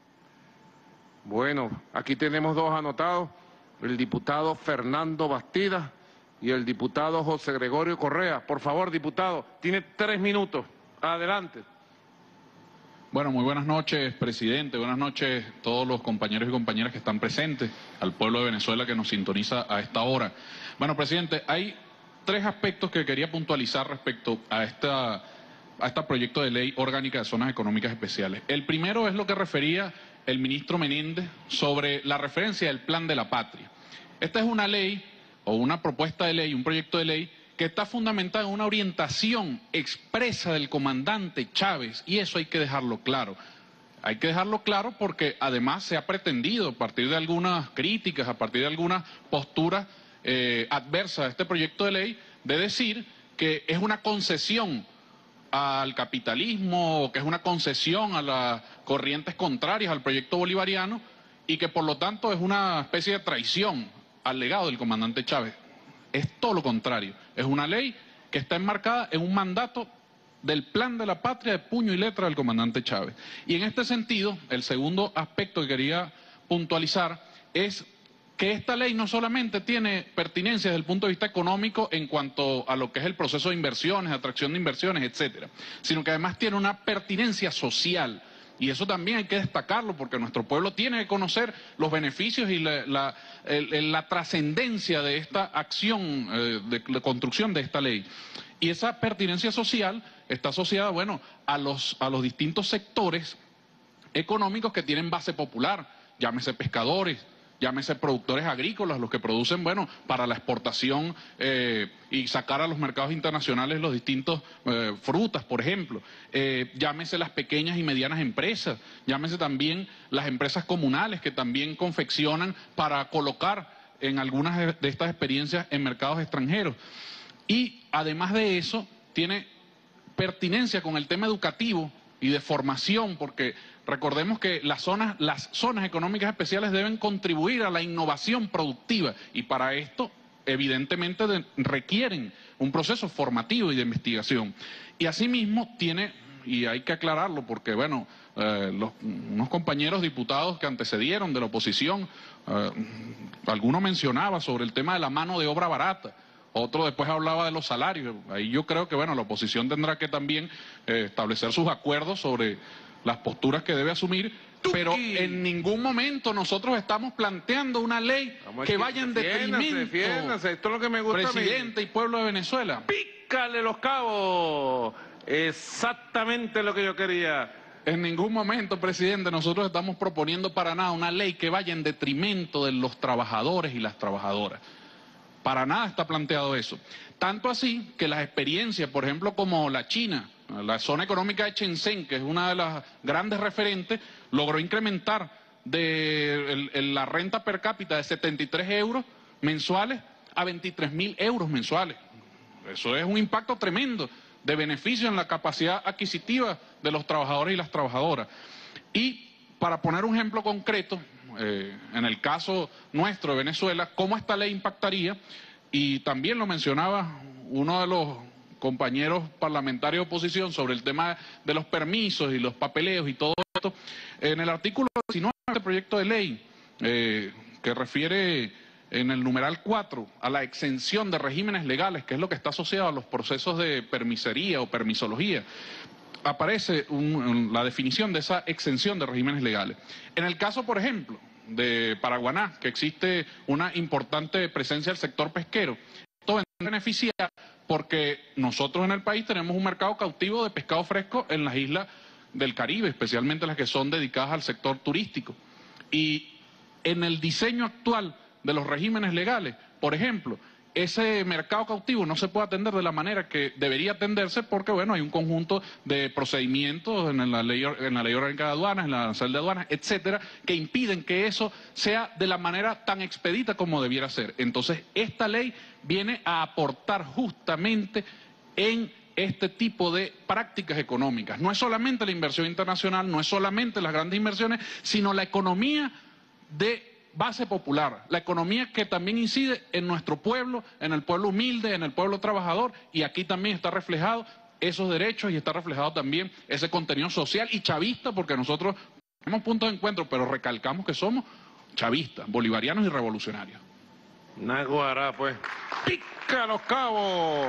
Bueno, aquí tenemos dos anotados, el diputado Fernando Bastida y el diputado José Gregorio Correa. Por favor, diputado, tiene 3 minutos. Adelante. Bueno, muy buenas noches, presidente. Buenas noches a todos los compañeros y compañeras que están presentes, al pueblo de Venezuela que nos sintoniza a esta hora. Bueno, presidente, hay 3 aspectos que quería puntualizar respecto a este proyecto de ley orgánica de zonas económicas especiales. El primero es lo que refería el ministro Menéndez sobre la referencia del Plan de la Patria. Esta es una ley o una propuesta de ley, un proyecto de ley que está fundamentada en una orientación expresa del comandante Chávez, y eso hay que dejarlo claro. Hay que dejarlo claro porque además se ha pretendido, a partir de algunas críticas, a partir de algunas posturas adversas a este proyecto de ley, de decir que es una concesión al capitalismo, que es una concesión a las corrientes contrarias al proyecto bolivariano y que por lo tanto es una especie de traición al legado del comandante Chávez. Es todo lo contrario, es una ley que está enmarcada en un mandato del Plan de la Patria de puño y letra del comandante Chávez. Y en este sentido, el segundo aspecto que quería puntualizar es que esta ley no solamente tiene pertinencia desde el punto de vista económico en cuanto a lo que es el proceso de inversiones, atracción de inversiones, etcétera, sino que además tiene una pertinencia social. Y eso también hay que destacarlo porque nuestro pueblo tiene que conocer los beneficios y la trascendencia de esta acción de construcción de esta ley. Y esa pertinencia social está asociada, bueno, a los distintos sectores económicos que tienen base popular, llámese pescadores, llámese productores agrícolas, los que producen, bueno, para la exportación y sacar a los mercados internacionales los distintos frutas, por ejemplo, llámese las pequeñas y medianas empresas, llámese también las empresas comunales que también confeccionan para colocar en algunas de estas experiencias en mercados extranjeros. Y además de eso, tiene pertinencia con el tema educativo y de formación, porque recordemos que las zonas económicas especiales deben contribuir a la innovación productiva y para esto evidentemente requieren un proceso formativo y de investigación. Y asimismo tiene, y hay que aclararlo porque bueno, unos compañeros diputados que antecedieron de la oposición, alguno mencionaba sobre el tema de la mano de obra barata, otro después hablaba de los salarios. Ahí yo creo que bueno, la oposición tendrá que también establecer sus acuerdos sobre las posturas que debe asumir, pero en ningún momento nosotros estamos planteando una ley que vaya en detrimento, esto es lo que me gusta, presidente y pueblo de Venezuela. ¡Pícale los cabos! Exactamente lo que yo quería. En ningún momento, presidente, nosotros estamos proponiendo para nada una ley que vaya en detrimento de los trabajadores y las trabajadoras. Para nada está planteado eso. Tanto así que las experiencias, por ejemplo, como la China, la zona económica de Shenzhen, que es una de las grandes referentes, logró incrementar la renta per cápita de 73 euros mensuales a 23.000 euros mensuales. Eso es un impacto tremendo de beneficio en la capacidad adquisitiva de los trabajadores y las trabajadoras. Y para poner un ejemplo concreto, en el caso nuestro de Venezuela, cómo esta ley impactaría, y también lo mencionaba uno de los compañeros parlamentarios de oposición sobre el tema de los permisos y los papeleos y todo esto, en el artículo 19 del proyecto de ley, que refiere en el numeral 4 a la exención de regímenes legales, que es lo que está asociado a los procesos de permisería o permisología, aparece la definición de esa exención de regímenes legales. En el caso, por ejemplo, de Paraguaná, que existe una importante presencia del sector pesquero, esto beneficia porque nosotros en el país tenemos un mercado cautivo de pescado fresco en las islas del Caribe, especialmente las que son dedicadas al sector turístico. Y en el diseño actual de los regímenes legales, por ejemplo, ese mercado cautivo no se puede atender de la manera que debería atenderse porque, bueno, hay un conjunto de procedimientos en la ley orgánica de aduanas, en la arancel de aduanas, etcétera, que impiden que eso sea de la manera tan expedita como debiera ser. Entonces, esta ley viene a aportar justamente en este tipo de prácticas económicas. No es solamente la inversión internacional, no es solamente las grandes inversiones, sino la economía de base popular, la economía que también incide en nuestro pueblo, en el pueblo humilde, en el pueblo trabajador, y aquí también está reflejado esos derechos y está reflejado también ese contenido social y chavista, porque nosotros tenemos puntos de encuentro, pero recalcamos que somos chavistas, bolivarianos y revolucionarios. Naguará, pues. ¡Pica los cabos!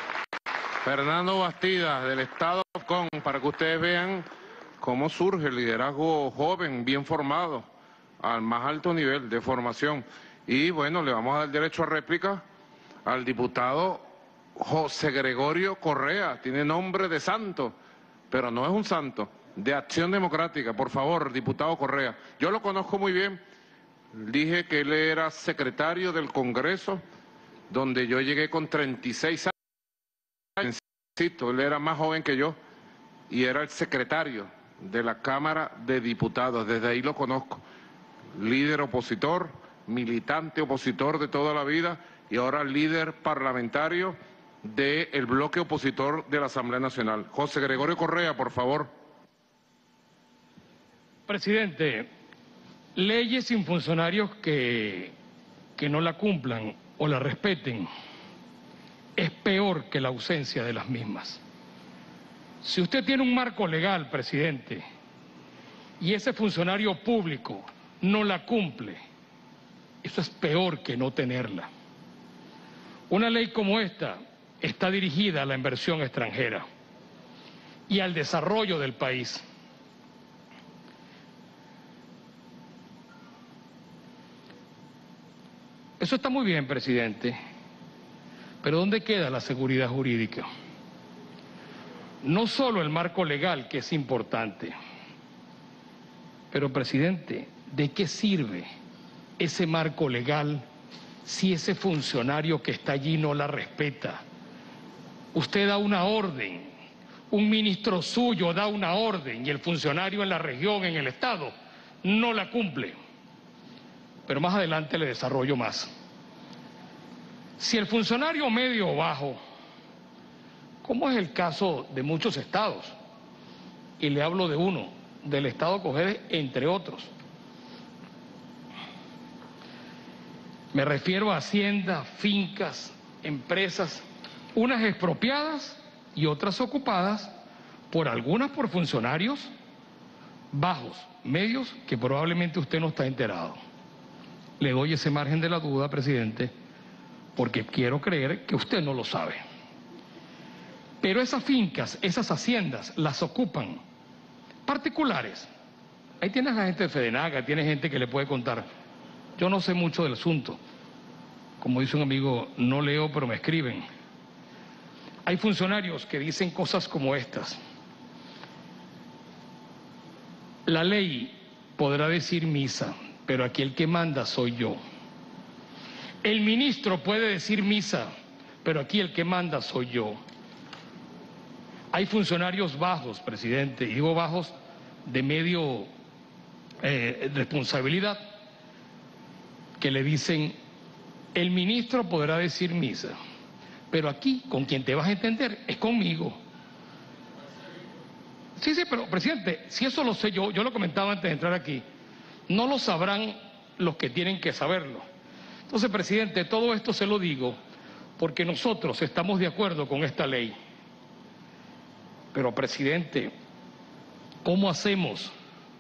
Fernando Bastidas, del Estado Con, para que ustedes vean cómo surge el liderazgo joven, bien formado, al más alto nivel de formación. Y bueno, le vamos a dar derecho a réplica al diputado José Gregorio Correa. Tiene nombre de santo, pero no es un santo, de Acción Democrática. Por favor, diputado Correa. Yo lo conozco muy bien. Dije que él era secretario del Congreso, donde yo llegué con 36 años. Él era más joven que yo y era el secretario de la Cámara de Diputados. Desde ahí lo conozco. Líder opositor, militante opositor de toda la vida y ahora líder parlamentario del bloque opositor de la Asamblea Nacional. José Gregorio Correa, por favor. Presidente, leyes sin funcionarios que no la cumplan o la respeten es peor que la ausencia de las mismas. Si usted tiene un marco legal, presidente, y ese funcionario público no la cumple, eso es peor que no tenerla. Una ley como esta está dirigida a la inversión extranjera y al desarrollo del país. Eso está muy bien, presidente, pero ¿dónde queda la seguridad jurídica? No solo el marco legal, que es importante, pero, presidente, ¿de qué sirve ese marco legal si ese funcionario que está allí no la respeta? Usted da una orden, un ministro suyo da una orden y el funcionario en la región, en el Estado, no la cumple. Pero más adelante le desarrollo más. Si el funcionario medio o bajo, como es el caso de muchos estados, y le hablo de uno, del estado Cojedes, entre otros, me refiero a haciendas, fincas, empresas, unas expropiadas y otras ocupadas por funcionarios bajos, medios, que probablemente usted no está enterado. Le doy ese margen de la duda, presidente, porque quiero creer que usted no lo sabe. Pero esas fincas, esas haciendas, las ocupan particulares. Ahí tienes a la gente de Fedenaga, tiene gente que le puede contar. Yo no sé mucho del asunto. Como dice un amigo, no leo, pero me escriben. Hay funcionarios que dicen cosas como estas. La ley podrá decir misa, pero aquí el que manda soy yo. El ministro puede decir misa, pero aquí el que manda soy yo. Hay funcionarios bajos, presidente, y digo bajos de medio responsabilidad, que le dicen, el ministro podrá decir misa, pero aquí con quien te vas a entender es conmigo. Sí, pero presidente, si eso lo sé yo lo comentaba antes de entrar aquí, no lo sabrán los que tienen que saberlo. Entonces, presidente, todo esto se lo digo porque nosotros estamos de acuerdo con esta ley. Pero, presidente, ¿cómo hacemos?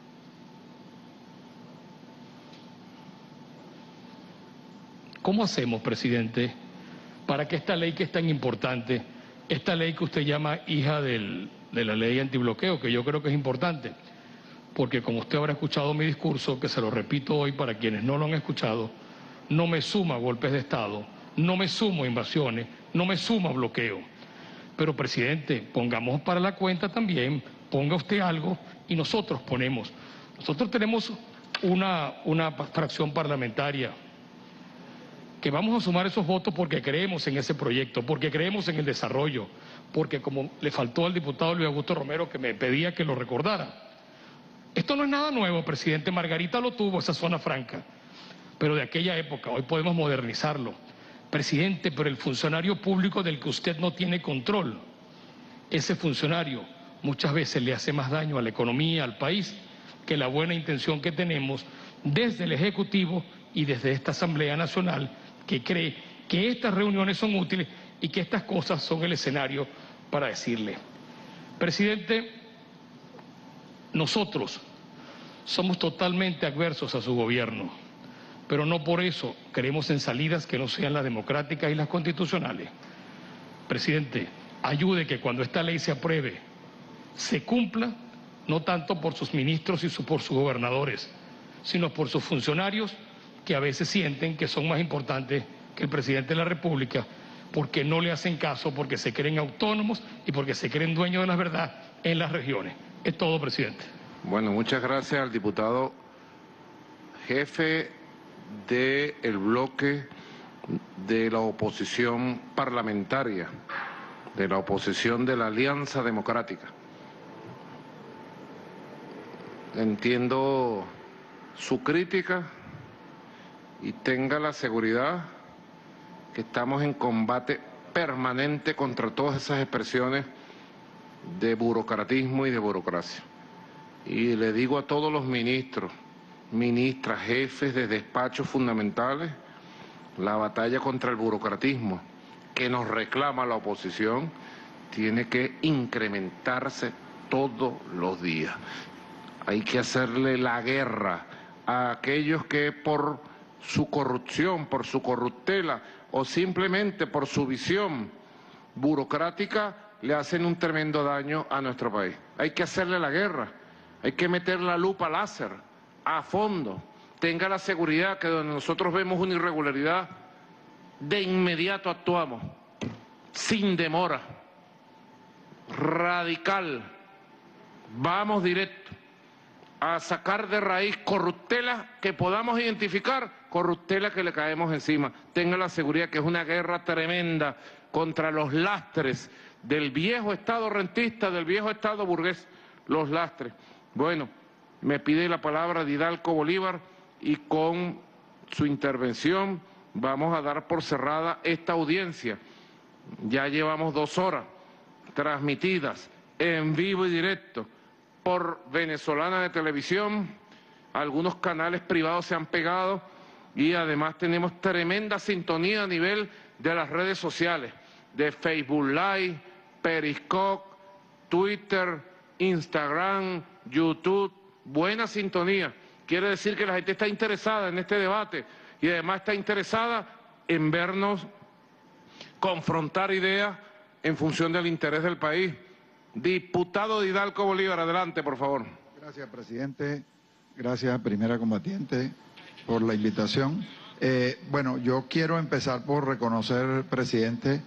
¿Cómo hacemos, presidente, para que esta ley que es tan importante, esta ley que usted llama hija de la ley antibloqueo, que yo creo que es importante, porque como usted habrá escuchado mi discurso, que se lo repito hoy para quienes no lo han escuchado, no me suma golpes de Estado, no me sumo invasiones, no me suma bloqueo. Pero, presidente, pongamos para la cuenta también, ponga usted algo y nosotros ponemos. Nosotros tenemos una fracción parlamentaria que vamos a sumar esos votos porque creemos en ese proyecto, porque creemos en el desarrollo, porque como le faltó al diputado Luis Augusto Romero que me pedía que lo recordara. Esto no es nada nuevo, presidente. Margarita lo tuvo, esa zona franca, pero de aquella época. Hoy podemos modernizarlo. Presidente, pero el funcionario público del que usted no tiene control, ese funcionario muchas veces le hace más daño a la economía, al país, que la buena intención que tenemos desde el Ejecutivo y desde esta Asamblea Nacional, que cree que estas reuniones son útiles y que estas cosas son el escenario para decirle. Presidente, nosotros somos totalmente adversos a su gobierno, pero no por eso creemos en salidas que no sean las democráticas y las constitucionales. Presidente, ayude que cuando esta ley se apruebe, se cumpla, no tanto por sus ministros y por sus gobernadores, sino por sus funcionarios que a veces sienten que son más importantes que el presidente de la República, porque no le hacen caso, porque se creen autónomos y porque se creen dueños de la verdad en las regiones. Es todo, presidente. Bueno, muchas gracias al diputado jefe del bloque de la oposición parlamentaria, de la oposición de la Alianza Democrática. Entiendo su crítica y tenga la seguridad que estamos en combate permanente contra todas esas expresiones de burocratismo y de burocracia. Y le digo a todos los ministros, ministras, jefes de despachos fundamentales, la batalla contra el burocratismo que nos reclama la oposición tiene que incrementarse todos los días. Hay que hacerle la guerra a aquellos que por su corrupción, por su corruptela o simplemente por su visión burocrática le hacen un tremendo daño a nuestro país. Hay que hacerle la guerra, hay que meter la lupa láser a fondo. Tenga la seguridad que donde nosotros vemos una irregularidad, de inmediato actuamos, sin demora, radical. Vamos directo a sacar de raíz corruptelas que podamos identificar corruptela que le caemos encima. Tenga la seguridad que es una guerra tremenda contra los lastres del viejo Estado rentista, del viejo Estado burgués, los lastres. Bueno, me pide la palabra Didalco Bolívar y con su intervención vamos a dar por cerrada esta audiencia. Ya llevamos 2 horas transmitidas en vivo y directo por Venezolana de Televisión, algunos canales privados se han pegado y además tenemos tremenda sintonía a nivel de las redes sociales, de Facebook Live, Periscope, Twitter, Instagram, YouTube, buena sintonía. Quiere decir que la gente está interesada en este debate y además está interesada en vernos confrontar ideas en función del interés del país. Diputado Didalco Bolívar, adelante, por favor. Gracias, presidente. Gracias, primera combatiente, por la invitación. Bueno, yo quiero empezar por reconocer, presidente,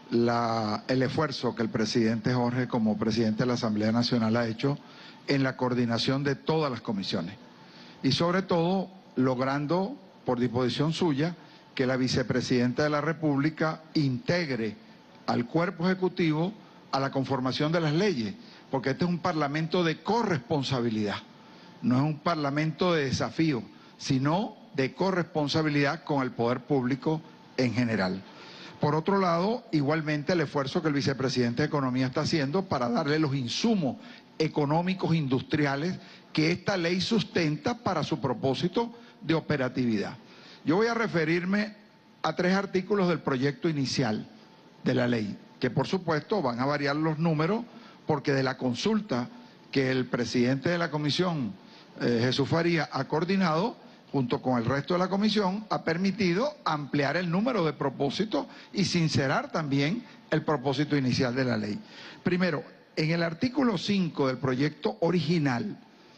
el esfuerzo que el presidente Jorge, como presidente de la Asamblea Nacional, ha hecho en la coordinación de todas las comisiones. Y sobre todo, logrando, por disposición suya, que la vicepresidenta de la República integre al cuerpo ejecutivo a la conformación de las leyes, porque este es un parlamento de corresponsabilidad, no es un parlamento de desafío, sino de corresponsabilidad con el poder público en general. Por otro lado, igualmente el esfuerzo que el vicepresidente de Economía está haciendo para darle los insumos económicos industriales que esta ley sustenta para su propósito de operatividad. Yo voy a referirme a 3 artículos del proyecto inicial de la ley, que por supuesto van a variar los números porque de la consulta que el presidente de la comisión, Jesús Faría, ha coordinado junto con el resto de la comisión, ha permitido ampliar el número de propósitos y sincerar también el propósito inicial de la ley. Primero, en el artículo 5 del proyecto original,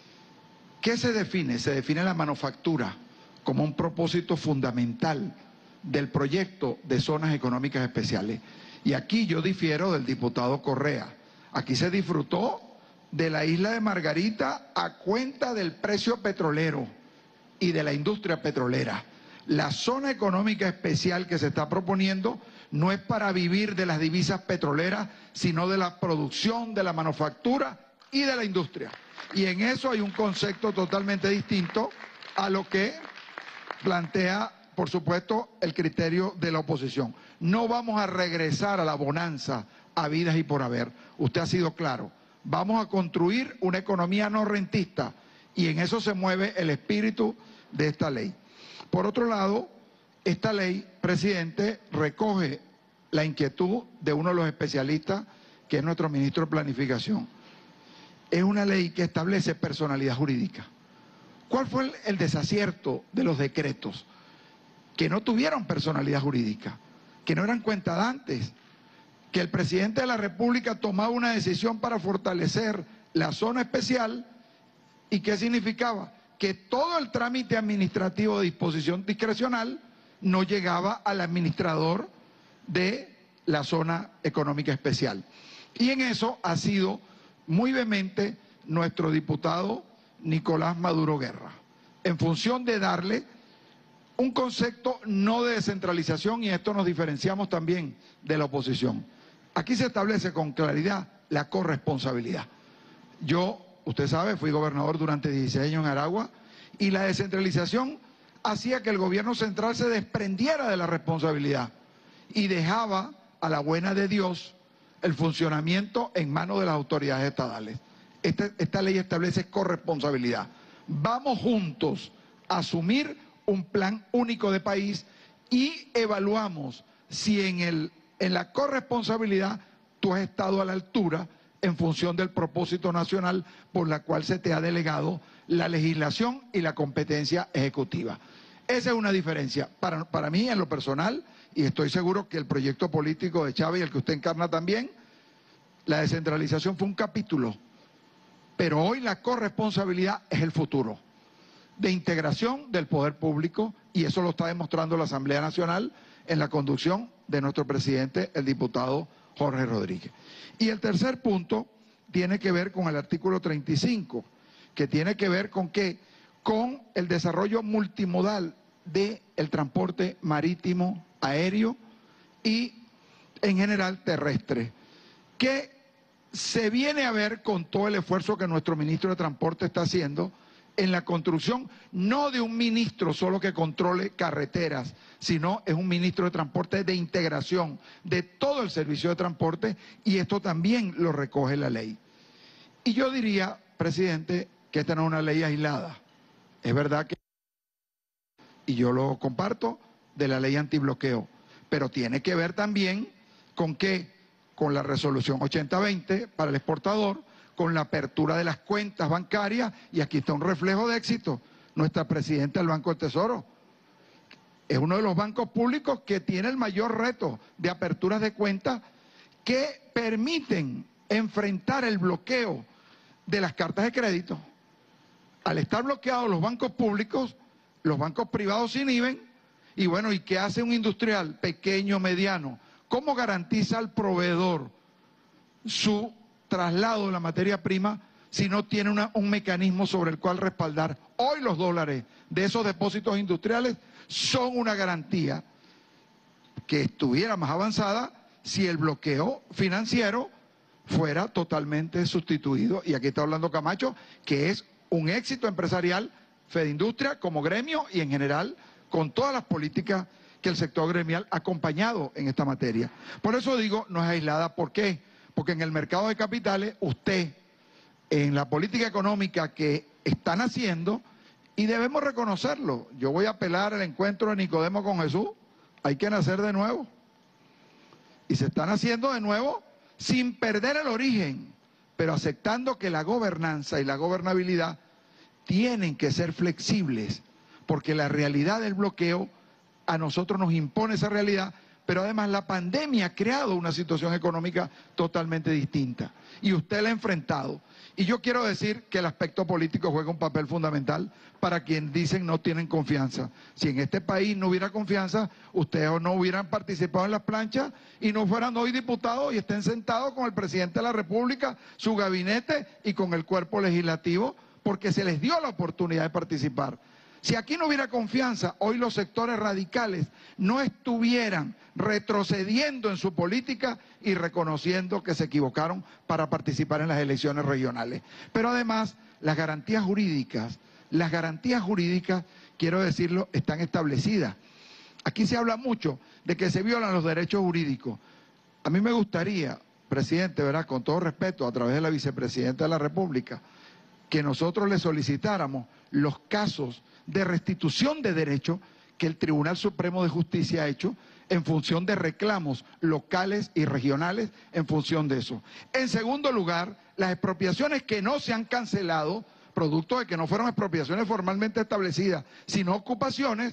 ¿qué se define? Se define la manufactura como un propósito fundamental del proyecto de zonas económicas especiales. Y aquí yo difiero del diputado Correa. Aquí se disfrutó de la isla de Margarita a cuenta del precio petrolero y de la industria petrolera. La zona económica especial que se está proponiendo no es para vivir de las divisas petroleras, sino de la producción, de la manufactura y de la industria. Y en eso hay un concepto totalmente distinto a lo que plantea, por supuesto, el criterio de la oposición. No vamos a regresar a la bonanza habidas y por haber. Usted ha sido claro. Vamos a construir una economía no rentista y en eso se mueve el espíritu de esta ley. Por otro lado, esta ley, presidente, recoge la inquietud de uno de los especialistas, que es nuestro ministro de Planificación. Es una ley que establece personalidad jurídica. ¿Cuál fue el desacierto de los decretos? Que no tuvieron personalidad jurídica, que no eran cuentadantes, que el presidente de la República tomaba una decisión para fortalecer la zona especial. ¿Y qué significaba? Que todo el trámite administrativo de disposición discrecional no llegaba al administrador de la zona económica especial. Y en eso ha sido muy vehemente nuestro diputado Nicolás Maduro Guerra, en función de darle un concepto no de descentralización, y esto nos diferenciamos también de la oposición. Aquí se establece con claridad la corresponsabilidad. Yo, usted sabe, fui gobernador durante 16 años en Aragua y la descentralización hacía que el gobierno central se desprendiera de la responsabilidad y dejaba a la buena de Dios el funcionamiento en manos de las autoridades estatales. Esta ley establece corresponsabilidad. Vamos juntos a asumir un plan único de país y evaluamos si en la corresponsabilidad tú has estado a la altura en función del propósito nacional por la cual se te ha delegado la legislación y la competencia ejecutiva. Esa es una diferencia. Para mí, en lo personal, y estoy seguro que el proyecto político de Chávez y el que usted encarna también, la descentralización fue un capítulo, pero hoy la corresponsabilidad es el futuro de integración del poder público, y eso lo está demostrando la Asamblea Nacional en la conducción de nuestro presidente, el diputado Jorge Rodríguez. Y el tercer punto tiene que ver con el artículo 35, que tiene que ver con el desarrollo multimodal del transporte marítimo, aéreo y en general terrestre, que se viene a ver con todo el esfuerzo que nuestro ministro de Transporte está haciendo en la construcción, no de un ministro solo que controle carreteras, sino es un ministro de Transporte de integración de todo el servicio de transporte, y esto también lo recoge la ley. Y yo diría, presidente, que esta no es una ley aislada. Es verdad que, y yo lo comparto, de la ley antibloqueo, pero tiene que ver también con qué, con la resolución 8020 para el exportador, con la apertura de las cuentas bancarias, y aquí está un reflejo de éxito. Nuestra presidenta del Banco del Tesoro es uno de los bancos públicos que tiene el mayor reto de aperturas de cuentas que permiten enfrentar el bloqueo de las cartas de crédito. Al estar bloqueados los bancos públicos, los bancos privados se inhiben, y bueno, ¿y qué hace un industrial pequeño, mediano? ¿Cómo garantiza al proveedor su traslado de la materia prima si no tiene un mecanismo sobre el cual respaldar? Hoy los dólares de esos depósitos industriales son una garantía que estuviera más avanzada si el bloqueo financiero fuera totalmente sustituido. Y aquí está hablando Camacho, que es un éxito empresarial, Fedindustria como gremio y en general con todas las políticas que el sector gremial ha acompañado en esta materia. Por eso digo, no es aislada. ¿Por qué? Porque en el mercado de capitales, usted, en la política económica que están haciendo, y debemos reconocerlo, yo voy a apelar al encuentro de Nicodemo con Jesús, hay que nacer de nuevo. Y se están haciendo de nuevo sin perder el origen, pero aceptando que la gobernanza y la gobernabilidad tienen que ser flexibles, porque la realidad del bloqueo a nosotros nos impone esa realidad, pero además la pandemia ha creado una situación económica totalmente distinta y usted la ha enfrentado. Y yo quiero decir que el aspecto político juega un papel fundamental para quienes dicen no tienen confianza. Si en este país no hubiera confianza, ustedes no hubieran participado en las planchas y no fueran hoy diputados y estén sentados con el presidente de la República, su gabinete y con el cuerpo legislativo, porque se les dio la oportunidad de participar. Si aquí no hubiera confianza, hoy los sectores radicales no estuvieran retrocediendo en su política y reconociendo que se equivocaron para participar en las elecciones regionales. Pero además, las garantías jurídicas, quiero decirlo, están establecidas. Aquí se habla mucho de que se violan los derechos jurídicos. A mí me gustaría, presidente, ¿verdad?, con todo respeto, a través de la vicepresidenta de la República, que nosotros le solicitáramos los casos de restitución de derechos que el Tribunal Supremo de Justicia ha hecho en función de reclamos locales y regionales en función de eso. En segundo lugar, las expropiaciones que no se han cancelado, producto de que no fueron expropiaciones formalmente establecidas, sino ocupaciones,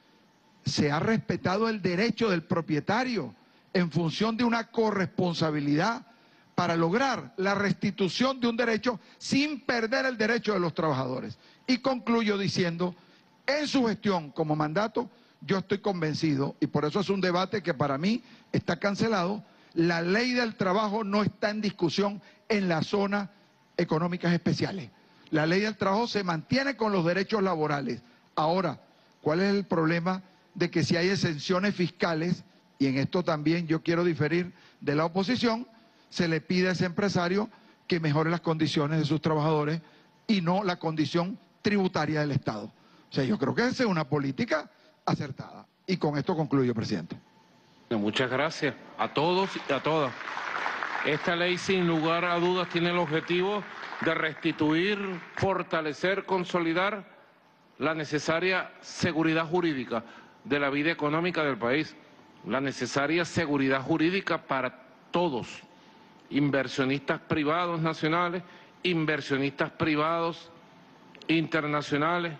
se ha respetado el derecho del propietario en función de una corresponsabilidad para lograr la restitución de un derecho sin perder el derecho de los trabajadores. Y concluyo diciendo, en su gestión como mandato, yo estoy convencido, y por eso es un debate que para mí está cancelado, la ley del trabajo no está en discusión en las zonas económicas especiales. La ley del trabajo se mantiene con los derechos laborales. Ahora, ¿cuál es el problema de que si hay exenciones fiscales, y en esto también yo quiero diferir de la oposición, se le pide a ese empresario que mejore las condiciones de sus trabajadores y no la condición tributaria del Estado? O sea, yo creo que esa es una política acertada. Y con esto concluyo, presidente. Muchas gracias a todos y a todas. Esta ley, sin lugar a dudas, tiene el objetivo de restituir, fortalecer, consolidar la necesaria seguridad jurídica de la vida económica del país, la necesaria seguridad jurídica para todos, inversionistas privados nacionales, inversionistas privados internacionales,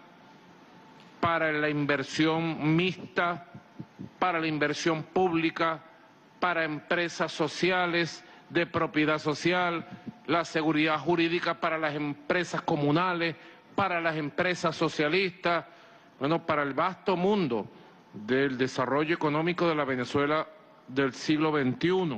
para la inversión mixta, para la inversión pública, para empresas sociales de propiedad social, la seguridad jurídica para las empresas comunales, para las empresas socialistas, bueno, para el vasto mundo del desarrollo económico de la Venezuela del siglo XXI.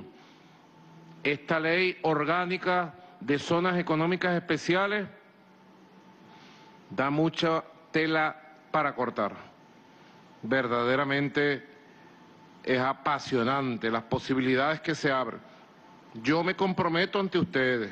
Esta ley orgánica de zonas económicas especiales da mucha tela para cortar. verdaderamente es apasionante, las posibilidades que se abren. Yo me comprometo ante ustedes,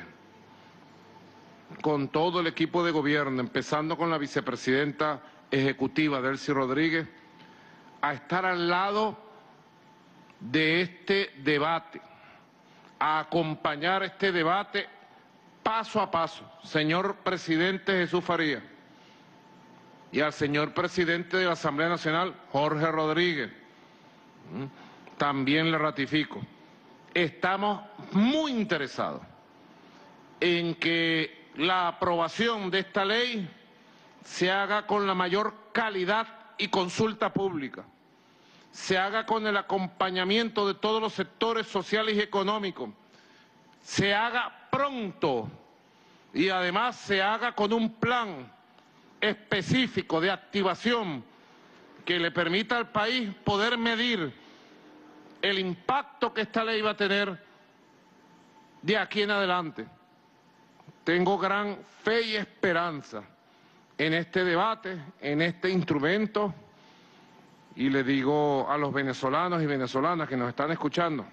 con todo el equipo de gobierno, empezando con la vicepresidenta ejecutiva Delcy Rodríguez, a estar al lado de este debate, a acompañar este debate paso a paso. Señor presidente Jesús Farías, y al señor presidente de la Asamblea Nacional, Jorge Rodríguez, también le ratifico. Estamos muy interesados en que la aprobación de esta ley se haga con la mayor calidad y consulta pública, se haga con el acompañamiento de todos los sectores sociales y económicos, se haga pronto y además se haga con un plan específico de activación que le permita al país poder medir el impacto que esta ley va a tener de aquí en adelante. Tengo gran fe y esperanza en este debate, en este instrumento, y le digo a los venezolanos y venezolanas que nos están escuchando,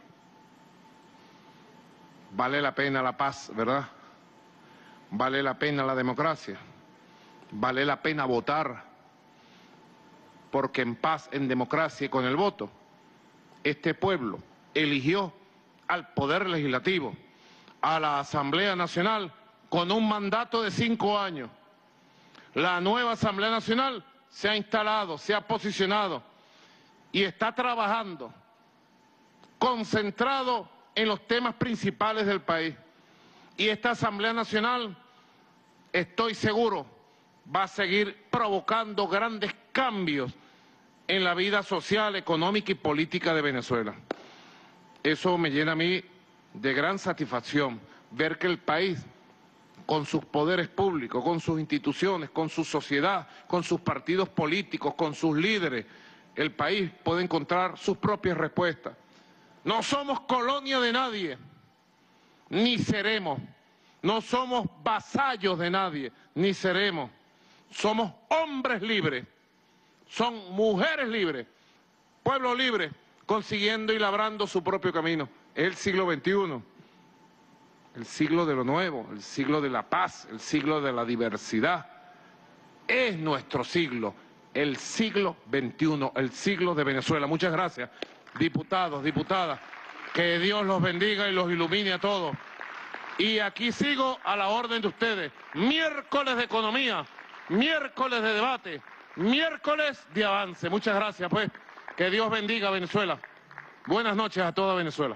vale la pena la paz, ¿verdad? Vale la pena la democracia, vale la pena votar, porque en paz, en democracia y con el voto, este pueblo eligió al Poder Legislativo, a la Asamblea Nacional, con un mandato de 5 años. La nueva Asamblea Nacional se ha instalado, se ha posicionado y está trabajando, concentrado en los temas principales del país. Y esta Asamblea Nacional, estoy seguro, va a seguir provocando grandes cambios en la vida social, económica y política de Venezuela. Eso me llena a mí de gran satisfacción, ver que el país, con sus poderes públicos, con sus instituciones, con su sociedad, con sus partidos políticos, con sus líderes, el país puede encontrar sus propias respuestas. No somos colonia de nadie, ni seremos. No somos vasallos de nadie, ni seremos. Somos hombres libres, son mujeres libres, pueblo libre, consiguiendo y labrando su propio camino. Es el siglo XXI, el siglo de lo nuevo, el siglo de la paz, el siglo de la diversidad. Es nuestro siglo, el siglo XXI, el siglo de Venezuela. Muchas gracias, diputados, diputadas. Que Dios los bendiga y los ilumine a todos. Y aquí sigo a la orden de ustedes. Miércoles de economía, miércoles de debate, miércoles de avance. Muchas gracias, pues. Que Dios bendiga a Venezuela. Buenas noches a toda Venezuela.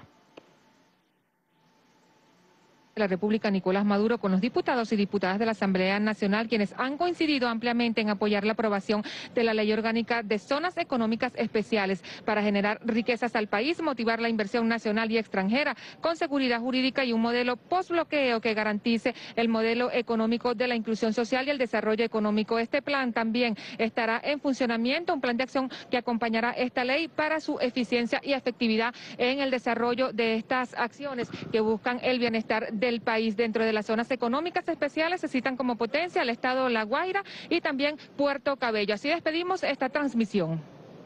La República Nicolás Maduro con los diputados y diputadas de la Asamblea Nacional, quienes han coincidido ampliamente en apoyar la aprobación de la Ley Orgánica de Zonas Económicas Especiales para generar riquezas al país, motivar la inversión nacional y extranjera con seguridad jurídica y un modelo postbloqueo que garantice el modelo económico de la inclusión social y el desarrollo económico. Este plan también estará en funcionamiento, un plan de acción que acompañará esta ley para su eficiencia y efectividad en el desarrollo de estas acciones que buscan el bienestar del país. Dentro de las zonas económicas especiales se citan como potencia el estado La Guaira y también Puerto Cabello. Así despedimos esta transmisión.